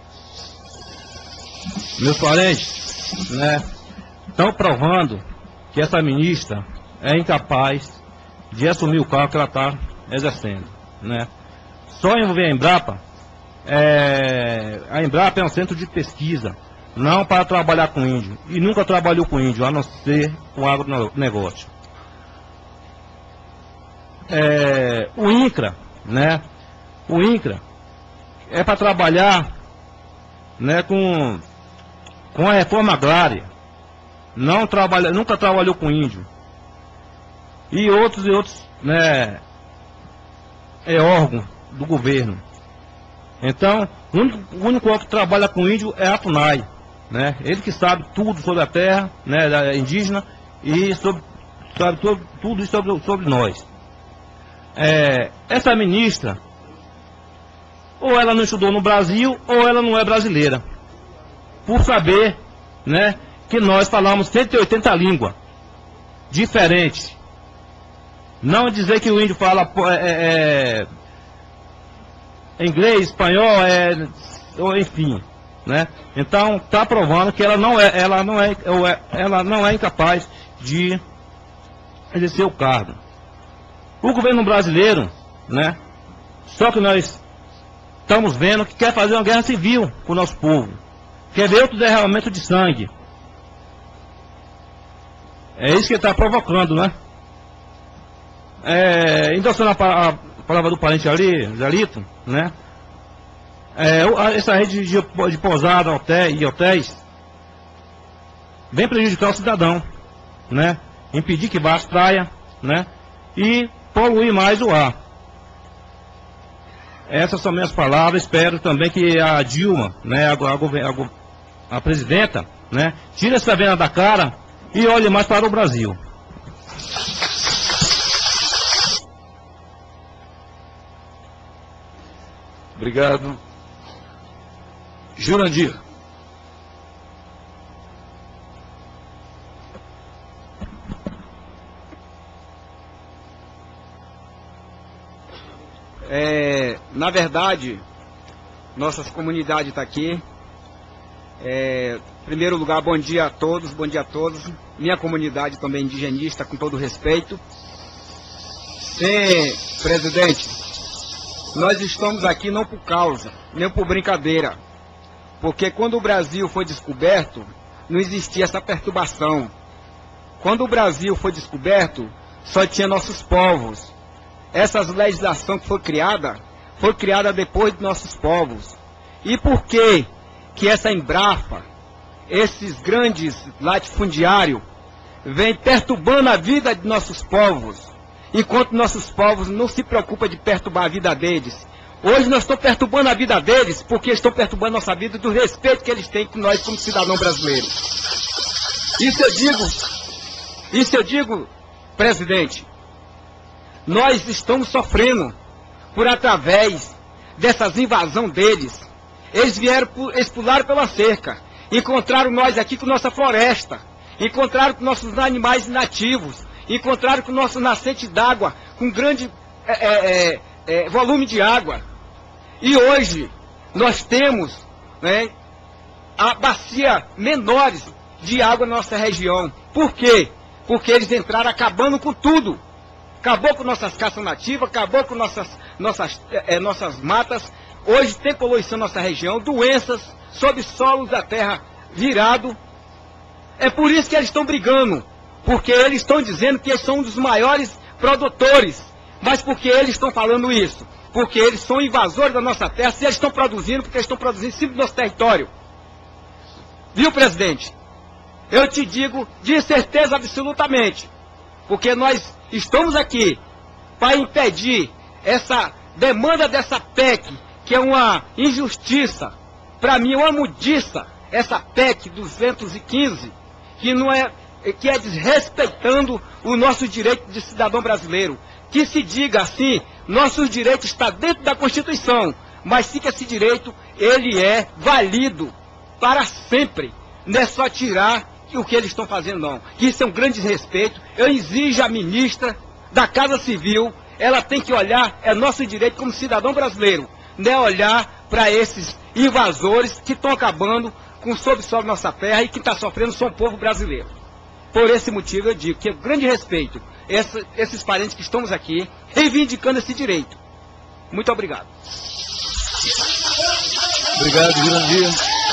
Meus parentes, né, estão provando que essa ministra é incapaz de assumir o cargo que ela está exercendo, né. Só envolver a Embrapa, é, a Embrapa é um centro de pesquisa, não para trabalhar com índio, e nunca trabalhou com índio, a não ser com agronegócio. É, o INCRA, né, o INCRA é para trabalhar, né, com, com a reforma agrária, não trabalha, nunca trabalhou com índio. E outros e outros, né, é órgão do governo. Então, o único, o único que trabalha com índio é a FUNAI, né? Ele que sabe tudo sobre a terra, né, da indígena e sobre, sabe tudo, tudo isso sobre, sobre nós. É, essa ministra, ou ela não estudou no Brasil, ou ela não é brasileira. Por saber, né, que nós falamos cento e oitenta línguas diferentes. Não dizer que o índio fala é, é, inglês, espanhol, é, ou enfim, né? Então está provando que ela não é, ela não é, ela não é incapaz de exercer o cargo. O governo brasileiro, né? Só que nós estamos vendo que quer fazer uma guerra civil com o nosso povo, quer ver outro derramamento de sangue. É isso que está provocando, né? É, endossando a, a palavra do parente ali, Zelito, né? É, essa rede de, de pousada hotel, e hotéis vem prejudicar o cidadão, né? Impedir que vá às praias, né? E poluir mais o ar. Essas são minhas palavras. Espero também que a Dilma, né, a, a, a presidenta, né, tire essa venda da cara e olhe mais para o Brasil. Obrigado. Jurandir. É, na verdade, nossas comunidades estão aqui. É, em primeiro lugar, bom dia a todos, bom dia a todos. Minha comunidade também indigenista, com todo respeito. Sim, presidente, nós estamos aqui não por causa, nem por brincadeira. Porque quando o Brasil foi descoberto, não existia essa perturbação. Quando o Brasil foi descoberto, só tinha nossos povos. Essas legislação que foi criada, foi criada depois de nossos povos. E por que que essa Embrapa, esses grandes latifundiários, vem perturbando a vida de nossos povos, enquanto nossos povos não se preocupam de perturbar a vida deles? Hoje nós estamos perturbando a vida deles, porque estão perturbando a nossa vida do respeito que eles têm com nós como cidadão brasileiro. Isso eu digo, isso eu digo, presidente, nós estamos sofrendo por através dessas invasões deles. Eles vieram, eles pularam pela cerca, encontraram nós aqui com nossa floresta, encontraram com nossos animais nativos, encontraram com nosso nascente d'água, com grande é, é, é, volume de água. E hoje nós temos, né, a bacia menores de água na nossa região. Por quê? Porque eles entraram acabando com tudo. Acabou com nossas caças nativas, acabou com nossas, nossas, é, nossas matas. Hoje tem poluição na nossa região, doenças sob solos da terra virado. É por isso que eles estão brigando, porque eles estão dizendo que eles são um dos maiores produtores. Mas por que eles estão falando isso? Porque eles são invasores da nossa terra, se eles estão produzindo, porque eles estão produzindo em cima do nosso território. Viu, presidente? Eu te digo de certeza absolutamente, porque nós estamos aqui para impedir essa demanda dessa P E C, que é uma injustiça, para mim é uma mudiça, essa P E C duzentos e quinze, que, não é, que é desrespeitando o nosso direito de cidadão brasileiro. Que se diga assim, nossos direitos estão dentro da Constituição, mas sim que esse direito, ele é válido para sempre. Não é só tirar o que eles estão fazendo, não. Isso é um grande desrespeito. Eu exijo a ministra da Casa Civil, ela tem que olhar, é nosso direito como cidadão brasileiro, não é olhar para esses invasores que estão acabando com o subsolo da nossa terra e que está sofrendo só o povo brasileiro. Por esse motivo eu digo que é grande respeito essa, esses parentes que estamos aqui reivindicando esse direito. Muito obrigado. Obrigado, Jurandir.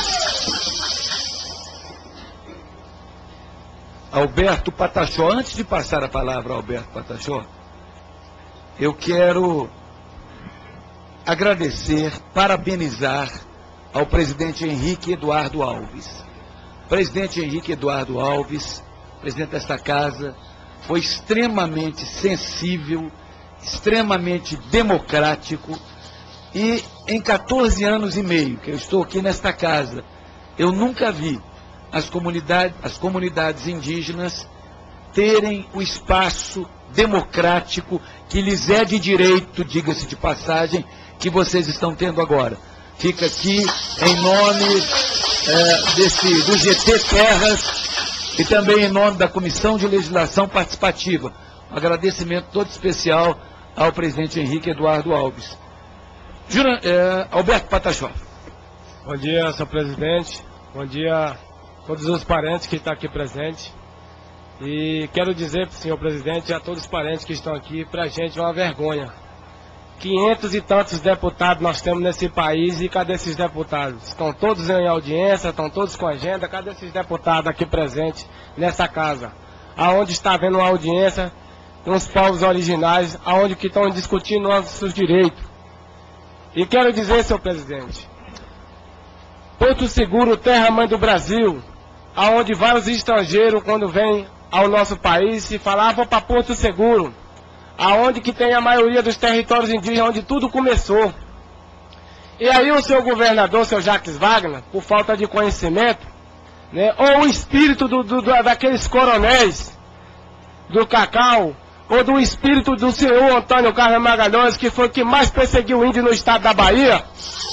Alberto Patachó. Antes de passar a palavra ao Alberto Patachó, eu quero agradecer, parabenizar ao presidente Henrique Eduardo Alves. Presidente Henrique Eduardo Alves, presidente desta casa, foi extremamente sensível, extremamente democrático, e em quatorze anos e meio que eu estou aqui nesta casa, eu nunca vi as comunidades, as comunidades indígenas terem o espaço democrático que lhes é de direito, diga-se de passagem, que vocês estão tendo agora. Fica aqui em nome é, desse, do G T Terras e também em nome da Comissão de Legislação Participativa. Um agradecimento todo especial ao presidente Henrique Eduardo Alves. Jura, é, Alberto Patachó. Bom dia, senhor presidente. Bom dia a todos os parentes que estão aqui presentes. E quero dizer para o senhor presidente e a todos os parentes que estão aqui, para a gente é uma vergonha. Quinhentos e tantos deputados nós temos nesse país, e cadê esses deputados? Estão todos em audiência, estão todos com agenda, cadê esses deputados aqui presentes nessa casa? Aonde está havendo uma audiência com os povos originais, aonde que estão discutindo nossos direitos. E quero dizer, senhor presidente, Porto Seguro, terra-mãe do Brasil, aonde vários estrangeiros, quando vêm ao nosso país, se falavam para Porto Seguro, aonde que tem a maioria dos territórios indígenas, onde tudo começou. E aí o seu governador, seu Jacques Wagner, por falta de conhecimento, né, ou o espírito do, do, daqueles coronéis do Cacau, ou do espírito do senhor Antônio Carlos Magalhães, que foi que mais perseguiu o índio no estado da Bahia,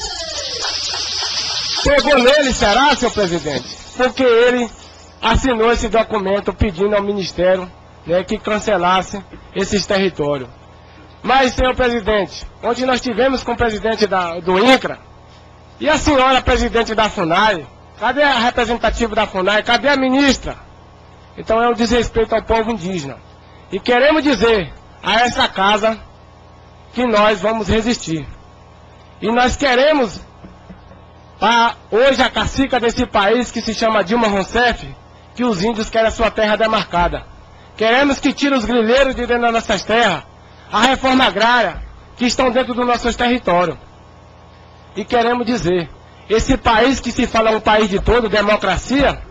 pegou nele, será, senhor presidente? Porque ele assinou esse documento pedindo ao Ministério, né, que cancelasse esses territórios. Mas, senhor presidente, ontem nós tivemos com o presidente da, do INCRA e a senhora presidente da FUNAI, cadê a representativa da FUNAI, cadê a ministra? Então é um desrespeito ao povo indígena. E queremos dizer a essa casa que nós vamos resistir. E nós queremos, para hoje a cacica desse país que se chama Dilma Rousseff, que os índios querem a sua terra demarcada. Queremos que tire os grileiros de dentro das nossas terras, a reforma agrária, que estão dentro dos nossos territórios. E queremos dizer, esse país que se fala um país de todo, democracia,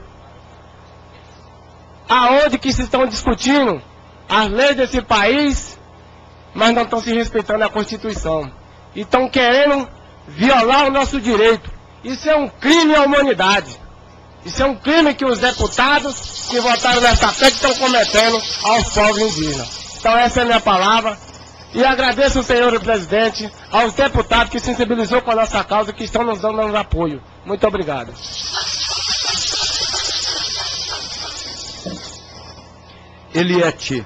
aonde que se estão discutindo as leis desse país, mas não estão se respeitando a Constituição. E estão querendo violar o nosso direito. Isso é um crime à humanidade. Isso é um crime que os deputados que votaram nessa P E C estão cometendo aos povos indígenas. Então essa é a minha palavra. E agradeço ao senhor presidente, aos deputados que sensibilizou com a nossa causa, que estão nos dando apoio. Muito obrigado. Eliete.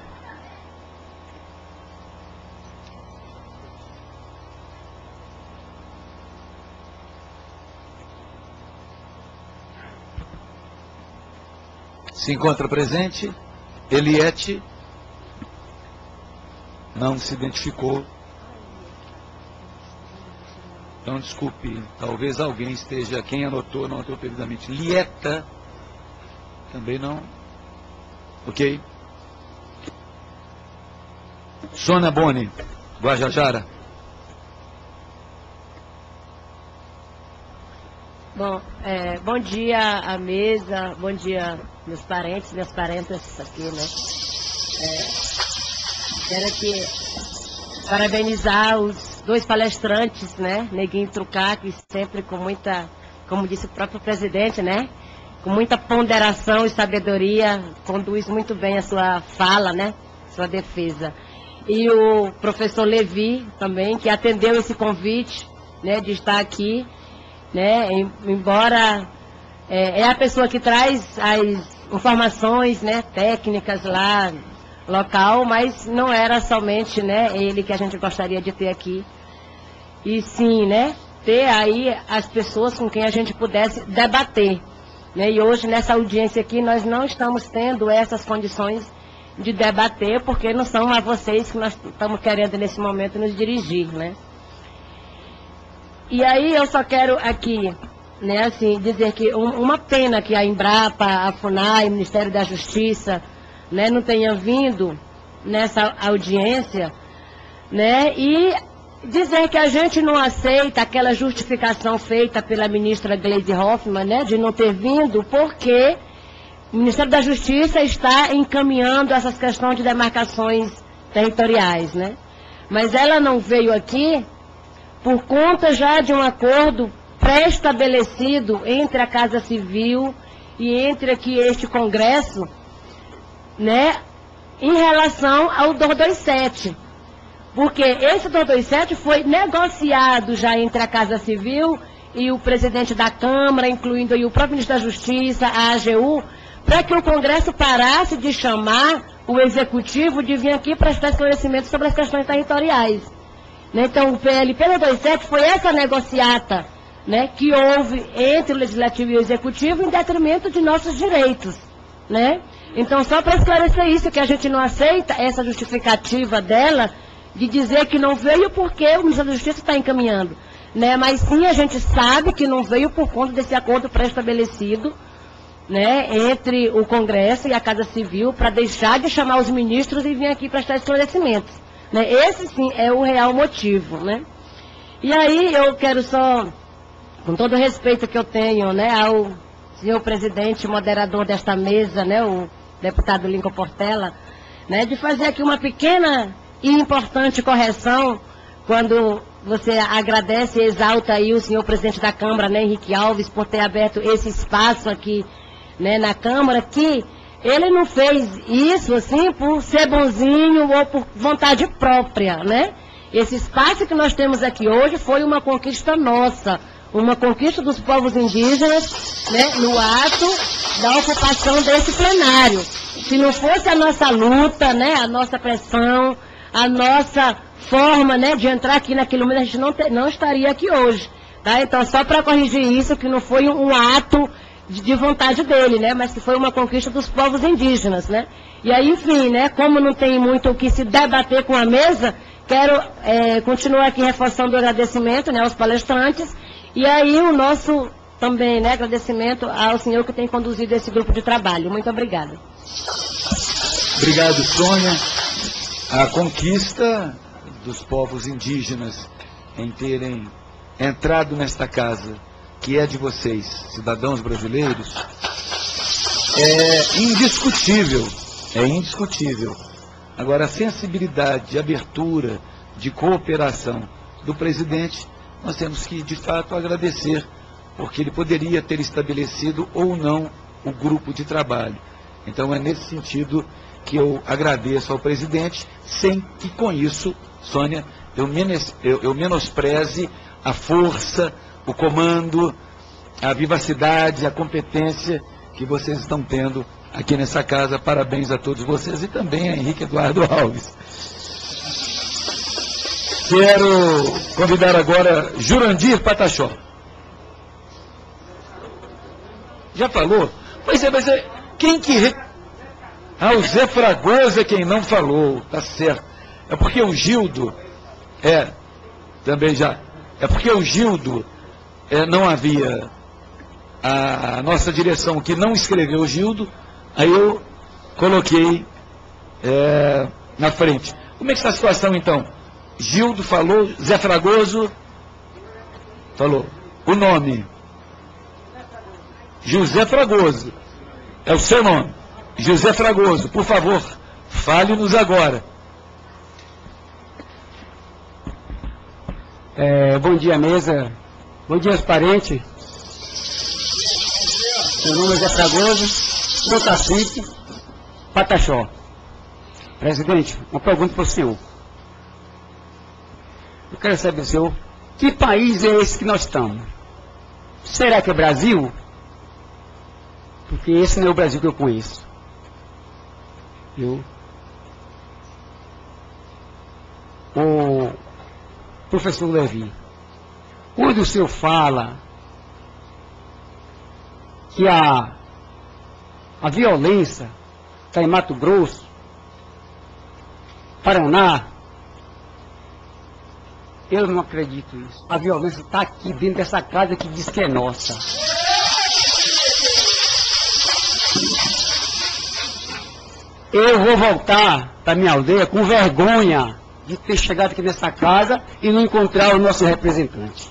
Se encontra presente. Eliete. Não se identificou. Então, desculpe, talvez alguém esteja, quem anotou, não anotou devidamente. Lieta. Também não. Ok. Sônia Boni, Guajajara. Bom, é, bom dia à mesa, bom dia meus parentes, minhas parentas aqui, né? É, quero aqui parabenizar os dois palestrantes, né? Neguinho Trucá, que sempre com muita, como disse o próprio presidente, né? Com muita ponderação e sabedoria, conduz muito bem a sua fala, né? Sua defesa. E o professor Levi também, que atendeu esse convite, né? De estar aqui, né? Embora é, é a pessoa que traz as informações, né? Técnicas lá, local, mas não era somente, né? Ele que a gente gostaria de ter aqui. E sim, né? Ter aí as pessoas com quem a gente pudesse debater. Né? E hoje, nessa audiência aqui, nós não estamos tendo essas condições de debater, porque não são a vocês que nós estamos querendo, nesse momento, nos dirigir, né? E aí, eu só quero aqui, né, assim, dizer que um, uma pena que a Embrapa, a FUNAI, o Ministério da Justiça, né, não tenha vindo nessa audiência, né, e dizer que a gente não aceita aquela justificação feita pela ministra Gleisi Hoffmann, né, de não ter vindo, porque o Ministério da Justiça está encaminhando essas questões de demarcações territoriais, né. Mas ela não veio aqui por conta já de um acordo pré-estabelecido entre a Casa Civil e entre aqui este Congresso, né, em relação ao duzentos e vinte e sete. Porque esse duzentos e vinte e sete foi negociado já entre a Casa Civil e o presidente da Câmara, incluindo aí o próprio ministro da Justiça, a A G U, para que o Congresso parasse de chamar o Executivo de vir aqui prestar esclarecimento sobre as questões territoriais. Né? Então, o P L P duzentos e vinte e sete foi essa negociata, né, que houve entre o Legislativo e o Executivo em detrimento de nossos direitos. Né? Então, só para esclarecer isso, que a gente não aceita essa justificativa dela de dizer que não veio porque o Ministério da Justiça está encaminhando. Né? Mas sim, a gente sabe que não veio por conta desse acordo pré-estabelecido, né, entre o Congresso e a Casa Civil, para deixar de chamar os ministros e vir aqui prestar esclarecimentos. Né? Esse sim é o real motivo. Né? E aí eu quero só, com todo o respeito que eu tenho, né, ao senhor presidente, moderador desta mesa, né, o deputado Lincoln Portela, né, de fazer aqui uma pequena e importante correção, quando você agradece e exalta aí o senhor presidente da Câmara, né, Henrique Alves, por ter aberto esse espaço aqui, né, na Câmara, que ele não fez isso, assim, por ser bonzinho ou por vontade própria, né? Esse espaço que nós temos aqui hoje foi uma conquista nossa, uma conquista dos povos indígenas, né, no ato da ocupação desse plenário. Se não fosse a nossa luta, né, a nossa pressão, a nossa forma, né, de entrar aqui naquele momento, a gente não, te, não estaria aqui hoje. Tá? Então, só para corrigir isso, que não foi um, um ato de, de vontade dele, né, mas que foi uma conquista dos povos indígenas, né. E aí, enfim, né, como não tem muito o que se debater com a mesa, quero é, continuar aqui reforçando o agradecimento, né, aos palestrantes, e aí o nosso também, né, agradecimento ao senhor que tem conduzido esse grupo de trabalho. Muito obrigada. Obrigado, Sônia. A conquista dos povos indígenas em terem entrado nesta casa, que é de vocês, cidadãos brasileiros, é indiscutível, é indiscutível. Agora, a sensibilidade, de abertura, de cooperação do presidente, nós temos que, de fato, agradecer, porque ele poderia ter estabelecido ou não o grupo de trabalho. Então, é nesse sentido que eu agradeço ao presidente, sem que com isso, Sônia, eu, menos, eu, eu menospreze a força, o comando, a vivacidade, a competência que vocês estão tendo aqui nessa casa. Parabéns a todos vocês e também a Henrique Eduardo Alves. Quero convidar agora Jurandir Pataxó. Já falou? Pois é, mas é, quem que... Re... Ah, o Zé Fragoso é quem não falou, tá certo. É porque o Gildo, é, também já, é porque o Gildo é, não havia, a, a nossa direção que não escreveu o Gildo, aí eu coloquei é, na frente. Como é que está a situação então? Gildo falou, Zé Fragoso falou. O nome? José Fragoso. É o seu nome. José Fragoso, por favor, fale-nos agora. É, bom dia, mesa. Bom dia, aos parentes. Meu nome é Zé Fragoso, sou cacique, Pataxó. Presidente, uma pergunta para o senhor. Eu quero saber, senhor, que país é esse que nós estamos? Será que é Brasil? Porque esse não é o Brasil que eu conheço. Eu, o professor Levi, quando o senhor fala que a, a violência está em Mato Grosso, Paraná, eu não acredito nisso. A violência está aqui dentro dessa casa que diz que é nossa. Eu vou voltar para minha aldeia com vergonha de ter chegado aqui nessa casa e não encontrar o nosso representante.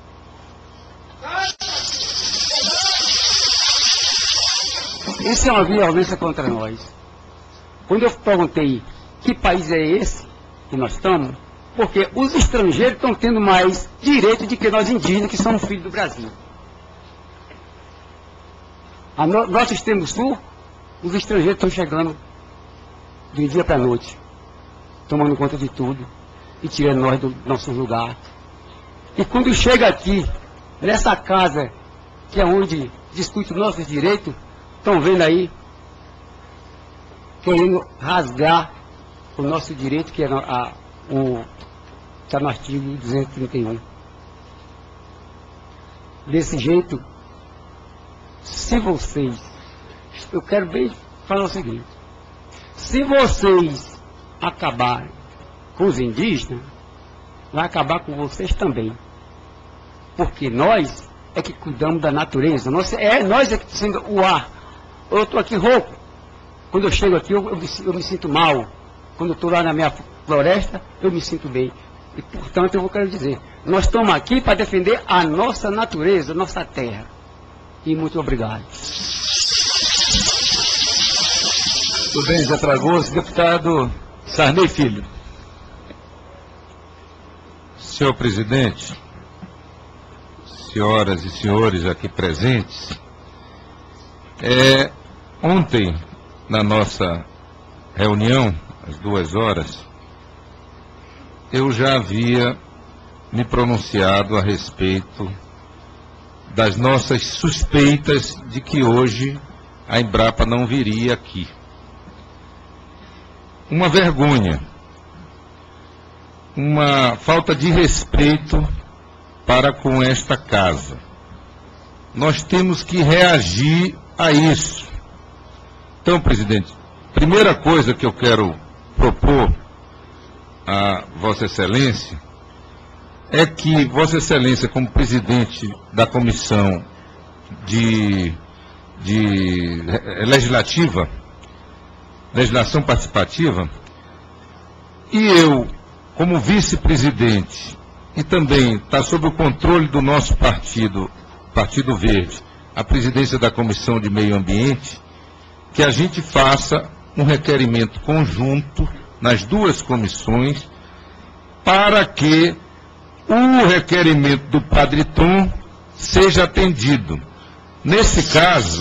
Isso é uma violência contra nós. Quando eu perguntei que país é esse que nós estamos, porque os estrangeiros estão tendo mais direito do que nós indígenas, que somos filhos do Brasil. A no, nosso extremo sul, os estrangeiros estão chegando de dia para a noite, tomando conta de tudo e tirando nós do nosso lugar. E quando chega aqui, nessa casa, que é onde discute os nossos direitos, estão vendo aí, querendo rasgar o nosso direito, que é a, o, está no artigo duzentos e trinta e um. Desse jeito, se vocês, eu quero bem falar o seguinte, se vocês acabarem com os indígenas, vai acabar com vocês também. Porque nós é que cuidamos da natureza. Nós é, nós é que temos o ar. Eu estou aqui rouco. Quando eu chego aqui, eu, eu, me, eu me sinto mal. Quando eu estou lá na minha floresta, eu me sinto bem. E, portanto, eu vou querer dizer, nós estamos aqui para defender a nossa natureza, a nossa terra. E muito obrigado. Tudo bem, Zé Fragoso. Deputado Sarney Filho. Senhor presidente, senhoras e senhores aqui presentes, é, ontem, na nossa reunião, às duas horas, eu já havia me pronunciado a respeito das nossas suspeitas de que hoje a Embrapa não viria aqui. Uma vergonha. uma falta de respeito para com esta casa. Nós temos que reagir a isso. Então, presidente, primeira coisa que eu quero propor a Vossa Excelência é que Vossa Excelência, como presidente da Comissão de, de Legislativa, Legislação Participativa, e eu, como vice-presidente, e também está sob o controle do nosso partido, Partido Verde, a presidência da Comissão de Meio Ambiente, que a gente faça um requerimento conjunto nas duas comissões para que o requerimento do Padre Tom seja atendido. Nesse caso,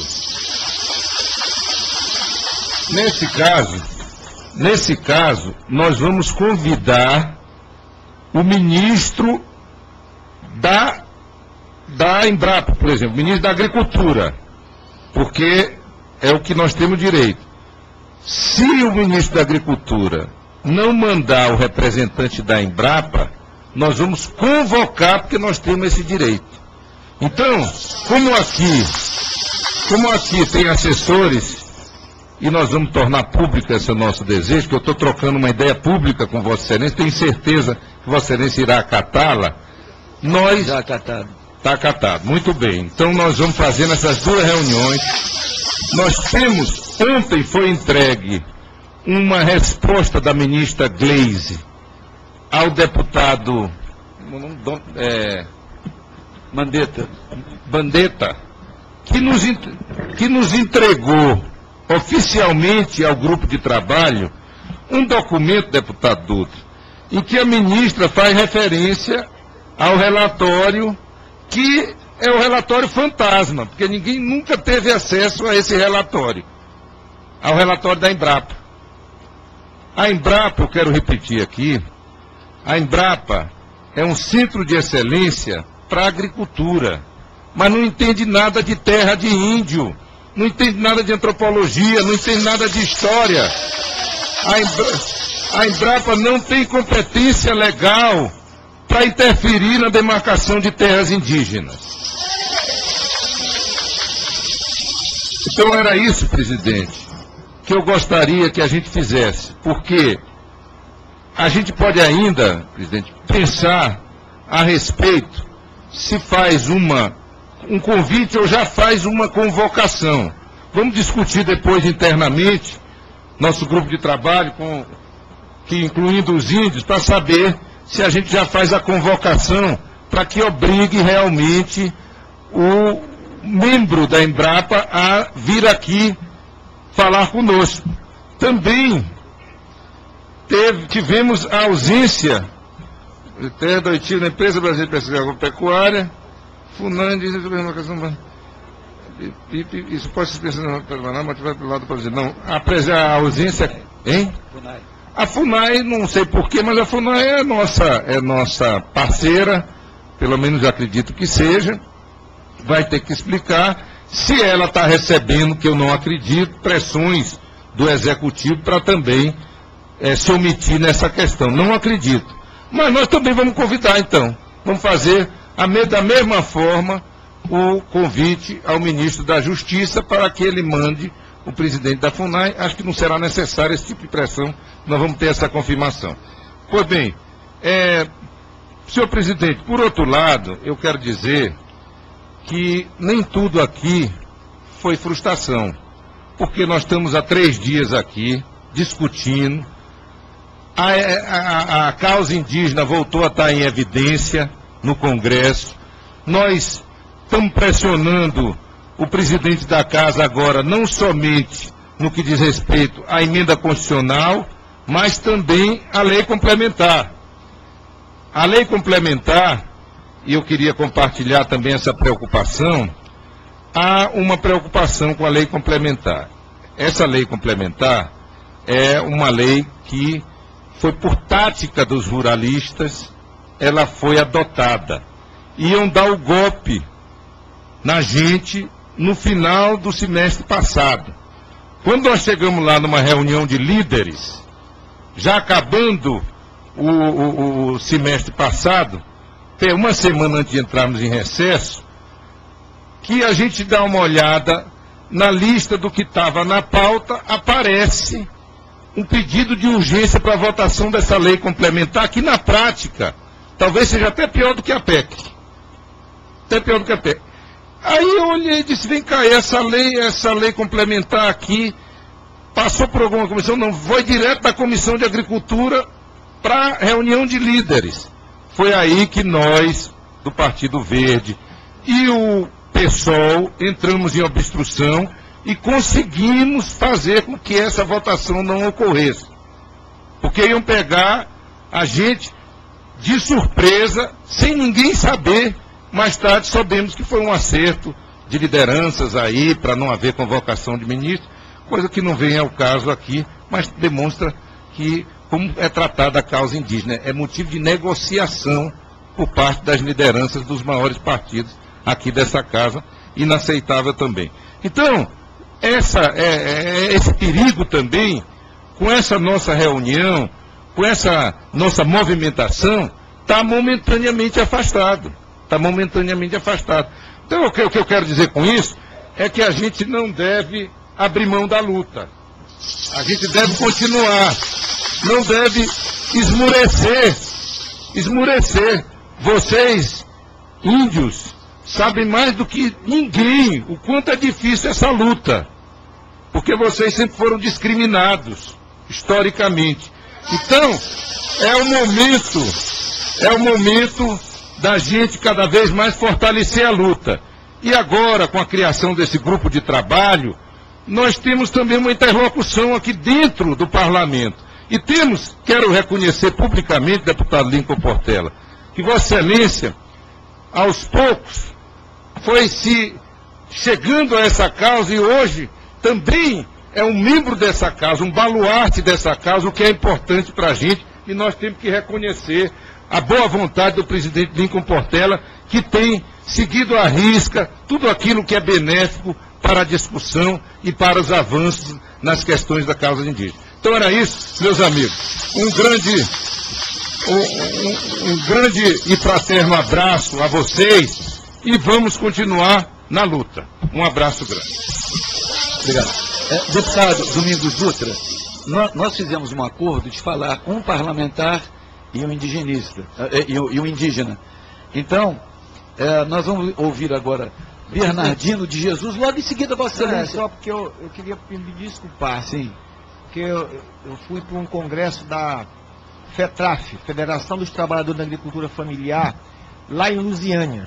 nesse caso, nesse caso, nós vamos convidar o ministro da, da Embrapa, por exemplo, o ministro da Agricultura, porque é o que nós temos direito. Se o ministro da Agricultura não mandar o representante da Embrapa, nós vamos convocar, porque nós temos esse direito. Então, como aqui, como aqui tem assessores, e nós vamos tornar público esse nosso desejo, que eu estou trocando uma ideia pública com Vossa Excelência, tenho certeza que Vossa Excelência irá acatá-la, nós... Já acatado. Está acatado, muito bem. Então nós vamos fazer nessas duas reuniões. Nós temos, ontem foi entregue uma resposta da ministra Gleisi ao deputado é, Mandetta, Bandetta, que nos, que nos entregou oficialmente ao grupo de trabalho um documento, deputado Dutra, em que a ministra faz referência ao relatório que é o relatório fantasma, porque ninguém nunca teve acesso a esse relatório, ao relatório da Embrapa. A Embrapa, eu quero repetir aqui, a Embrapa é um centro de excelência para a agricultura, mas não entende nada de terra de índio, não entende nada de antropologia, não entende nada de história. A Embrapa, a Embrapa não tem competência legal para interferir na demarcação de terras indígenas. Então era isso, presidente, que eu gostaria que a gente fizesse, porque a gente pode ainda, presidente, pensar a respeito se faz uma, um convite ou já faz uma convocação. Vamos discutir depois internamente, nosso grupo de trabalho, com, que incluindo os índios, para saber se a gente já faz a convocação para que obrigue realmente o membro da Embrapa a vir aqui falar conosco. Também teve, tivemos a ausência terra do Haiti na Empresa Brasileira de Pesquisa Agropecuária, FUNAI, isso pode ser pensado pelo mas tiver pelo lado para não, a, a ausência, hein? A FUNAI, não sei porquê, mas a FUNAI é nossa, é nossa parceira, pelo menos acredito que seja, vai ter que explicar se ela está recebendo, que eu não acredito, pressões do Executivo para também é, se omitir nessa questão. Não acredito. Mas nós também vamos convidar, então. Vamos fazer a me, da mesma forma o convite ao ministro da Justiça para que ele mande o presidente da FUNAI. Acho que não será necessário esse tipo de pressão, nós vamos ter essa confirmação. Pois bem, é, senhor presidente, por outro lado, eu quero dizer que nem tudo aqui foi frustração, porque nós estamos há três dias aqui discutindo, a, a, a causa indígena voltou a estar em evidência no Congresso, nós estamos pressionando o presidente da Casa agora, não somente no que diz respeito à emenda constitucional, mas também à lei complementar. A lei complementar, e eu queria compartilhar também essa preocupação, há uma preocupação com a lei complementar. Essa lei complementar é uma lei que foi por tática dos ruralistas, ela foi adotada. Iam dar o golpe na gente no final do semestre passado. Quando nós chegamos lá numa reunião de líderes, já acabando o, o, o semestre passado, até uma semana antes de entrarmos em recesso, que a gente dá uma olhada na lista do que estava na pauta, aparece um pedido de urgência para a votação dessa lei complementar, que na prática, talvez seja até pior do que a P E C. Até pior do que a P E C. Aí eu olhei e disse, vem cá, essa lei, essa lei complementar aqui, passou por alguma comissão? Não, foi direto da Comissão de Agricultura para a reunião de líderes. Foi aí que nós, do Partido Verde, e o PSOL, entramos em obstrução e conseguimos fazer com que essa votação não ocorresse. Porque iam pegar a gente de surpresa, sem ninguém saber. Mais tarde soubemos que foi um acerto de lideranças aí, para não haver convocação de ministro, coisa que não vem ao caso aqui, mas demonstra que, como é tratada a causa indígena, é motivo de negociação por parte das lideranças dos maiores partidos aqui dessa casa, inaceitável também. Então, essa, é, é, esse perigo também, com essa nossa reunião, com essa nossa movimentação, está momentaneamente afastado. Está momentaneamente afastado. Então, o que, o que eu quero dizer com isso é que a gente não deve abrir mão da luta. A gente deve continuar. Não deve esmurecer. Esmurecer. Vocês, índios, sabem mais do que ninguém o quanto é difícil essa luta. Porque vocês sempre foram discriminados, historicamente. Então, é o momento, é o momento da gente cada vez mais fortalecer a luta. E agora, com a criação desse grupo de trabalho, nós temos também uma interlocução aqui dentro do parlamento. E temos, quero reconhecer publicamente, deputado Lincoln Portela, que Vossa Excelência, aos poucos, foi se chegando a essa causa e hoje também é um membro dessa causa, um baluarte dessa causa, o que é importante para a gente, e nós temos que reconhecer a boa vontade do presidente Lincoln Portela, que tem seguido à risca tudo aquilo que é benéfico para a discussão e para os avanços nas questões da causa indígena. Então era isso, meus amigos. Um grande, um, um, um grande e fraterno abraço a vocês e vamos continuar na luta. Um abraço grande. Obrigado. É, deputado Domingos Dutra, nós, nós fizemos um acordo de falar um parlamentar e um indigenista, e, e um indígena. Então, é, nós vamos ouvir agora Bernardino de Jesus, logo em seguida Vossa Excelência. É, só porque eu, eu queria me desculpar, sim, porque eu, eu fui para um congresso da FETRAF, Federação dos Trabalhadores da Agricultura Familiar, lá em Lusiânia.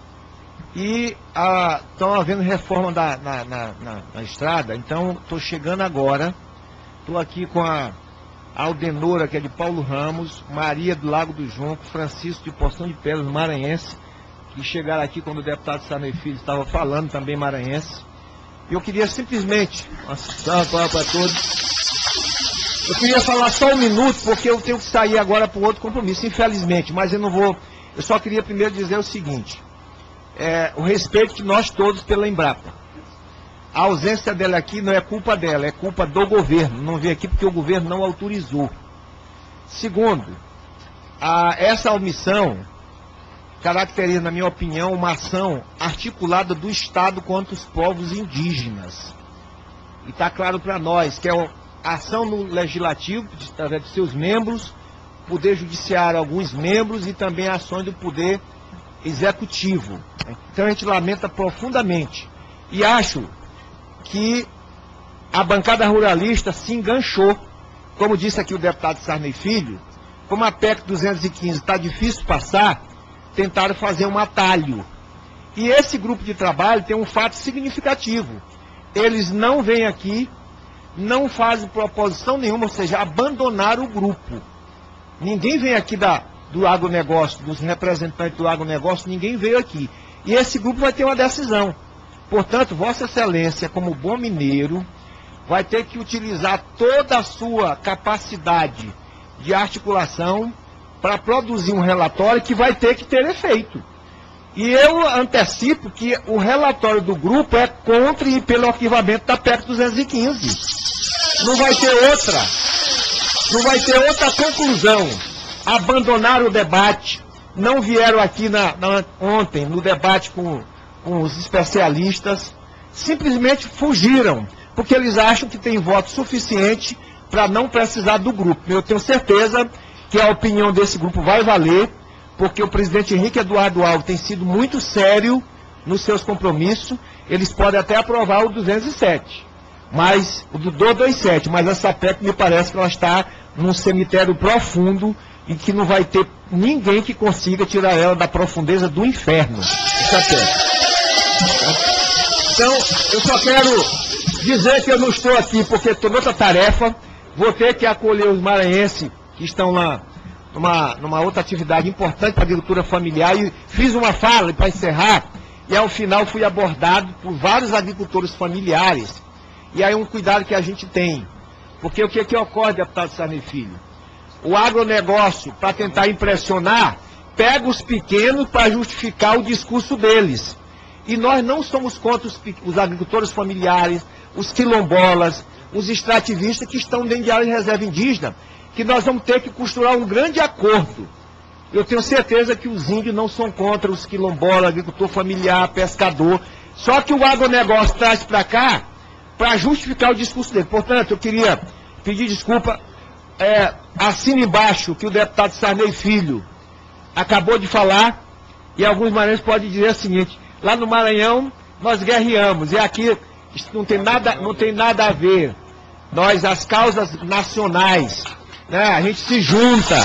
E estão havendo reforma da, na, na, na, na estrada, então estou chegando agora, estou aqui com a Aldenora, que é de Paulo Ramos, Maria do Lago do Junco, Francisco de Poção de Pedras, maranhense, que chegaram aqui quando o deputado Sarney Filho estava falando, também maranhense. E eu queria simplesmente, uma salva para todos, eu queria falar só um minuto, porque eu tenho que sair agora para outro compromisso, infelizmente, mas eu não vou, eu só queria primeiro dizer o seguinte, é, o respeito que nós todos pela Embrapa. A ausência dela aqui não é culpa dela, é culpa do governo. Não veio aqui porque o governo não autorizou. Segundo, a, essa omissão caracteriza, na minha opinião, uma ação articulada do Estado contra os povos indígenas. E está claro para nós que é a ação no Legislativo, através de seus membros, Poder Judiciário, alguns membros, e também ações do Poder Executivo. Então a gente lamenta profundamente. E acho que a bancada ruralista se enganchou, como disse aqui o deputado Sarney Filho, como a P E C duzentos e quinze está difícil de passar, tentaram fazer um atalho. E esse grupo de trabalho tem um fato significativo. Eles não vêm aqui, não fazem proposição nenhuma, ou seja, abandonaram o grupo. Ninguém vem aqui da, do agronegócio, dos representantes do agronegócio, ninguém veio aqui. E esse grupo vai ter uma decisão. Portanto, Vossa Excelência, como bom mineiro, vai ter que utilizar toda a sua capacidade de articulação para produzir um relatório que vai ter que ter efeito. E eu antecipo que o relatório do grupo é contra e pelo arquivamento da P E C duzentos e quinze. Não vai ter outra. Não vai ter outra conclusão. abandonaram o debate, não vieram aqui na, na, ontem no debate com, com os especialistas, simplesmente fugiram, porque eles acham que tem voto suficiente para não precisar do grupo. Eu tenho certeza que a opinião desse grupo vai valer, porque o presidente Henrique Eduardo Alves tem sido muito sério nos seus compromissos. Eles podem até aprovar o duzentos e sete, mas o do duzentos e vinte e sete, mas essa P E C me parece que ela está num cemitério profundo e que não vai ter ninguém que consiga tirar ela da profundeza do inferno. Essa P E C. Então, eu só quero dizer que eu não estou aqui porque estou noutra tarefa. Vou ter que acolher os maranhenses que estão lá numa, numa outra atividade importante para a agricultura familiar, e fiz uma fala para encerrar, e ao final fui abordado por vários agricultores familiares. E aí um cuidado que a gente tem, porque o que, que ocorre, deputado Sarney Filho? O agronegócio, para tentar impressionar, pega os pequenos para justificar o discurso deles. E nós não somos contra os, os agricultores familiares, os quilombolas, os extrativistas que estão dentro de área de reserva indígena, que nós vamos ter que costurar um grande acordo. Eu tenho certeza que os índios não são contra os quilombolas, agricultor familiar, pescador, só que o agronegócio traz para cá para justificar o discurso dele. Portanto, eu queria pedir desculpa, é, assina embaixo o que o deputado Sarney Filho acabou de falar, e alguns maranhenses podem dizer o seguinte: lá no Maranhão nós guerreamos, e aqui isso não tem nada, não tem nada a ver. Nós, as causas nacionais, né, a gente se junta,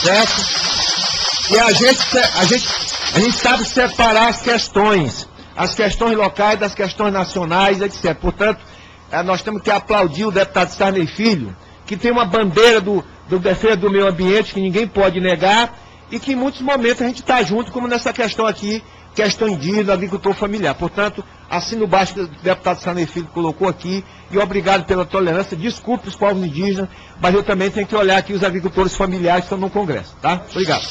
certo? E a gente, a gente, a gente sabe separar as questões, as questões locais das questões nacionais, etcétera. Portanto, nós temos que aplaudir o deputado Sarney Filho, que tem uma bandeira do, do defesa do meio ambiente que ninguém pode negar, e que em muitos momentos a gente está junto, como nessa questão aqui, questão indígena, agricultor familiar. Portanto, assino baixo que o deputado Sarney Filho colocou aqui, e obrigado pela tolerância. Desculpe os povos indígenas, mas eu também tenho que olhar aqui os agricultores familiares que estão no Congresso, tá? Obrigado.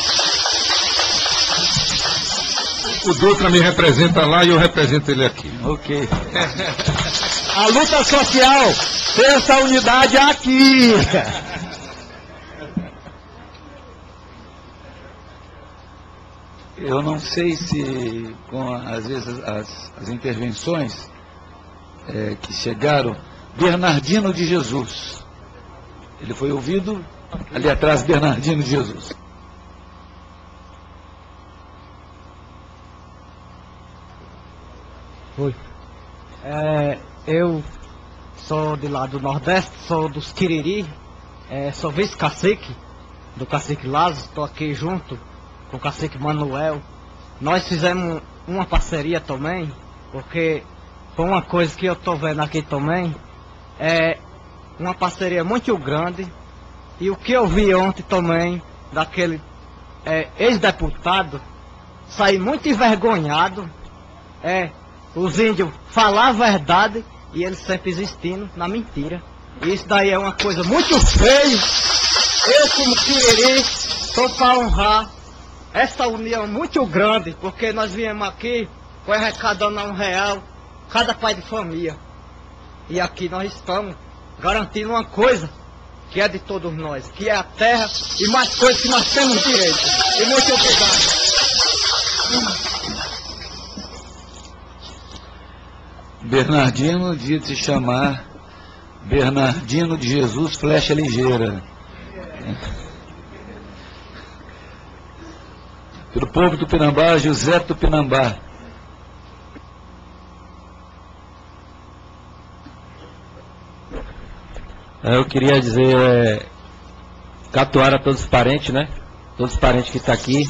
O Dutra me representa lá e eu represento ele aqui. Ok. A luta social tem essa unidade aqui. Eu não sei se, com às vezes as, as intervenções é, que chegaram, Bernardino de Jesus. Ele foi ouvido ali atrás, Bernardino de Jesus. Oi. É, eu sou de lá do Nordeste, sou dos Quiriri, é, sou vice-cacique do cacique Lázaro, estou aqui junto com o cacique Manuel. Nós fizemos uma parceria também, porque foi uma coisa que eu estou vendo aqui também, é uma parceria muito grande, e o que eu vi ontem também, daquele é, ex-deputado, saí muito envergonhado, é, os índios falar a verdade e eles sempre existindo na mentira. E isso daí é uma coisa muito feia. Eu, como Quiriri, estou para honrar essa união muito grande, porque nós viemos aqui foi arrecadando um real cada pai de família. E aqui nós estamos garantindo uma coisa que é de todos nós, que é a terra e mais coisas que nós temos direito. E muito obrigado. Bernardino de se chamar Bernardino de Jesus Flecha Ligeira. Pelo povo do Tupinambá, José Tupinambá. Eu queria dizer, é, catuar a todos os parentes, né? Todos os parentes que estão aqui.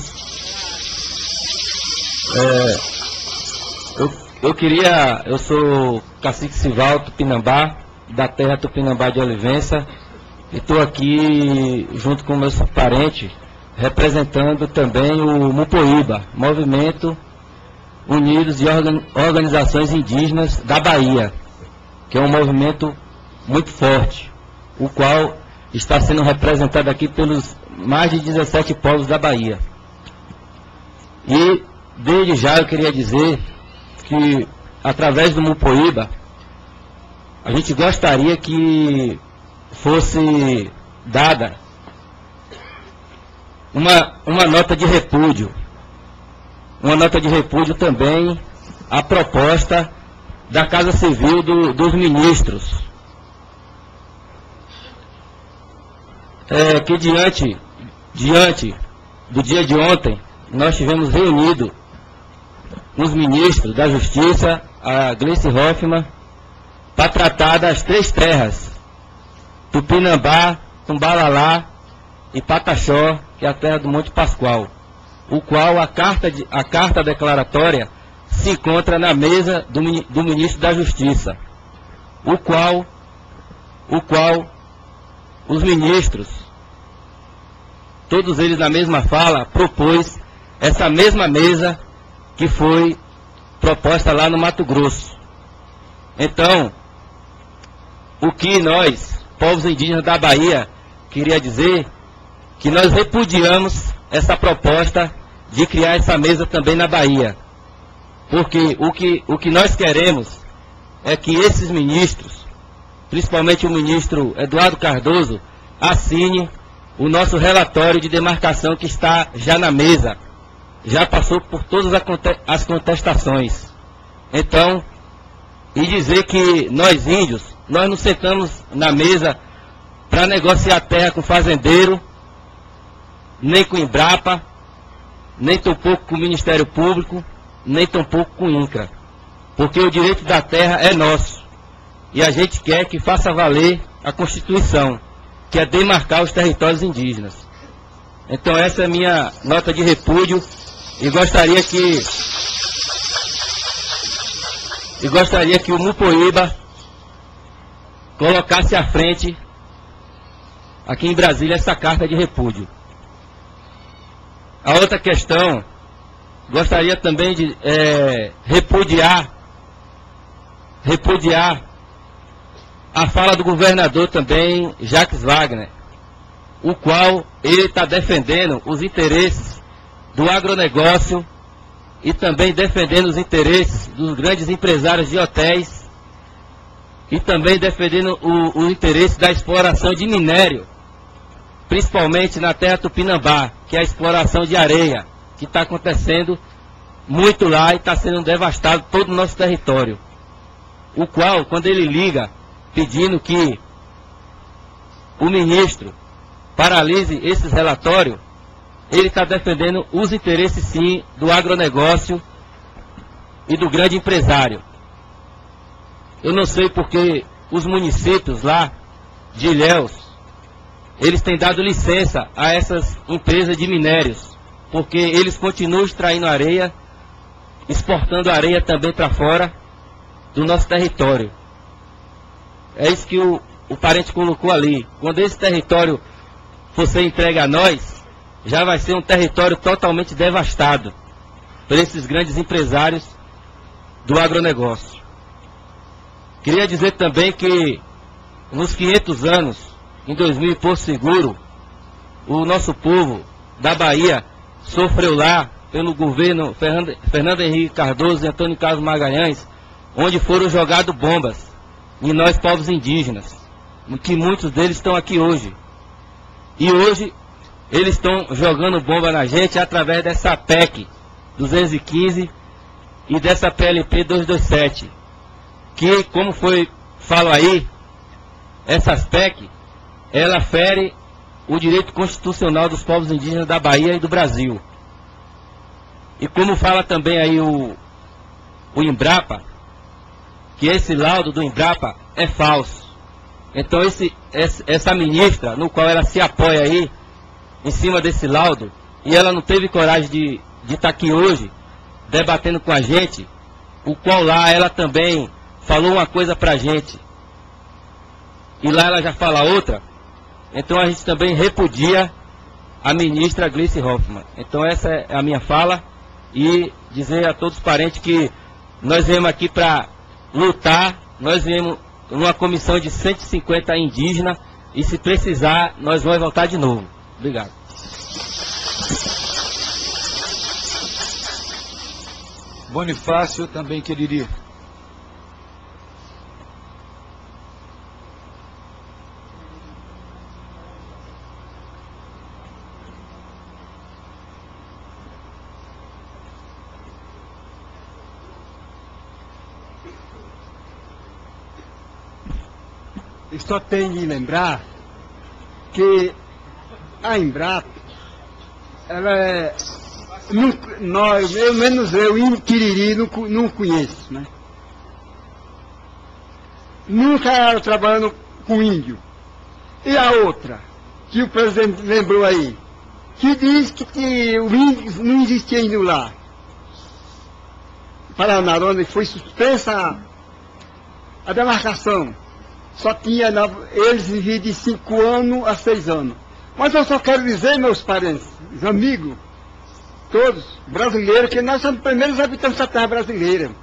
É, eu, eu queria, eu sou cacique Sival Tupinambá, da terra Tupinambá de Olivença, e estou aqui junto com meus parentes, representando também o Mupoíba, Movimento Unidos de Organ, Organizações Indígenas da Bahia, que é um movimento muito forte, o qual está sendo representado aqui pelos mais de dezessete povos da Bahia. E, desde já, eu queria dizer que, através do Mupoíba, a gente gostaria que fosse dada uma, uma nota de repúdio. Uma nota de repúdio também à proposta da Casa Civil do, dos ministros. É, que diante, diante do dia de ontem, nós tivemos reunido os ministros da Justiça, a Gleice Hoffmann, para tratar das três terras, Tupinambá, Tumbalalá e Pataxó, que é a terra do Monte Pascoal, o qual a carta, de, a carta declaratória se encontra na mesa do, do ministro da Justiça, o qual, o qual os ministros, todos eles na mesma fala, propôs essa mesma mesa que foi proposta lá no Mato Grosso. Então, o que nós, povos indígenas da Bahia, queria dizer que nós repudiamos essa proposta de criar essa mesa também na Bahia. Porque o que, o que nós queremos é que esses ministros, principalmente o ministro Eduardo Cardoso, assine o nosso relatório de demarcação que está já na mesa. Já passou por todas as contestações. Então, e dizer que nós índios, nós não sentamos na mesa para negociar terra com fazendeiro, nem com Embrapa, nem tampouco com o Ministério Público, nem tampouco com o INCRA. Porque o direito da terra é nosso. E a gente quer que faça valer a Constituição, que é demarcar os territórios indígenas. Então essa é a minha nota de repúdio e gostaria que e gostaria que o Mupoíba colocasse à frente aqui em Brasília essa carta de repúdio. A outra questão, gostaria também de é, repudiar repudiar a fala do governador também, Jacques Wagner, o qual ele está defendendo os interesses do agronegócio e também defendendo os interesses dos grandes empresários de hotéis e também defendendo o, o interesse da exploração de minério, principalmente na terra Tupinambá, que é a exploração de areia, que está acontecendo muito lá e está sendo devastado todo o nosso território. O qual, quando ele liga pedindo que o ministro paralise esses relatórios, ele está defendendo os interesses sim do agronegócio e do grande empresário. Eu não sei porque os municípios lá de Ilhéus, eles têm dado licença a essas empresas de minérios, porque eles continuam extraindo areia, exportando areia também para fora do nosso território. É isso que o, o parente colocou ali. Quando esse território for ser entregue a nós, já vai ser um território totalmente devastado por esses grandes empresários do agronegócio. Queria dizer também que nos quinhentos anos, em dois mil em Porto Seguro, o nosso povo da Bahia sofreu lá pelo governo Fernando, Fernando Henrique Cardoso e Antônio Carlos Magalhães, onde foram jogadas bombas em nós povos indígenas, que muitos deles estão aqui hoje. E hoje eles estão jogando bomba na gente através dessa P E C duzentos e quinze e dessa P L P duzentos e vinte e sete, que, como foi falo aí, essas P E C, ela fere o direito constitucional dos povos indígenas da Bahia e do Brasil. E como fala também aí o, o Embrapa, que esse laudo do Embrapa é falso. Então esse, essa ministra, no qual ela se apoia aí, em cima desse laudo, e ela não teve coragem de de estar aqui hoje, debatendo com a gente, o qual lá ela também falou uma coisa pra gente, e lá ela já fala outra. Então a gente também repudia a ministra Gleice Hoffmann. Então essa é a minha fala, e dizer a todos os parentes que nós viemos aqui para lutar, nós viemos numa comissão de cento e cinquenta indígenas, e se precisar, nós vamos voltar de novo. Obrigado. Bonifácio também quereria. eu só tenho de lembrar que a Embrapa, ela é, não, nós, eu, menos eu, em Quiriri, não, não conheço, né? Nunca era trabalhando com índio. E a outra, que o presidente lembrou aí, que diz que, que o índio não existia índio lá. Paraná, onde foi suspensa a demarcação. Só tinha, eles viviam de cinco anos a seis anos. Mas eu só quero dizer, meus parentes, os amigos, todos, brasileiros, que nós somos os primeiros habitantes da terra brasileira.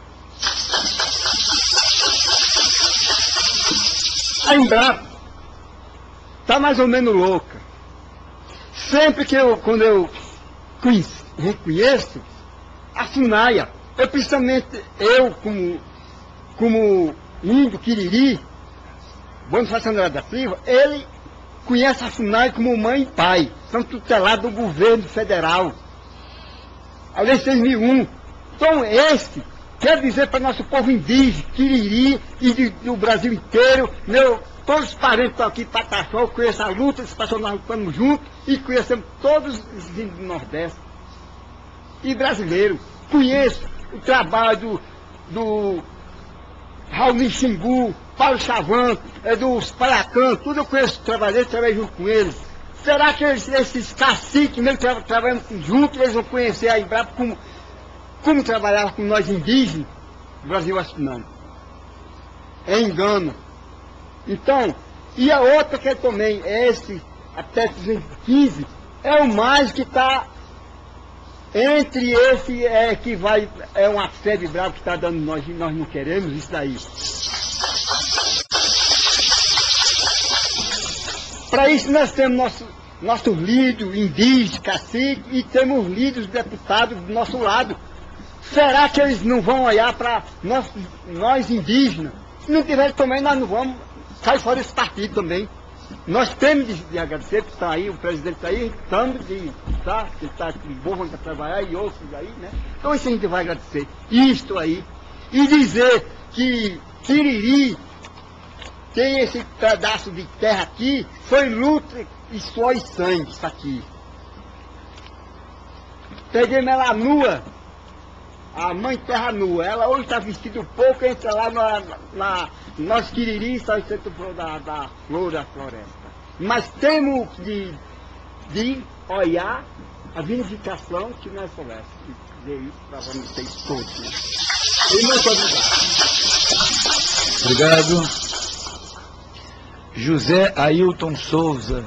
A Embrapa está mais ou menos louca. Sempre que eu, quando eu conheço, reconheço, a FUNAI, eu principalmente, eu como, como índio, Quiriri, Bonifácio Andrade da Silva, ele conhece a FUNAI como mãe e pai. São tutelados do governo federal. A lei seis mil e um. Então esse quer dizer para nosso povo indígena, Quiriri e de, do Brasil inteiro, meu, todos os parentes estão aqui, Pataxó, eu conheço a luta, esse pessoal nós lutamos juntos e conhecemos todos os índios do Nordeste. E brasileiro. Conheço o trabalho do, do Raul Xingu, Paulo Chavan, é, dos Paracan, tudo eu conheço, trabalhei, trabalhei junto com eles. Será que eles, esses caciques, mesmo tra trabalhando juntos, eles vão conhecer a Embrapa como, como trabalhava com nós indígenas? O Brasil acho que não. É engano. Então, e a outra que eu também, esse, até duzentos e quinze, é o mais que está entre esse, é que vai, é uma febre brava que está dando nós, nós não queremos isso daí. Para isso nós temos nosso, nosso líder indígena, cacique, e temos líderes deputados do nosso lado. Será que eles não vão olhar para nós, nós indígenas? Se não tiver também, nós não vamos cair fora desse partido também. Nós temos de, de agradecer, que está aí, o presidente está aí, estamos de, tá, que está aqui bom para trabalhar e outros aí, né? Então isso a gente vai agradecer. Isto aí. E dizer que Quiriri tem esse pedaço de terra aqui, foi luta e suor e sangue, isso aqui. Peguei ela nua, a mãe terra nua, ela hoje está vestida um pouco, entra lá na, na nós Quiriri, sai centro da, da flor da floresta. Mas temos de, de olhar a vinificação que nós soubemos. E dizer isso para vocês todos. Né? E muito obrigado. Obrigado. José Ailton Souza.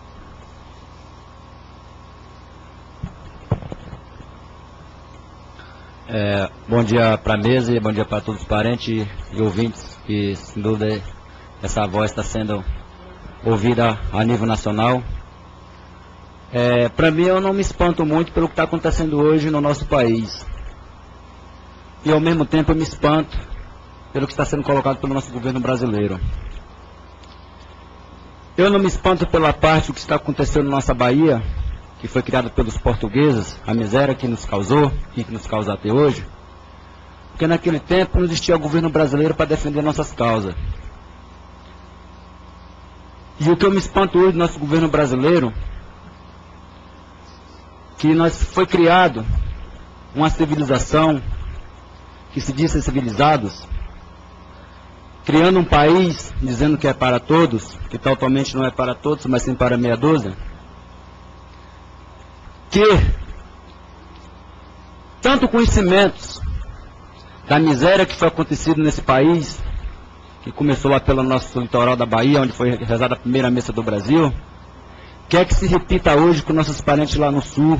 É, bom dia para a mesa e bom dia para todos os parentes e ouvintes, que sem dúvida essa voz está sendo ouvida a nível nacional. É, para mim, eu não me espanto muito pelo que está acontecendo hoje no nosso país. E ao mesmo tempo eu me espanto pelo que está sendo colocado pelo nosso governo brasileiro. Eu não me espanto pela parte do que está acontecendo na nossa Bahia, que foi criada pelos portugueses, a miséria que nos causou e que nos causa até hoje, porque naquele tempo não existia governo brasileiro para defender nossas causas. E o que eu me espanto hoje do nosso governo brasileiro, que nós foi criado uma civilização que se diz ser civilizados, criando um país dizendo que é para todos, que totalmente não é para todos, mas sim para meia dúzia, que tanto conhecimentos da miséria que foi acontecido nesse país, que começou lá pelo nosso litoral da Bahia, onde foi rezada a primeira missa do Brasil, quer que se repita hoje com nossos parentes lá no sul,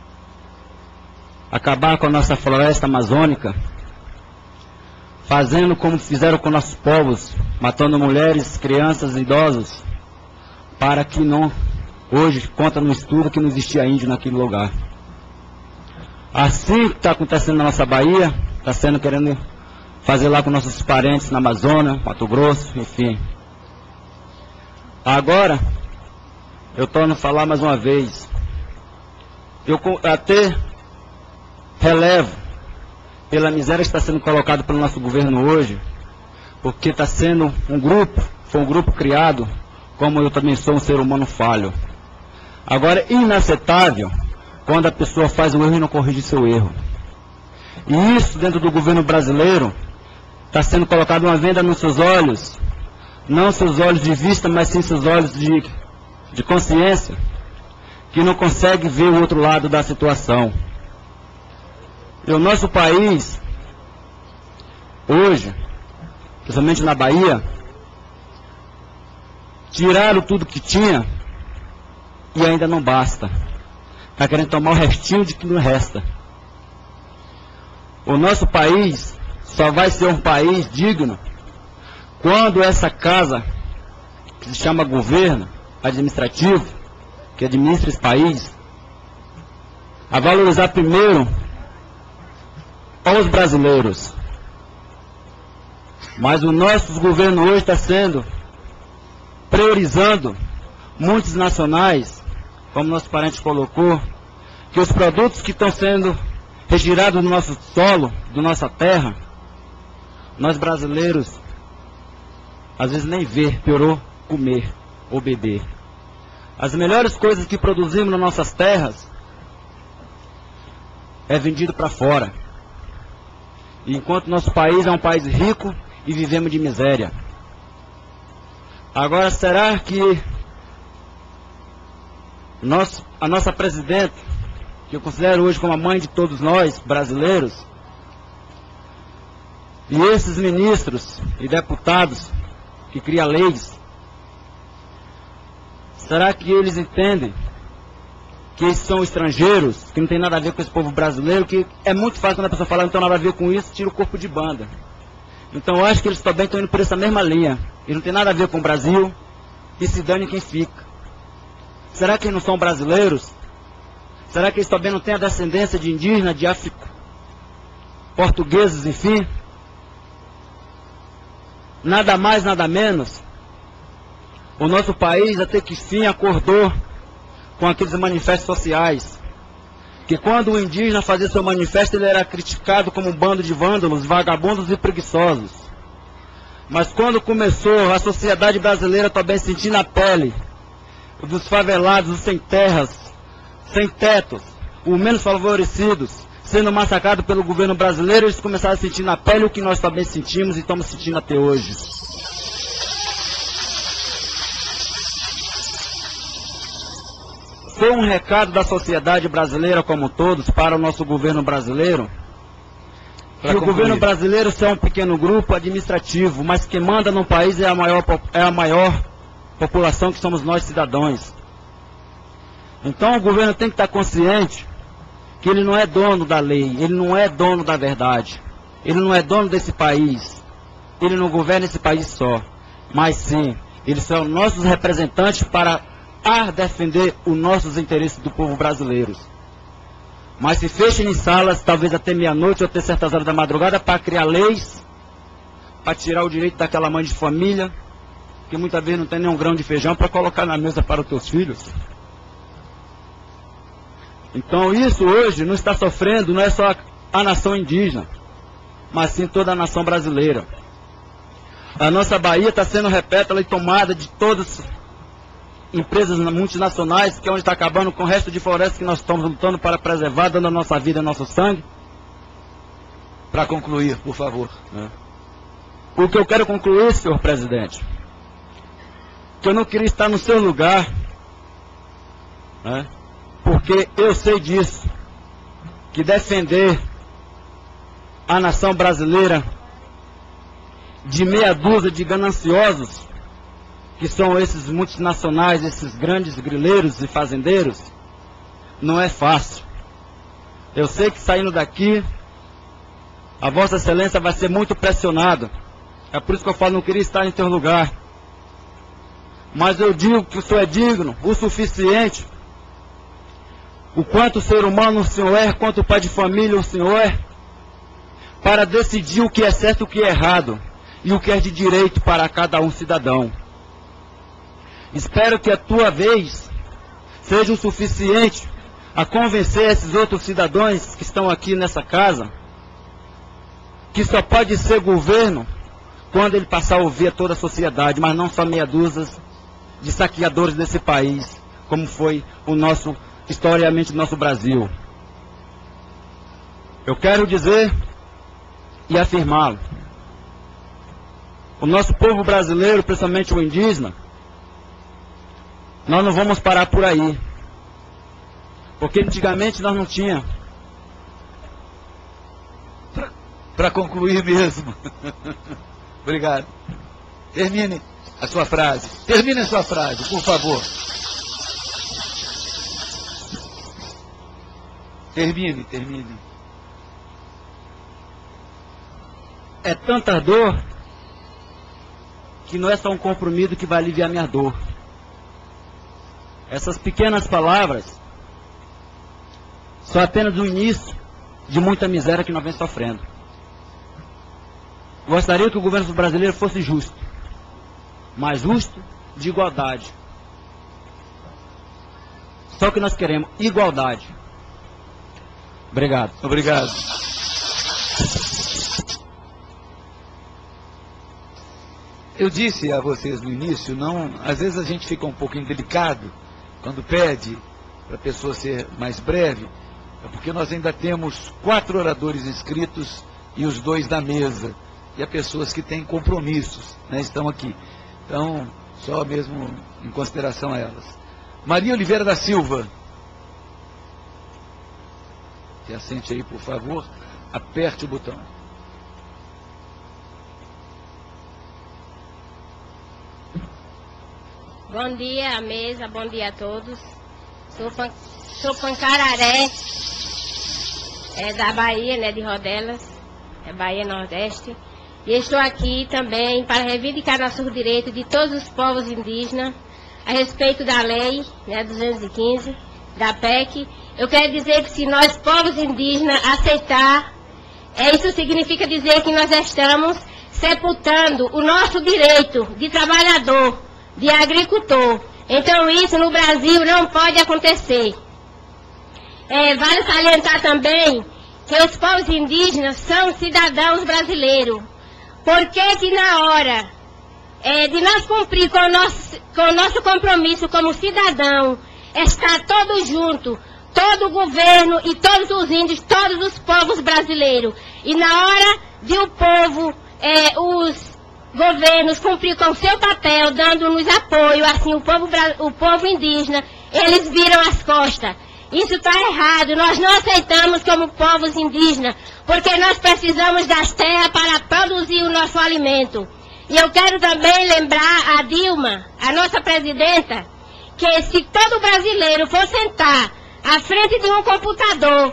acabar com a nossa floresta amazônica, fazendo como fizeram com nossos povos, matando mulheres, crianças e idosos, para que não, hoje conta no estudo que não existia índio naquele lugar. Assim que está acontecendo na nossa Bahia, está sendo querendo fazer lá com nossos parentes na Amazônia, Mato Grosso, enfim. Agora, eu torno a falar mais uma vez, eu até relevo pela miséria que está sendo colocada pelo nosso governo hoje, porque está sendo um grupo foi um grupo criado, como eu também sou um ser humano falho. Agora, é inaceitável quando a pessoa faz um erro e não corrige seu erro. E isso, dentro do governo brasileiro, está sendo colocado uma venda nos seus olhos, não seus olhos de vista, mas sim seus olhos de, de consciência, que não consegue ver o outro lado da situação. E o nosso país, hoje, principalmente na Bahia, tiraram tudo que tinha e ainda não basta. Está querendo tomar o restinho de que não resta. O nosso país só vai ser um país digno quando essa casa, que se chama governo administrativo, que administra esse país, a valorizar primeiro aos brasileiros. Mas o nosso governo hoje está sendo priorizando muitos nacionais, como nosso parente colocou, que os produtos que estão sendo retirados do nosso solo, da nossa terra, nós brasileiros, às vezes nem ver, piorou comer ou beber. As melhores coisas que produzimos nas nossas terras é vendido para fora. Enquanto nosso país é um país rico e vivemos de miséria. Agora, será que nós, a nossa presidenta, que eu considero hoje como a mãe de todos nós, brasileiros, e esses ministros e deputados que criam leis, será que eles entendem que eles são estrangeiros, que não tem nada a ver com esse povo brasileiro, que é muito fácil quando a pessoa fala não tem nada a ver com isso, tira o corpo de banda. Então eu acho que eles também estão indo por essa mesma linha. Eles não tem nada a ver com o Brasil, e se dane quem fica. Será que eles não são brasileiros? Será que eles também não têm a descendência de indígenas, de África, portugueses, enfim? Nada mais, nada menos. O nosso país até que fim acordou com aqueles manifestos sociais, que quando o indígena fazia seu manifesto, ele era criticado como um bando de vândalos, vagabundos e preguiçosos. Mas quando começou a sociedade brasileira também sentir na pele dos favelados, os sem terras, sem tetos, os menos favorecidos, sendo massacrados pelo governo brasileiro, eles começaram a sentir na pele o que nós também sentimos e estamos sentindo até hoje. Foi um recado da sociedade brasileira como todos para o nosso governo brasileiro, que o governo brasileiro é um pequeno grupo administrativo, mas quem manda no país é a maior, é a maior população, que somos nós cidadãos. Então o governo tem que estar consciente que ele não é dono da lei, ele não é dono da verdade, ele não é dono desse país, ele não governa esse país só, mas sim, eles são nossos representantes para a defender os nossos interesses do povo brasileiro. Mas se fechem em salas, talvez até meia-noite ou até certas horas da madrugada, para criar leis, para tirar o direito daquela mãe de família, que muitas vezes não tem nem um grão de feijão para colocar na mesa para os teus filhos. Então isso hoje não está sofrendo, não é só a nação indígena, mas sim toda a nação brasileira. A nossa Bahia está sendo repétula e tomada de todas empresas multinacionais, que é onde está acabando com o resto de florestas que nós estamos lutando para preservar, dando a nossa vida e nosso sangue. Para concluir, por favor. É. O que eu quero concluir, senhor presidente, que eu não queria estar no seu lugar, né, porque eu sei disso, que defender a nação brasileira de meia dúzia de gananciosos, que são esses multinacionais, esses grandes grileiros e fazendeiros, não é fácil. Eu sei que saindo daqui, a Vossa Excelência vai ser muito pressionado. É por isso que eu falo, não queria estar em teu lugar. Mas eu digo que o senhor é digno, o suficiente, o quanto ser humano o senhor é, quanto pai de família o senhor é, para decidir o que é certo e o que é errado, e o que é de direito para cada um cidadão. Espero que a tua vez seja o suficiente a convencer esses outros cidadãos que estão aqui nessa casa, que só pode ser governo quando ele passar a ouvir a toda a sociedade, mas não só meia dúzia de saqueadores desse país, como foi o nosso, historicamente, o nosso Brasil. Eu quero dizer e afirmá-lo. O nosso povo brasileiro, principalmente o indígena, nós não vamos parar por aí. Porque antigamente nós não tínhamos. Para concluir mesmo. Obrigado. Termine a sua frase. Termine a sua frase, por favor. Termine, termine. É tanta dor que não é só um compromisso que vai aliviar minha dor. Essas pequenas palavras são apenas o início de muita miséria que nós vem sofrendo. Gostaria que o governo brasileiro fosse justo, mas justo de igualdade. Só que nós queremos igualdade. Obrigado. Obrigado. Eu disse a vocês no início, não, às vezes a gente fica um pouco indelicado quando pede para a pessoa ser mais breve, é porque nós ainda temos quatro oradores inscritos e os dois da mesa, e há pessoas que têm compromissos, né, estão aqui. Então, só mesmo em consideração a elas. Maria Oliveira da Silva. Se assente aí, por favor. Aperte o botão. Bom dia à mesa, bom dia a todos. Sou, pan, sou Pancararé, é da Bahia, né, de Rodelas, é Bahia Nordeste. E estou aqui também para reivindicar nossos direitos de todos os povos indígenas a respeito da lei, né, duzentos e quinze, da P E C. Eu quero dizer que se nós, povos indígenas, aceitar, é, isso significa dizer que nós estamos sepultando o nosso direito de trabalhador, de agricultor. Então isso no Brasil não pode acontecer. É, vale salientar também que os povos indígenas são cidadãos brasileiros. Por que que na hora é, de nós cumprir com o, nosso, com o nosso compromisso como cidadão, está todo junto, todo o governo e todos os índios, todos os povos brasileiros, e na hora de o povo, é, os governos cumprir com seu papel, dando-nos apoio, assim, o povo, o povo indígena, eles viram as costas. Isso está errado, nós não aceitamos como povos indígenas, porque nós precisamos das terras para produzir o nosso alimento. E eu quero também lembrar a Dilma, a nossa presidenta, que se todo brasileiro for sentar à frente de um computador,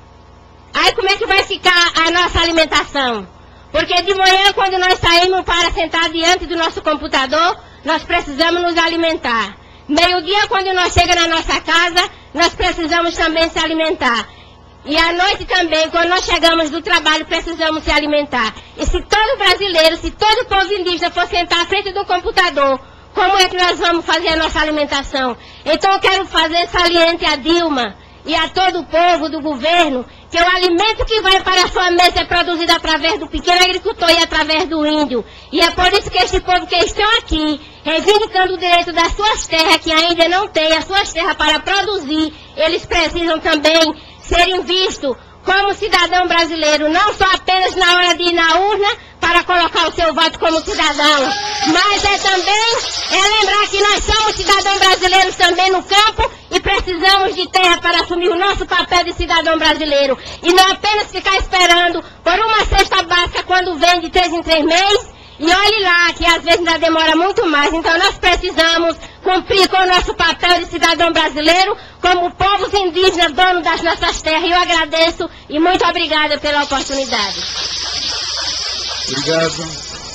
aí como é que vai ficar a nossa alimentação? Porque de manhã, quando nós saímos para sentar diante do nosso computador, nós precisamos nos alimentar. Meio-dia, quando nós chegamos na nossa casa, nós precisamos também se alimentar. E à noite também, quando nós chegamos do trabalho, precisamos se alimentar. E se todo brasileiro, se todo povo indígena for sentar à frente do computador, como é que nós vamos fazer a nossa alimentação? Então eu quero fazer saliente a Dilma e a todo o povo do governo, que o alimento que vai para a sua mesa é produzido através do pequeno agricultor e através do índio. E é por isso que este povo que estão aqui, reivindicando o direito das suas terras, que ainda não têm as suas terras para produzir, eles precisam também serem vistos como cidadão brasileiro, não só apenas na hora de ir na urna para colocar o seu voto como cidadão, mas é também é lembrar que nós somos cidadãos brasileiros também no campo e precisamos de terra para assumir o nosso papel de cidadão brasileiro e não apenas ficar esperando por uma cesta básica quando vem de três em três meses. E olhe lá, que às vezes ainda demora muito mais. Então nós precisamos cumprir com o nosso papel de cidadão brasileiro, como povos indígenas, donos das nossas terras. E eu agradeço e muito obrigada pela oportunidade. Obrigado.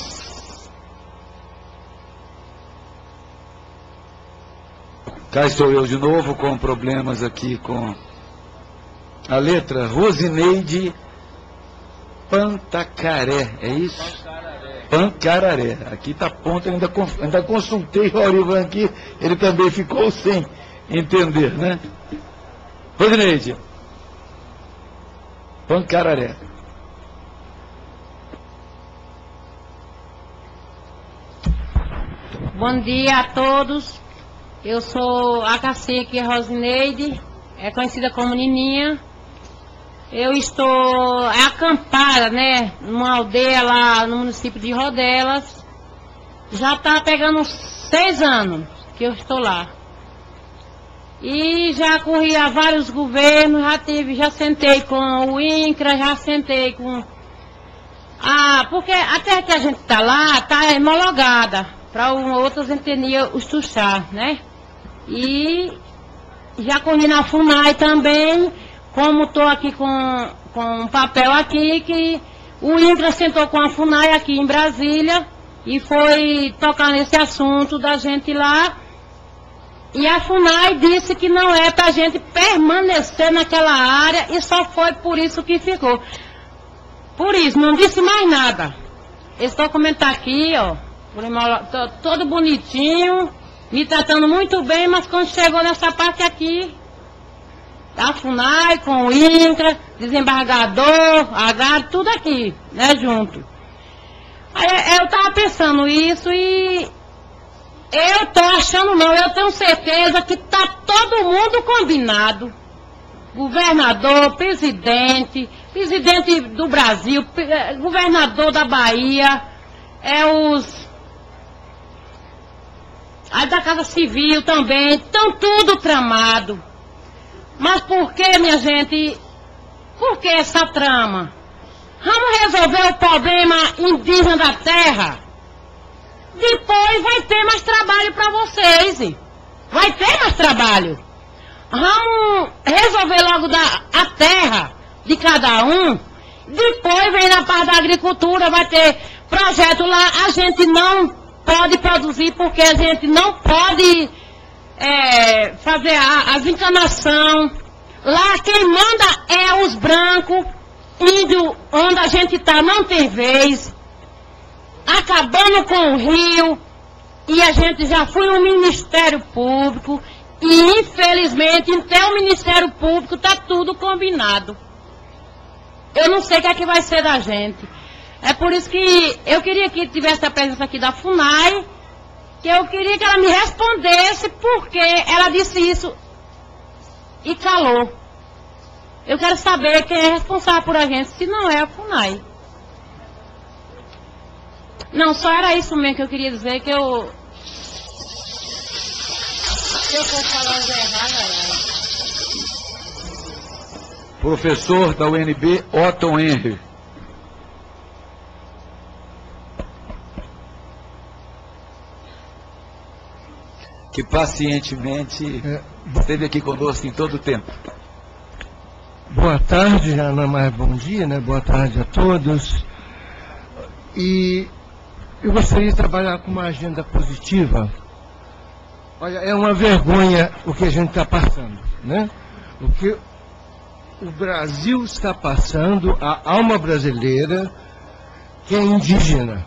Cá estou eu de novo com problemas aqui com a letra. Rosineide Pantacaré, é isso? Pancararé. Aqui está ponto, eu ainda, ainda consultei o Aurivan aqui, ele também ficou sem entender, né? Rosineide. Pancararé. Bom dia a todos. Eu sou a cacique Rosineide, é conhecida como Nininha. Eu estou acampada, né, numa aldeia lá no município de Rodelas. Já está pegando seis anos que eu estou lá. E já corri a vários governos, já tive, já sentei com o INCRA, já sentei com... Ah, porque a terra que a gente está lá, está homologada para outras etnias, os Tuxá, né? E já corri na FUNAI também, como estou aqui com, com um papel aqui, que o INCRA sentou com a FUNAI aqui em Brasília e foi tocar nesse assunto da gente lá. E a FUNAI disse que não é para a gente permanecer naquela área e só foi por isso que ficou. Por isso, não disse mais nada. Esse documento está aqui, ó, todo bonitinho, me tratando muito bem, mas quando chegou nessa parte aqui, a FUNAI com o INCRA, desembargador, agrário, tudo aqui, né, junto. Aí eu estava pensando isso e... Eu estou achando não, eu tenho certeza que está todo mundo combinado. Governador, presidente, presidente do Brasil, governador da Bahia, é os... Aí da Casa Civil também, estão tudo tramado. Mas por que, minha gente, por que essa trama? Vamos resolver o problema indígena da terra? Depois vai ter mais trabalho para vocês. Vai ter mais trabalho. Vamos resolver logo da, a terra de cada um. Depois vem na parte da agricultura, vai ter projeto lá. A gente não pode produzir porque a gente não pode é, fazer a, as encanações. Lá quem manda é os brancos. Índio, onde a gente está, não tem vez. Acabando com o rio, e a gente já foi no Ministério Público, e infelizmente até o Ministério Público está tudo combinado. Eu não sei o que é que vai ser da gente. É por isso que eu queria que tivesse a presença aqui da FUNAI, que eu queria que ela me respondesse porque ela disse isso e calou. Eu quero saber quem é responsável por a gente, se não é a FUNAI. Não, só era isso mesmo que eu queria dizer, que eu... Se eu for falar errado, Professor da U N B, Otton Henry. Que pacientemente esteve aqui conosco em todo o tempo. Boa tarde, já não é mais bom dia, né? Boa tarde a todos. E... eu gostaria de trabalhar com uma agenda positiva. Olha, é uma vergonha o que a gente está passando, né? O que o Brasil está passando, a alma brasileira, que é indígena.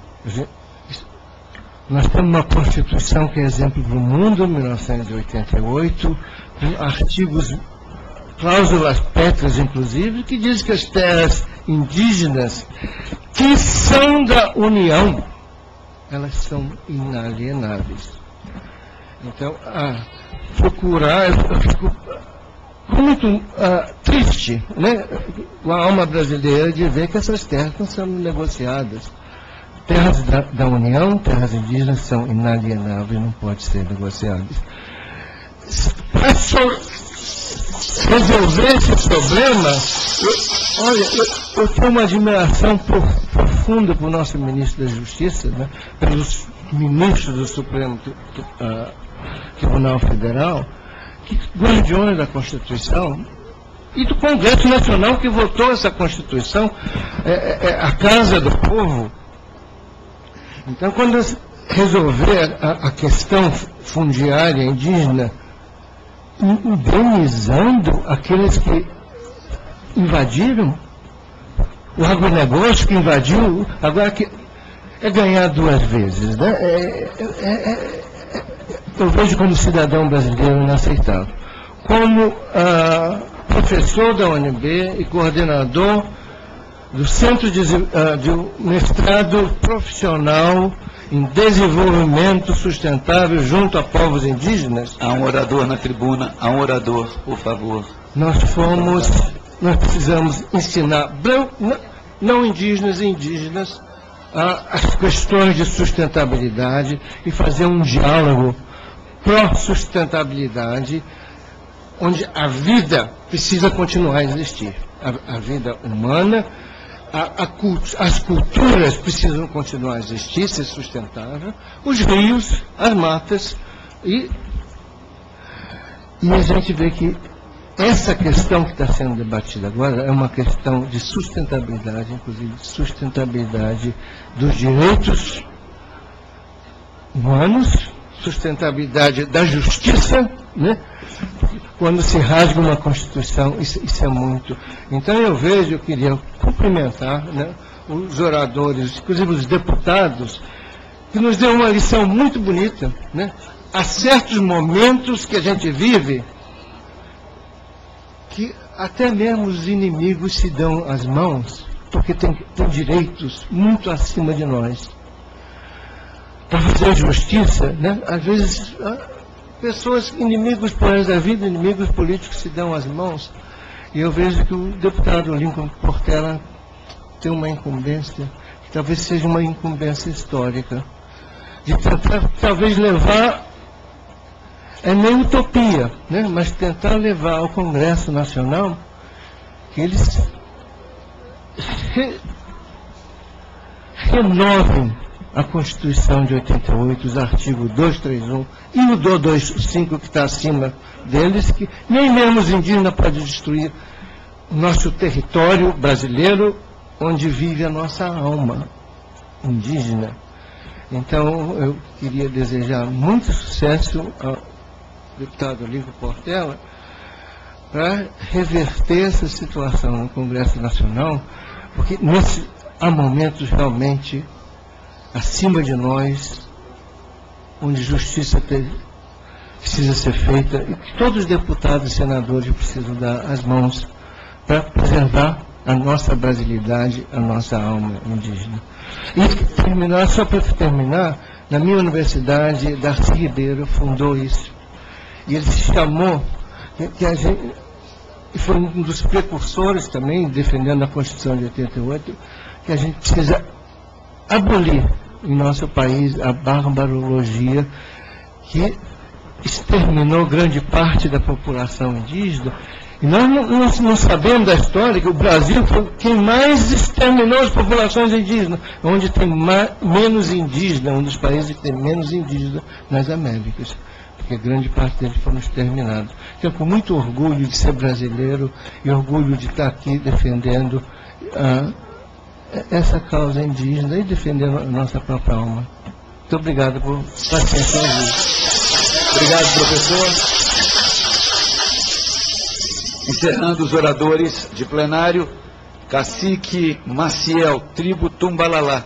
Nós temos uma Constituição que é exemplo do mundo, mil novecentos e oitenta e oito, com artigos, cláusulas pétreas, inclusive, que diz que as terras indígenas, que são da União, elas são inalienáveis. Então, ah, procurar, eu fico muito ah, triste, né, com a alma brasileira de ver que essas terras estão sendo negociadas. Terras da, da União, terras indígenas são inalienáveis, não podem ser negociadas. Para resolver esse problema, eu, olha, eu, eu tenho uma admiração profunda para o nosso ministro da Justiça, né, pelos ministros do Supremo uh, Tribunal Federal, que guardiões da Constituição, e do Congresso Nacional que votou essa Constituição, é, é a Casa do Povo. Então, quando resolver a, a questão fundiária indígena, indenizando aqueles que invadiram, o agronegócio que invadiu, agora que é ganhar duas vezes, né? É, é, é, eu vejo como cidadão brasileiro inaceitável. Como ah, professor da U N B e coordenador do Centro de, uh, de Mestrado Profissional em desenvolvimento sustentável junto a povos indígenas. Há um orador na tribuna, há um orador, por favor. Nós fomos, nós precisamos ensinar não, não indígenas e indígenas as questões de sustentabilidade e fazer um diálogo pró-sustentabilidade, onde a vida precisa continuar a existir. A, a vida humana, a, a cult, as culturas precisam continuar a existir, ser sustentável, os rios, as matas, e, e a gente vê que essa questão que está sendo debatida agora é uma questão de sustentabilidade, inclusive de sustentabilidade dos direitos humanos, sustentabilidade da justiça, né? Quando se rasga uma Constituição, isso, isso é muito. Então eu vejo, eu queria cumprimentar, né, os oradores, inclusive os deputados, que nos deu uma lição muito bonita, né? Há certos momentos que a gente vive que até mesmo os inimigos se dão as mãos, porque tem, tem direitos muito acima de nós. Para fazer justiça, né? Às vezes, pessoas, inimigos por da vida, inimigos políticos se dão as mãos, e eu vejo que o deputado Lincoln Portela tem uma incumbência, que talvez seja uma incumbência histórica, de tentar, talvez, levar, é nem utopia, né? Mas tentar levar ao Congresso Nacional que eles re, renovem a Constituição de oitenta e oito, os artigos duzentos e trinta e um e o duzentos e vinte e cinco que está acima deles, que nem mesmo os indígenas podem destruir o nosso território brasileiro, onde vive a nossa alma indígena. Então, eu queria desejar muito sucesso ao deputado Lincoln Portela para reverter essa situação no Congresso Nacional, porque nesse, há momentos realmente acima de nós, onde justiça te, precisa ser feita, e que todos os deputados e senadores precisam dar as mãos para preservar a nossa brasilidade, a nossa alma indígena. E terminar, só para terminar, na minha universidade, Darcy Ribeiro fundou isso. E ele se chamou, que a gente, e foi um dos precursores também, defendendo a Constituição de oitenta e oito, que a gente precisa abolir em nosso país a barbarologia que exterminou grande parte da população indígena. E nós não, nós não sabemos da história que o Brasil foi quem mais exterminou as populações indígenas, onde tem mais, menos indígenas, um dos países que tem menos indígenas nas Américas, porque grande parte deles foram exterminados. Então, com muito orgulho de ser brasileiro e orgulho de estar aqui defendendo a essa causa indígena e defendendo a nossa própria alma. Muito obrigado por paciência. Obrigado, professor. Encerrando os oradores de plenário, Cacique Maciel, tribo Tumbalalá.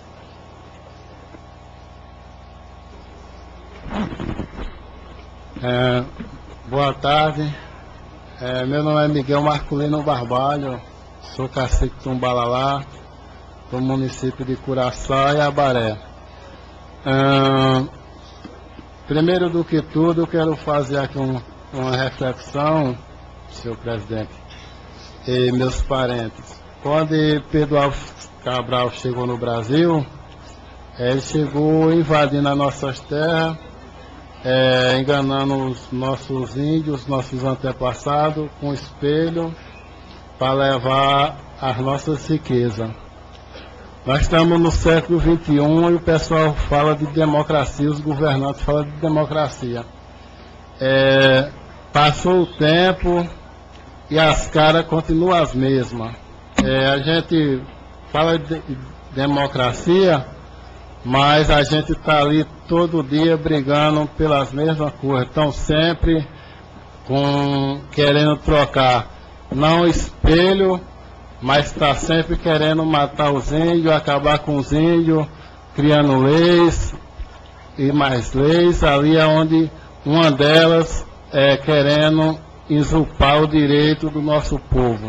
É, boa tarde. É, meu nome é Miguel Marculino Barbalho, sou cacique Tumbalalá, do município de Curaçá e Abaré. É, primeiro do que tudo, eu quero fazer aqui um, uma reflexão, senhor presidente, e meus parentes. Quando Pedro Álvares Cabral chegou no Brasil, ele chegou invadindo as nossas terras, é, enganando os nossos índios, nossos antepassados, com espelho, para levar as nossas riquezas. Nós estamos no século vinte e um e o pessoal fala de democracia, os governantes falam de democracia. É, passou o tempo e as caras continuam as mesmas. É, a gente fala de democracia, mas a gente está ali todo dia brigando pelas mesmas coisas. Estão sempre com, querendo trocar, não espelho, mas está sempre querendo matar os índios, acabar com os índios, criando leis e mais leis. Ali é onde uma delas é querendo usurpar o direito do nosso povo.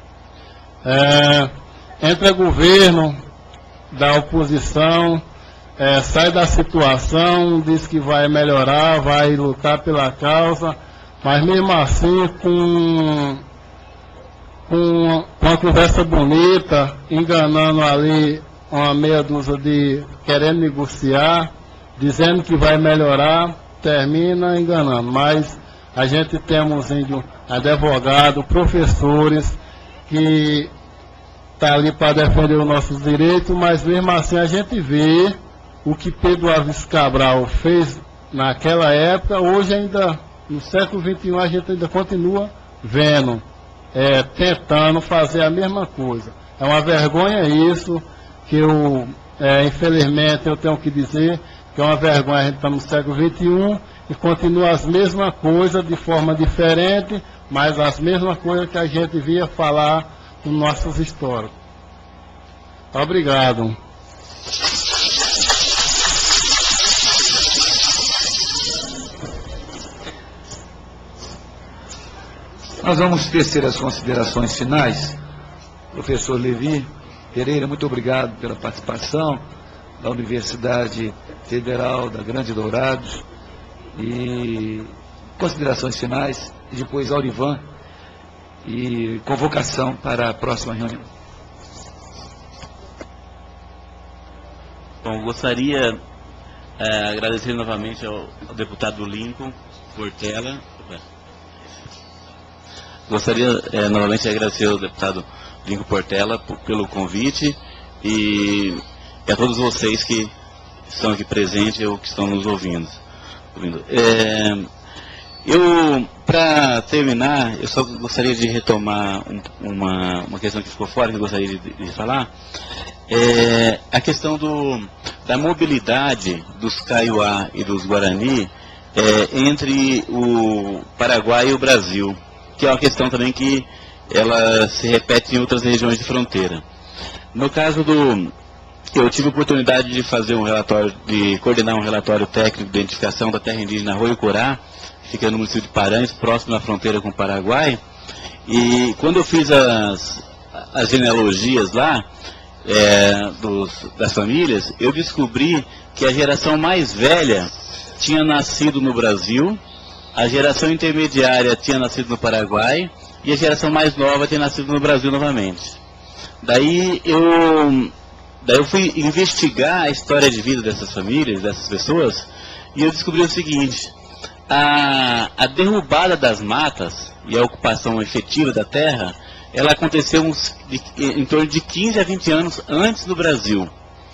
É, entre o governo da oposição é, sai da situação, diz que vai melhorar, vai lutar pela causa, mas mesmo assim com, com uma conversa bonita, enganando ali uma meia dúzia de querendo negociar, dizendo que vai melhorar, termina enganando. Mas a gente temos índio, advogado, professores que está ali para defender os nossos direitos, mas mesmo assim a gente vê o que Pedro Álvares Cabral fez naquela época, hoje ainda, no século vinte e um, a gente ainda continua vendo, é, tentando fazer a mesma coisa. É uma vergonha isso, que eu, é, infelizmente, eu tenho que dizer que é uma vergonha, a gente está no século vinte e um e continua as mesmas coisas de forma diferente, mas as mesmas coisas que a gente via falar nos nossos históricos. Obrigado. Nós vamos tecer as considerações finais. Professor Levi Pereira, muito obrigado pela participação da Universidade Federal da Grande Dourados. E considerações finais, e depois Aurivan e convocação para a próxima reunião. Bom, gostaria de é, agradecer novamente ao, ao deputado Lincoln Portela. Gostaria é, novamente de agradecer ao deputado Lincoln Portela por, pelo convite e, e a todos vocês que estão aqui presentes ou que estão nos ouvindo. ouvindo. É, eu, para terminar, eu só gostaria de retomar um, uma, uma questão que ficou fora, que eu gostaria de, de falar. É, a questão do, da mobilidade dos Kaiowá e dos Guarani é, entre o Paraguai e o Brasil, que é uma questão também que ela se repete em outras regiões de fronteira. No caso do... Eu tive a oportunidade de fazer um relatório, de coordenar um relatório técnico de identificação da terra indígena Arroio-Corá, que fica no município de Paranhos, próximo da fronteira com o Paraguai. E quando eu fiz as, as genealogias lá, é, dos, das famílias, eu descobri que a geração mais velha tinha nascido no Brasil, a geração intermediária tinha nascido no Paraguai e a geração mais nova tinha nascido no Brasil novamente. Daí eu, daí eu fui investigar a história de vida dessas famílias, dessas pessoas, e eu descobri o seguinte: a, a derrubada das matas e a ocupação efetiva da terra, ela aconteceu uns, de, em torno de quinze a vinte anos antes do Brasil.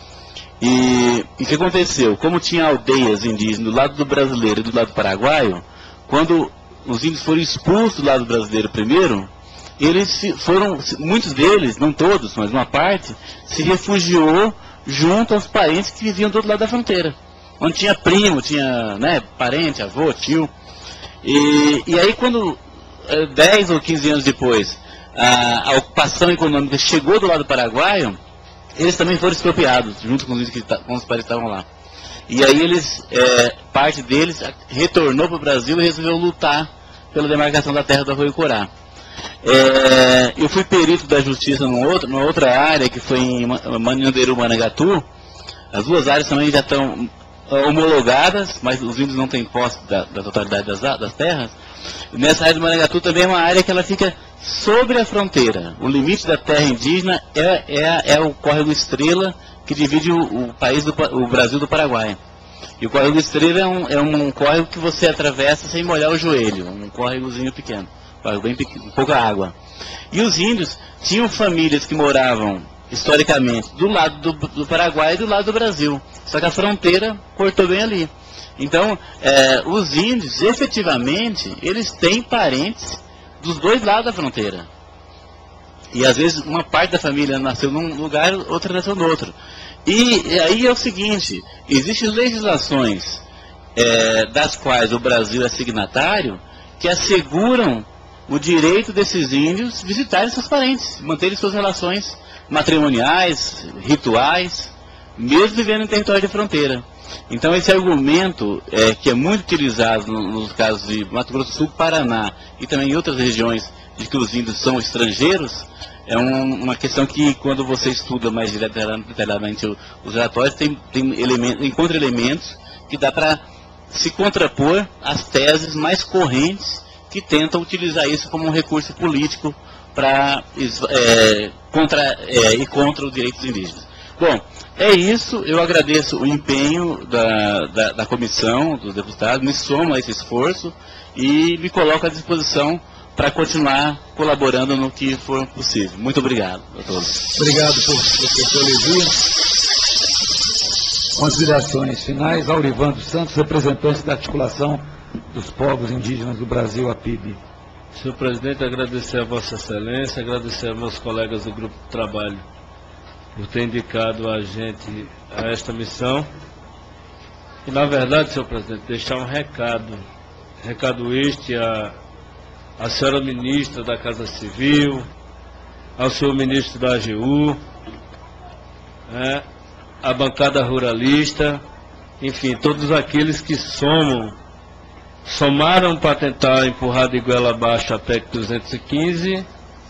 E o que aconteceu? Como tinha aldeias indígenas do lado do brasileiro e do lado paraguaio, quando os índios foram expulsos do lado brasileiro primeiro, eles foram, muitos deles, não todos, mas uma parte, se refugiou junto aos parentes que viviam do outro lado da fronteira, onde tinha primo, tinha, né, parente, avô, tio. E, e aí quando, dez ou quinze anos depois, a, a ocupação econômica chegou do lado paraguaio, eles também foram expropriados, junto com os índios que com os parentes que estavam lá. E aí eles, é, parte deles retornou para o Brasil e resolveu lutar pela demarcação da terra do Arroio-Corá. É, eu fui perito da justiça numa outra, numa outra área, que foi em Manhanderu, Manangatu. As duas áreas também já estão homologadas, mas os índios não têm posse da, da totalidade das, das terras. Nessa área do Manangatu também é uma área que ela fica sobre a fronteira. O limite da terra indígena é, é, é o córrego Estrela, que divide o, o país do o Brasil do Paraguai. E o córrego Estrela é um, é um córrego que você atravessa sem molhar o joelho, um córregozinho pequeno, bem pequeno, pouca água. E os índios tinham famílias que moravam, historicamente, do lado do, do Paraguai e do lado do Brasil. Só que a fronteira cortou bem ali. Então, é, os índios, efetivamente, eles têm parentes dos dois lados da fronteira. E às vezes uma parte da família nasceu num lugar, outra nasceu no outro. E, e aí é o seguinte, existem legislações é, das quais o Brasil é signatário, que asseguram o direito desses índios visitarem seus parentes, manterem suas relações matrimoniais, rituais, mesmo vivendo em território de fronteira. Então esse argumento, é, que é muito utilizado no, nos casos de Mato Grosso do Sul, Paraná e também em outras regiões de que os índios são estrangeiros, é um, uma questão que, quando você estuda mais detalhadamente os relatórios, tem, tem elementos, encontra elementos que dá para se contrapor às teses mais correntes que tentam utilizar isso como um recurso político para é, contra é, e contra os direitos indígenas. Bom, é isso. Eu agradeço o empenho da, da, da comissão, dos deputados, me somo a esse esforço e me coloco à disposição para continuar colaborando no que for possível. Muito obrigado a todos. Obrigado, professor Levi. Considerações finais, Aurivando Santos, representante da Articulação dos Povos Indígenas do Brasil, a P I B. Senhor presidente, agradecer a Vossa Excelência, agradecer aos meus colegas do Grupo de Trabalho por ter indicado a gente a esta missão. E, na verdade, senhor presidente, deixar um recado, recado este a, a senhora ministra da Casa Civil, ao senhor ministro da A G U, né, a bancada ruralista, enfim, todos aqueles que somam, somaram para tentar empurrar de goela abaixo a P E C duzentos e quinze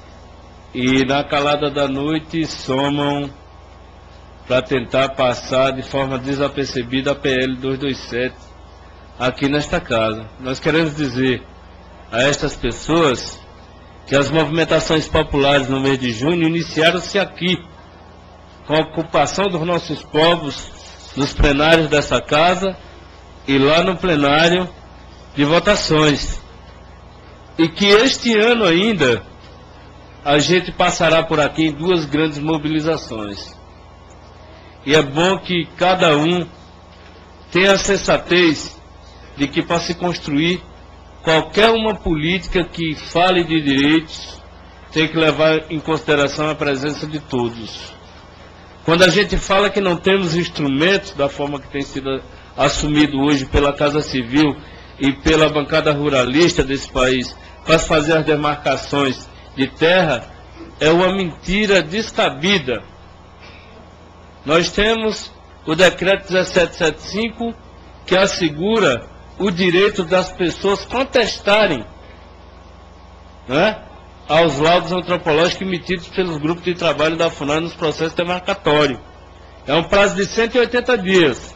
e na calada da noite somam para tentar passar de forma desapercebida a P L duzentos e vinte e sete aqui nesta casa. Nós queremos dizer a estas pessoas que as movimentações populares no mês de junho iniciaram-se aqui, com a ocupação dos nossos povos nos plenários dessa casa e lá no plenário de votações. E que este ano ainda a gente passará por aqui em duas grandes mobilizações. E é bom que cada um tenha a sensatez de que, para se construir qualquer uma política que fale de direitos, tem que levar em consideração a presença de todos. Quando a gente fala que não temos instrumentos da forma que tem sido assumido hoje pela Casa Civil e pela bancada ruralista desse país para fazer as demarcações de terra, é uma mentira descabida. Nós temos o decreto dezessete setenta e cinco, que assegura o direito das pessoas contestarem, né, aos laudos antropológicos emitidos pelos grupos de trabalho da FUNAI nos processos demarcatórios. É um prazo de cento e oitenta dias.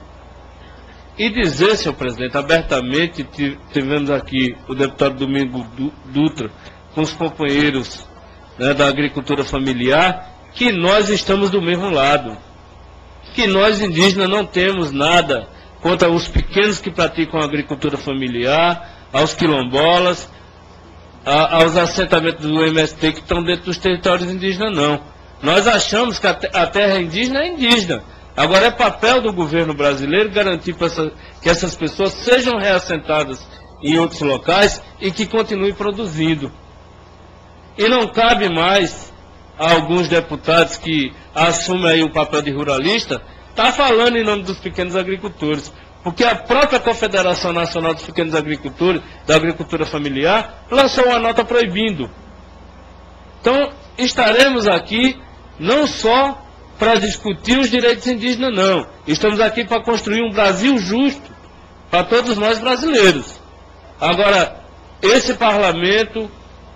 E dizer, senhor presidente, abertamente, tivemos aqui o deputado Domingo Dutra com os companheiros, né, da agricultura familiar, que nós estamos do mesmo lado. Que nós indígenas não temos nada contra os pequenos que praticam a agricultura familiar, aos quilombolas, a, aos assentamentos do M S T que estão dentro dos territórios indígenas, não. Nós achamos que a, a terra indígena é indígena. Agora é papel do governo brasileiro garantir essa, que essas pessoas sejam reassentadas em outros locais e que continuem produzindo. E não cabe mais a alguns deputados que assumem aí o papel de ruralista estar falando em nome dos pequenos agricultores. Porque a própria Confederação Nacional dos Pequenos Agricultores, da Agricultura Familiar, lançou uma nota proibindo. Então, estaremos aqui não só para discutir os direitos indígenas, não. Estamos aqui para construir um Brasil justo para todos nós brasileiros. Agora, esse parlamento,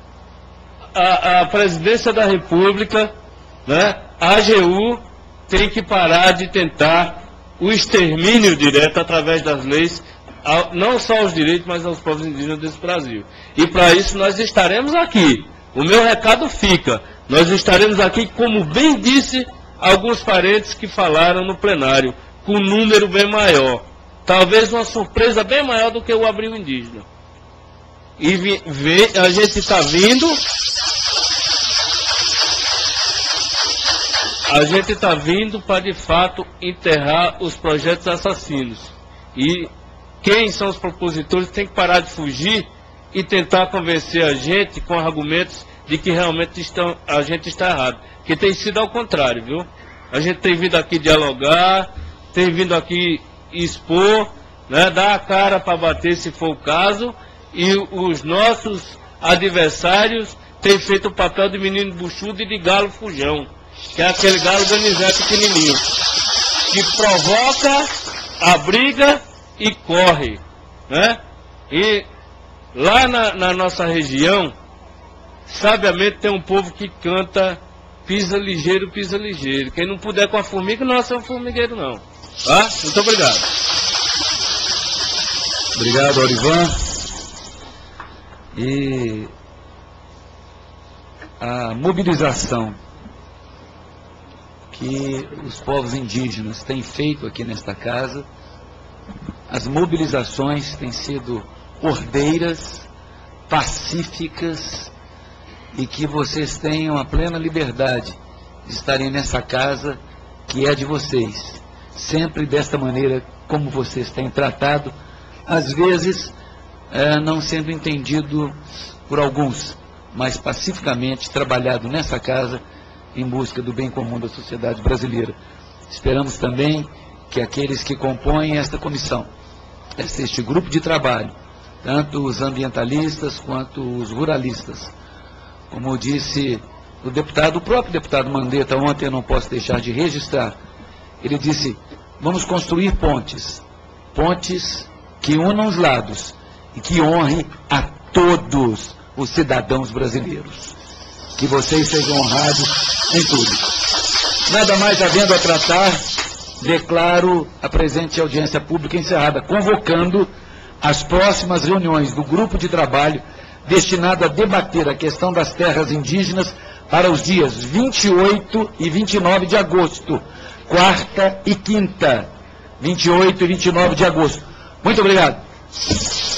a, a presidência da República, né, a AGU, tem que parar de tentar o extermínio direto através das leis, não só aos direitos, mas aos povos indígenas desse Brasil. E para isso nós estaremos aqui. O meu recado fica, nós estaremos aqui, como bem disse alguns parentes que falaram no plenário, com um número bem maior. Talvez uma surpresa bem maior do que o abril indígena. E vi, vi, a gente está vindo... A gente está vindo para, de fato, enterrar os projetos assassinos. E quem são os propositores tem que parar de fugir e tentar convencer a gente com argumentos de que realmente estão, a gente está errado. Que tem sido ao contrário, viu? A gente tem vindo aqui dialogar, tem vindo aqui expor, né, dar a cara para bater se for o caso, e os nossos adversários têm feito o papel de menino buchudo e de galo fujão, que é aquele galo ganizé pequenininho, que provoca a briga e corre, né? E lá na, na nossa região, sabiamente tem um povo que canta pisa ligeiro, pisa ligeiro. Quem não puder com a formiga, não é um formigueiro, não. Tá? Muito obrigado. Obrigado, Orivan. E a mobilização que os povos indígenas têm feito aqui nesta casa, as mobilizações têm sido ordeiras, pacíficas, e que vocês tenham a plena liberdade de estarem nessa casa que é de vocês, sempre desta maneira como vocês têm tratado, às vezes é, não sendo entendido por alguns, mas pacificamente trabalhado nessa casa em busca do bem comum da sociedade brasileira. Esperamos também que aqueles que compõem esta comissão, este grupo de trabalho, tanto os ambientalistas quanto os ruralistas, como disse o deputado, o próprio deputado Mandetta ontem, eu não posso deixar de registrar, ele disse, vamos construir pontes, pontes que unam os lados e que honrem a todos os cidadãos brasileiros. Que vocês sejam honrados em tudo. Nada mais havendo a tratar, declaro a presente audiência pública encerrada, convocando as próximas reuniões do grupo de trabalho destinado a debater a questão das terras indígenas para os dias vinte e oito e vinte e nove de agosto, quarta e quinta, vinte e oito e vinte e nove de agosto. Muito obrigado.